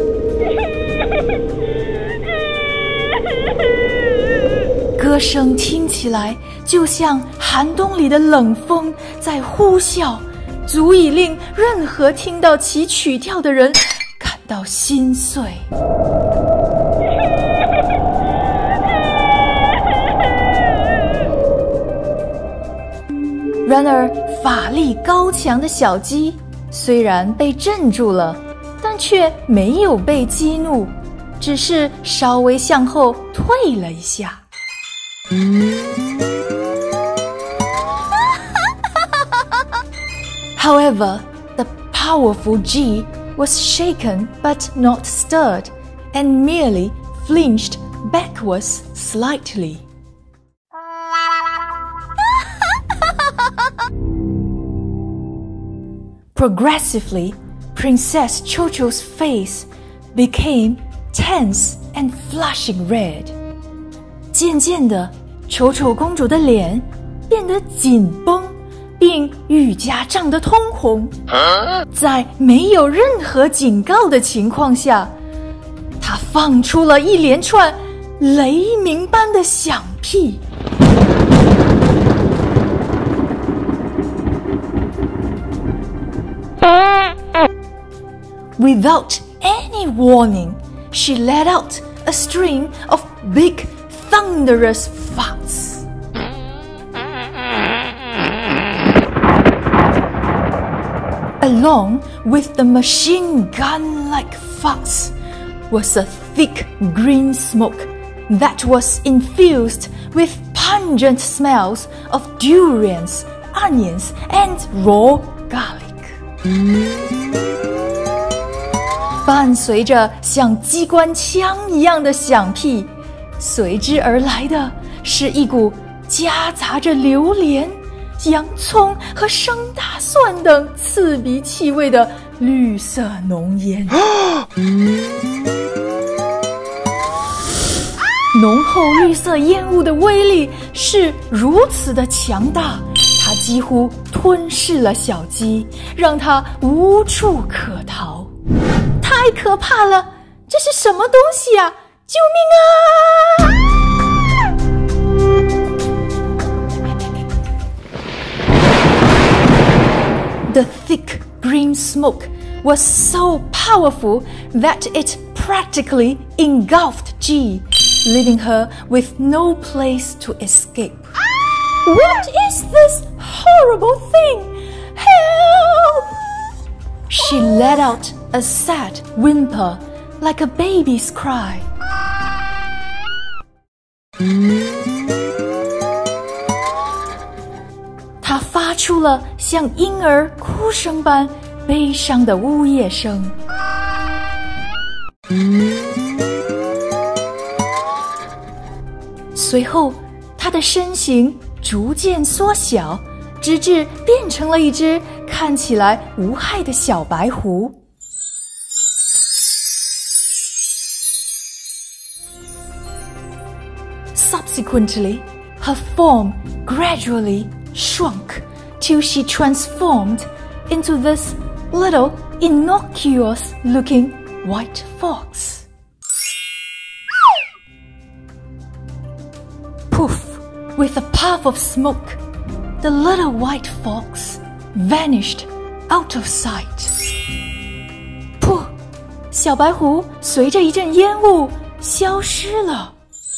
Speaker 2: 歌声听起来就像寒冬里的冷风在呼啸，足以令任何听到其曲调的人感到心碎。然而，法力高强的小鸡虽然被镇住了，但却没有被激怒，只是稍微向后退了一下。However, the powerful G was shaken but not stirred, and merely flinched backwards slightly. Progressively, Princess Chocho's face became tense and flushing red. 渐渐的，丑丑公主的脸变得紧绷，并愈加涨得通红。在没有任何警告的情况下，她放出了一连串雷鸣般的响屁。Without any warning, she let out a string of big, thunderous farts. Along with the machine gun-like farts was a thick green smoke that was infused with pungent smells of durians, onions, and raw garlic. 伴随着像机关枪一样的响屁，随之而来的是一股夹杂着榴莲、洋葱和生大蒜等刺鼻气味的绿色浓烟。浓厚绿色烟雾的威力是如此的强大，它几乎吞噬了小鸡，让它无处可逃。太可怕了！这是什么东西呀？救命啊！The The thick green smoke was so powerful that it practically engulfed G, leaving her with no place to escape. What is this horrible thing? Help! She let out a sad whimper, like a baby's cry. 她发出了像婴儿哭声般悲伤的呜咽声。随后，她的身形逐渐缩小，直至变成了一只看起来无害的小白狐。Subsequently, her form gradually shrunk till she transformed into this little innocuous-looking white fox. Poof! With a puff of smoke, the little white fox vanished out of sight. 噗！小白狐随着一阵烟雾消失了。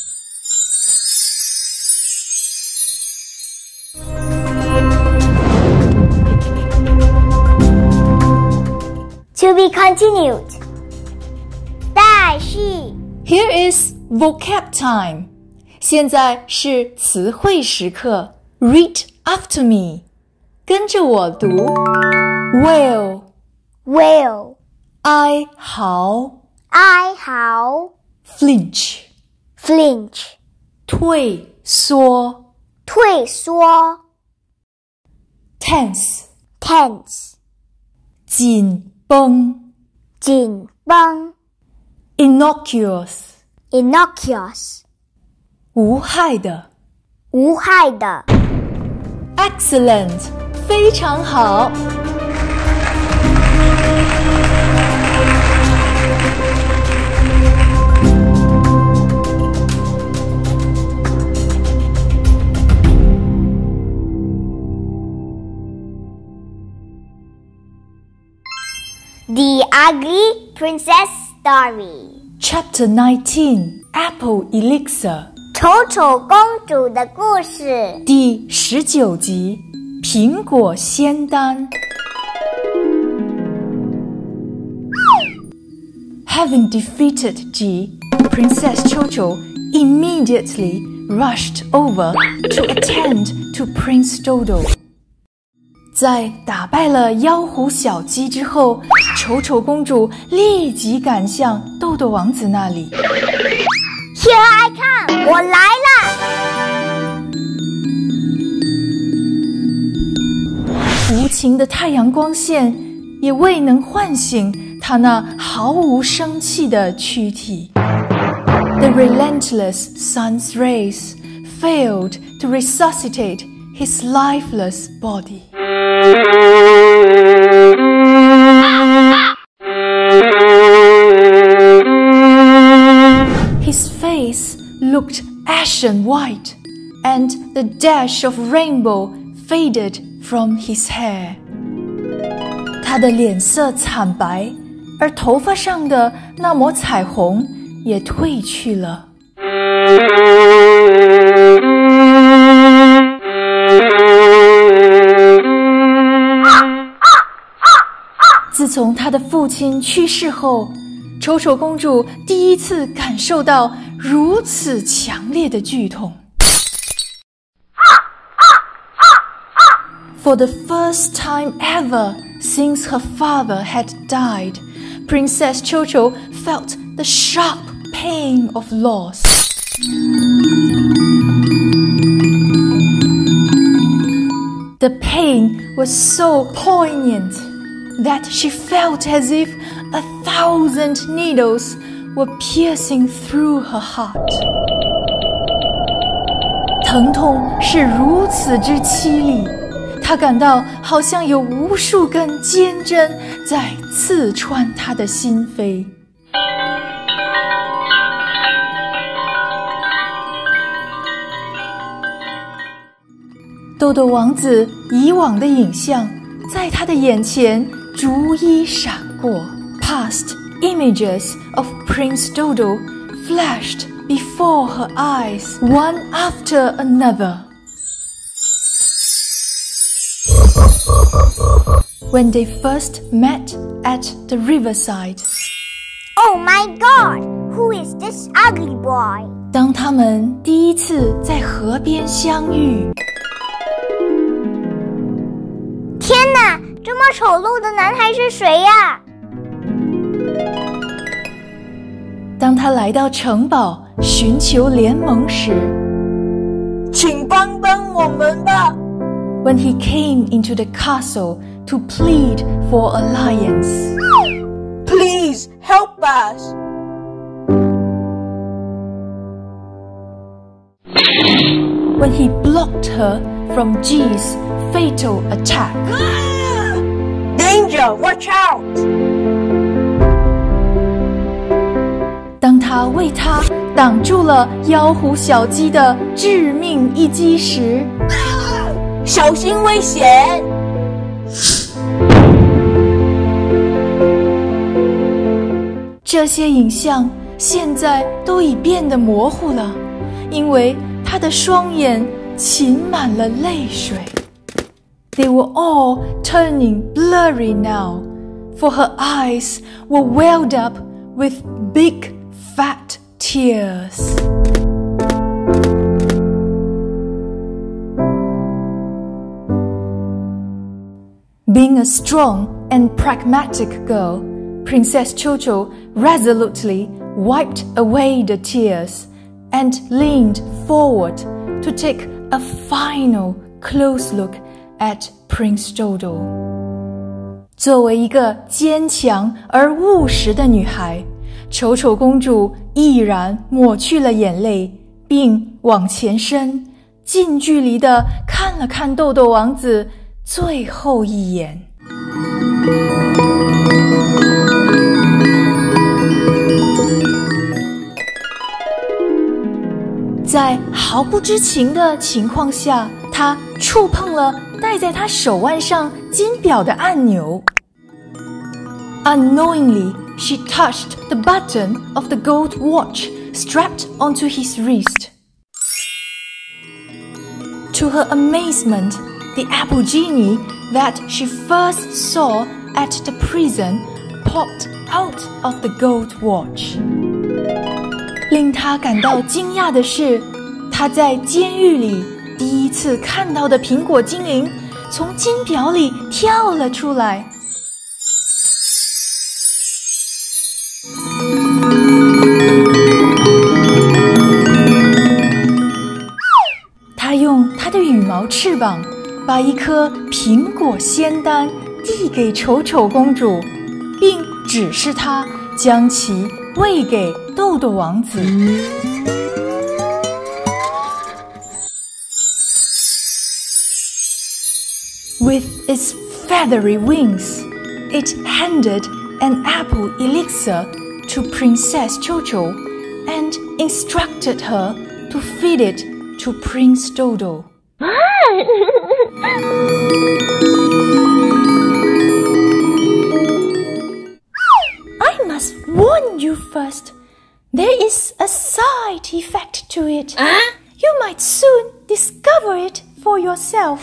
Speaker 1: To be continued. 待续。
Speaker 2: Here is vocab time. 现在是词汇时刻。Read after me. 跟着我读。Wail.
Speaker 1: Wail.
Speaker 2: 哀嚎。
Speaker 1: 哀嚎。
Speaker 2: Flinch.
Speaker 1: Flinch.
Speaker 2: 退缩。
Speaker 1: 退缩。
Speaker 2: Tense.
Speaker 1: Tense.
Speaker 2: 紧绷。
Speaker 1: 紧绷。
Speaker 2: Innocuous.
Speaker 1: Innocuous.
Speaker 2: 无害的。
Speaker 1: 无害的。
Speaker 2: Excellent. 非常好。
Speaker 1: The Ugly Princess Story.
Speaker 2: Chapter nineteen. Apple Elixir.
Speaker 1: 丑丑公主的故事。
Speaker 2: 第十九集。苹果仙丹。Having defeated G, Princess Chocho immediately rushed over to attend to Prince Dodo. 在打败了妖狐小鸡之后，丑丑公主立即赶向豆豆王子那里。
Speaker 1: Here I come， 我来了。
Speaker 2: 无情的太阳光线也未能唤醒他那毫无生气的躯体。The relentless sun's rays failed to resuscitate his lifeless body. His face looked ashen white, and the dash of rainbow faded from his hair. 他的脸色惨白，而头发上的那抹彩虹也褪去了。自从他的父亲去世后，丑丑公主第一次感受到如此强烈的剧痛。For the first time ever since her father had died, Princess Chocho felt the sharp pain of loss. The pain was so poignant that she felt as if a thousand needles were piercing through her heart. 疼痛是如此之凄厉，她感到好像有无数根尖针在刺穿她的心扉。豆豆王子以往的影像在他的眼前逐一闪过。Past images of Prince Dodo flashed before her eyes, one after another. When they first met at the riverside.
Speaker 1: Oh my God! Who is this ugly boy?
Speaker 2: 当他们第一次在河边相遇。
Speaker 1: 天哪，这么丑陋的男孩是谁呀？
Speaker 2: 当他来到城堡寻求联盟时，
Speaker 4: 请帮帮我们吧。
Speaker 2: When he came into the castle to plead for alliance.
Speaker 4: Please help us.
Speaker 2: When he blocked her from Ji's fatal attack.
Speaker 4: Danger, watch out.
Speaker 2: 当他为他挡住了妖狐小鸡的致命一击时，
Speaker 4: 小心危险！
Speaker 2: 这些影像现在都已变得模糊了，因为他的双眼噙满了泪水。They were all turning blurry now, for her eyes were welled up with big fat tears. Being a strong and pragmatic girl, Princess Chocho resolutely wiped away the tears and leaned forward to take a final close look at Prince Dodo. 作为一个坚强而务实的女孩，丑丑公主毅然抹去了眼泪，并往前伸，近距离地看了看豆豆王子最后一眼。在毫不知情的情况下，他触碰了戴在他手腕上金表的按钮。Unknowingly, she touched the button of the gold watch strapped onto his wrist. To her amazement, the apple genie that she first saw at the prison popped out of the gold watch. 令她感到惊讶的是，她在监狱里第一次看到的苹果精灵从金表里跳了出来。她用她的羽毛翅膀把一颗苹果仙丹递给丑丑公主，并指示她将其喂给豆豆王子。With its feathery wings, it handed an apple elixir to Princess Chocho and instructed her to feed it to Prince Dodo. I must warn you first. There is a side effect to it. Huh? You might soon discover it for yourself.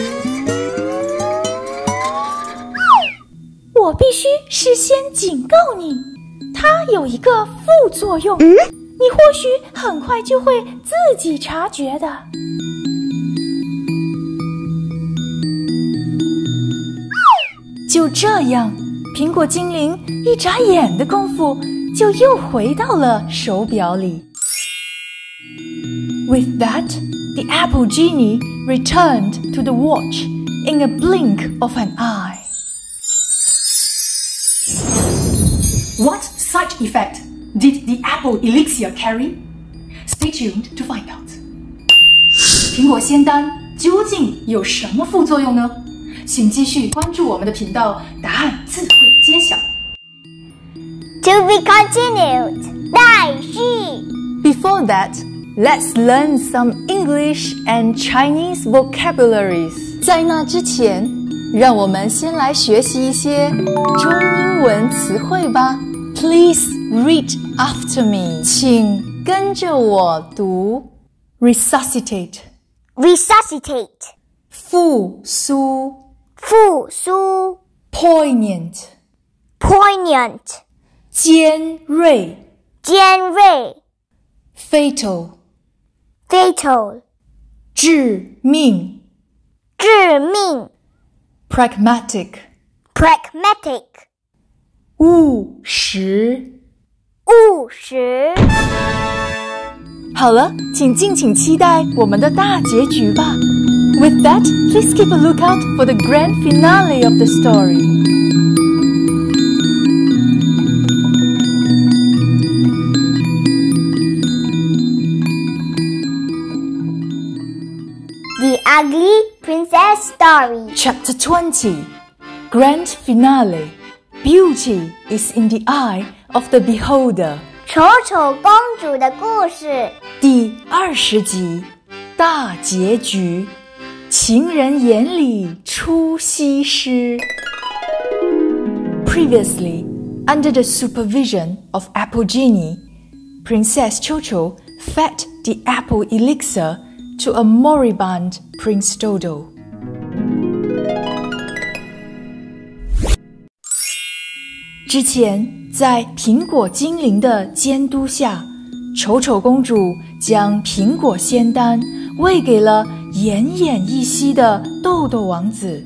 Speaker 2: 我必须事先警告你，它有一个副作用，嗯、你或许很快就会自己察觉的。就这样，苹果精灵一眨眼的功夫，就又回到了手表里。With that, the apple genie returned to the watch in a blink of an eye.
Speaker 3: What side effect did the apple elixir carry? Stay tuned to find out. 苹果仙丹究竟有什么副作用呢？请继续关注我们的频道，答案自会揭晓。
Speaker 1: To be continued. 待续。
Speaker 2: Before that, let's learn some English and Chinese vocabularies. 在那之前， 让我们先来学习一些中英文词汇吧。Please read after me. 请跟着我读。Resuscitate.
Speaker 1: Resuscitate.
Speaker 2: 复苏。
Speaker 1: 复苏。
Speaker 2: Poignant.
Speaker 1: Poignant.
Speaker 2: 尖锐。
Speaker 1: 尖锐。
Speaker 2: Fatal.
Speaker 1: Fatal.
Speaker 2: 致命。
Speaker 1: 致命。
Speaker 2: Pragmatic.
Speaker 1: Pragmatic.
Speaker 2: 务实。
Speaker 1: 务实。
Speaker 2: 好了，请敬请期待我们的大结局吧。With that, please keep a lookout for the grand finale of the story.
Speaker 1: The Ugly Princess Story.
Speaker 2: Chapter twenty. Grand Finale. Beauty is in the eye of the beholder.
Speaker 1: 丑丑公主的故事。
Speaker 2: 第二十集，大结局。情人眼里出西施。Previously, under the supervision of Apple Genie, Princess Chocho fed the apple elixir to a moribund Prince Dodo. 之前，在苹果精灵的监督下，丑丑公主将苹果仙丹喂给了奄奄一息的豆豆王子。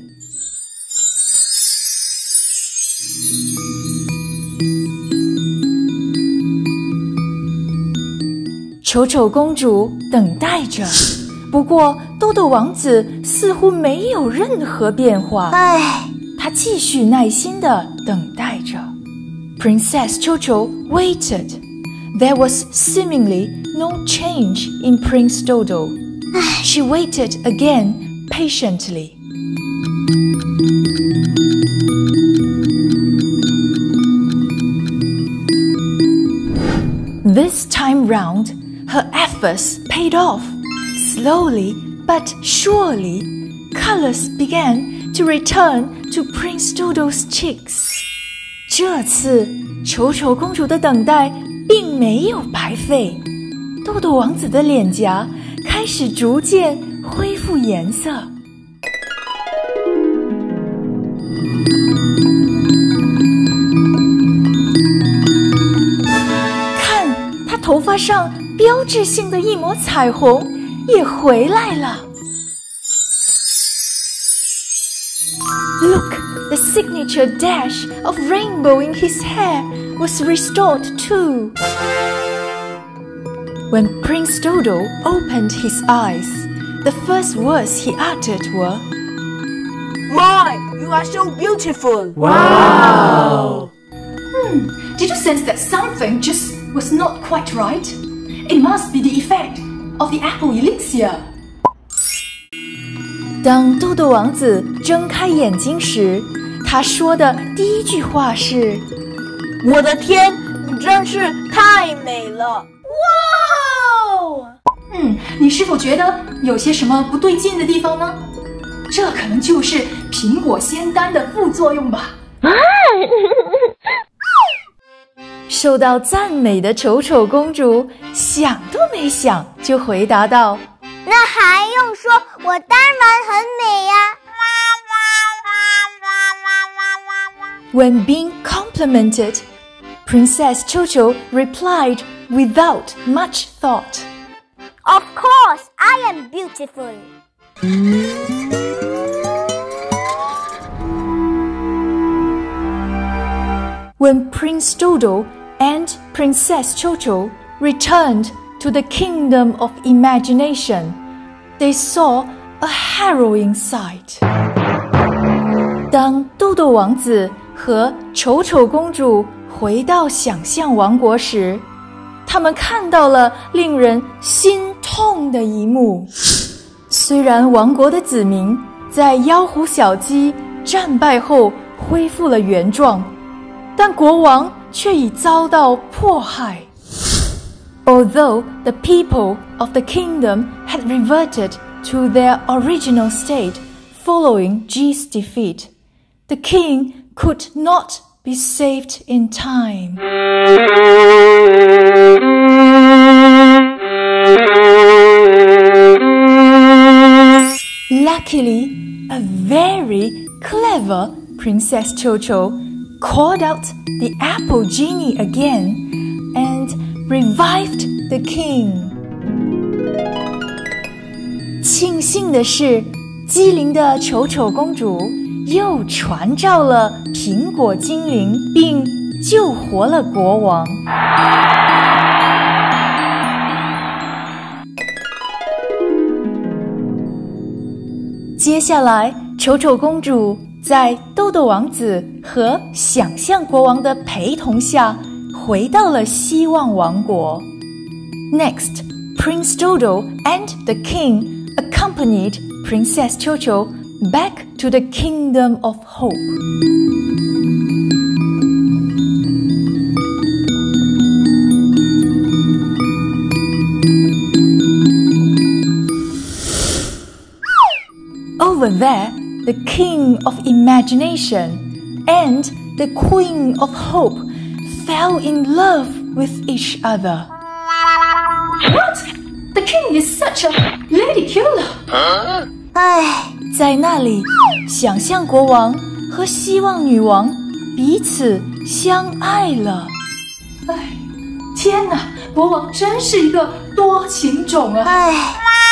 Speaker 2: 丑丑公主等待着，不过豆豆王子似乎没有任何变化。
Speaker 1: 唉，
Speaker 2: 他继续耐心地等待着。Princess Chocho waited. There was seemingly no change in Prince Dodo. She waited again patiently. This time round, her efforts paid off. Slowly but surely, colors began to return to Prince Dodo's cheeks. 这次，丑丑公主的等待并没有白费，豆豆王子的脸颊开始逐渐恢复颜色。看，他头发上标志性的一抹彩虹也回来了。Look, the signature dash of rainbow in his hair was restored too. When Prince Dodo opened his eyes, the first words he uttered were,
Speaker 4: My, you are so beautiful.
Speaker 3: Wow! Hmm, did you sense that something just was not quite right? It must be the effect of the apple elixir.
Speaker 2: 当豆豆王子睁开眼睛时，他说的第一句话是：
Speaker 4: 我的天，你真是太美了！哇哦！
Speaker 3: 嗯，你是否觉得有些什么不对劲的地方呢？这可能就是苹果仙丹的副作用吧。
Speaker 2: 受到赞美的丑丑公主想都没想就回答道：
Speaker 1: 那还用说，我当然很美呀。
Speaker 2: When being complimented, Princess Chocho replied without much thought.
Speaker 1: Of course, I am beautiful.
Speaker 2: When Prince Dodo and Princess Chocho returned to the kingdom of imagination, they saw a harrowing sight. 当豆豆王子和丑丑公主回到想象王国时，他们看到了令人心痛的一幕。虽然王国的子民在妖狐小鸡战败后恢复了原状，但国王却已遭到迫害。Although the people of the kingdom had reverted to their original state following Ji's defeat, the king could not be saved in time. Luckily, a very clever Princess Cho-Cho called out the apple genie again and revived the king. 庆幸的是，机灵的丑丑公主又传召了苹果精灵，并救活了国王。接下来，丑丑公主在豆豆王子和想象国王的陪同下，回到了希望王国。Next, Prince Dodo and the king accompanied Princess Cho-Cho back to the Kingdom of Hope. Over there, the King of Imagination and the Queen of Hope fell in love with each other.
Speaker 3: What? The king is such a lady killer.
Speaker 1: 唉，
Speaker 2: 在那里，想象国王和希望女王彼此相爱了。
Speaker 3: 哎，天哪，国王真是一个多情种啊！
Speaker 1: 唉，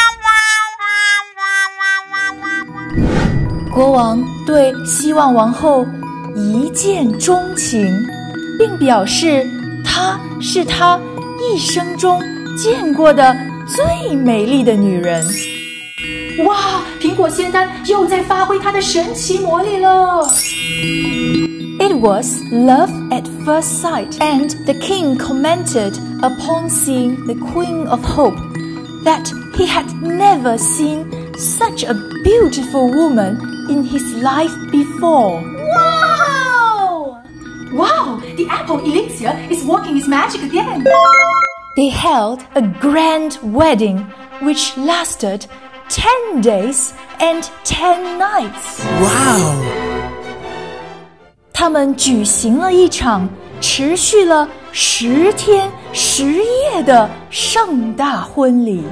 Speaker 2: 国王对希望王后一见钟情，并表示她是他一生中见过的最美丽的女人。
Speaker 3: 哇，苹果仙丹又在发挥她的神奇魔力了。
Speaker 2: It was love at first sight, and the king commented upon seeing the Queen of Hope that he had never seen such a beautiful woman in his life before.
Speaker 3: Wow! Wow, the apple elixir is working its magic again.
Speaker 2: They held a grand wedding which lasted ten days and ten nights.
Speaker 8: Wow!
Speaker 2: 他们举行了一场持续了十天十夜的盛大婚礼。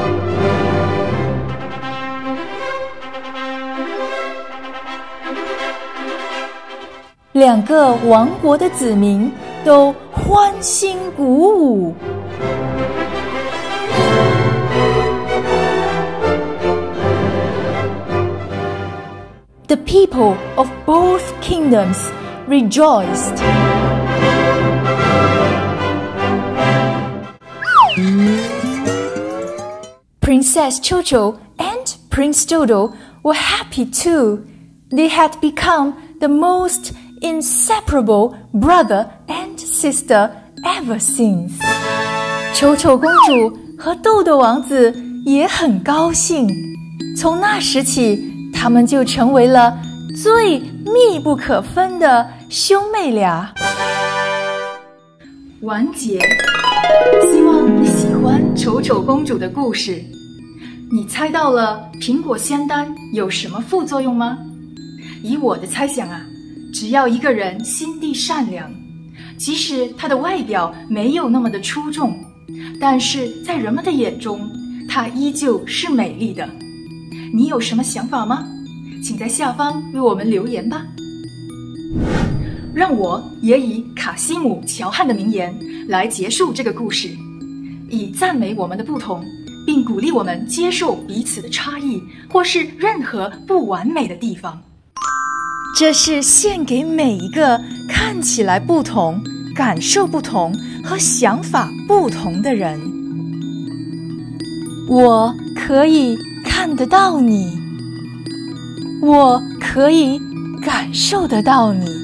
Speaker 2: 两个王国的子民都欢欣鼓舞。The people of both kingdoms rejoiced. Princess Cho-Cho and Prince Dodo were happy too. They had become the most inseparable brother and sister ever since. 丑丑公主和豆豆王子也很高兴，从那时起，他们就成为了最密不可分的兄妹俩。
Speaker 3: 完结，希望你喜欢丑丑公主的故事。你猜到了苹果仙丹有什么副作用吗？以我的猜想啊，只要一个人心地善良，即使他的外表没有那么的出众，但是在人们的眼中，她依旧是美丽的。你有什么想法吗？请在下方为我们留言吧。让我也以卡西姆·乔汉的名言来结束这个故事，以赞美我们的不同，并鼓励我们接受彼此的差异，或是任何不完美的地方。
Speaker 2: 这是献给每一个看起来不同、感受不同和想法不同的人。我可以看得到你，我可以感受得到你，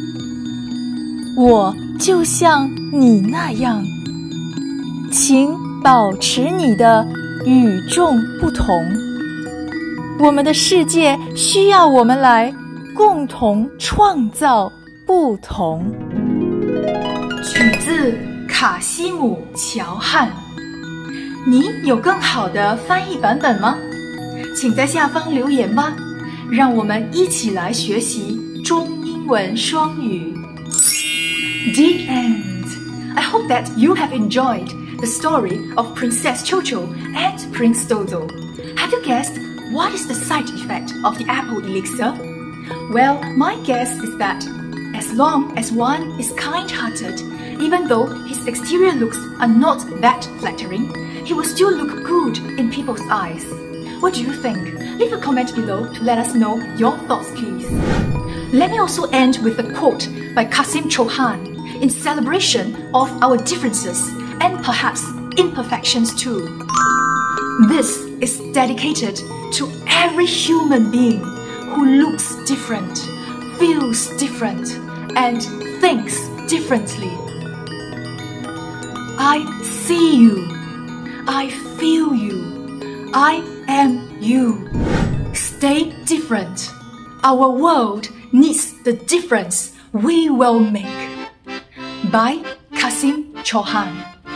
Speaker 2: 我就像你那样，请保持你的与众不同。我们的世界需要我们来共同创造不同。
Speaker 3: 取自卡西姆·乔汉。你有更好的翻译版本吗？请在下方留言吧。 让我们一起来学习中英文双语。The end. I hope that you have enjoyed the story of Princess Chocho and Prince Dodo. Have you guessed what is the side effect of the apple elixir? Well, my guess is that as long as one is kind-hearted, even though his exterior looks are not that flattering, he will still look good in people's eyes. What do you think? Leave a comment below to let us know your thoughts, please. Let me also end with a quote by Kasim Chauhan in celebration of our differences and perhaps imperfections too. This is dedicated to every human being who looks different, feels different, and thinks differently. I see you. I feel you. I am you. Stay different. Our world needs the difference we will make. By Kasim Chauhan.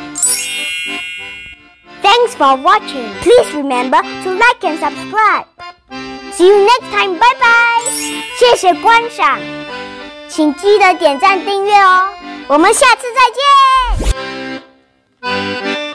Speaker 1: Thanks for watching. Please remember to like and subscribe. See you next time. Bye bye. 谢谢观赏，请记得点赞订阅哦。我们下次再见。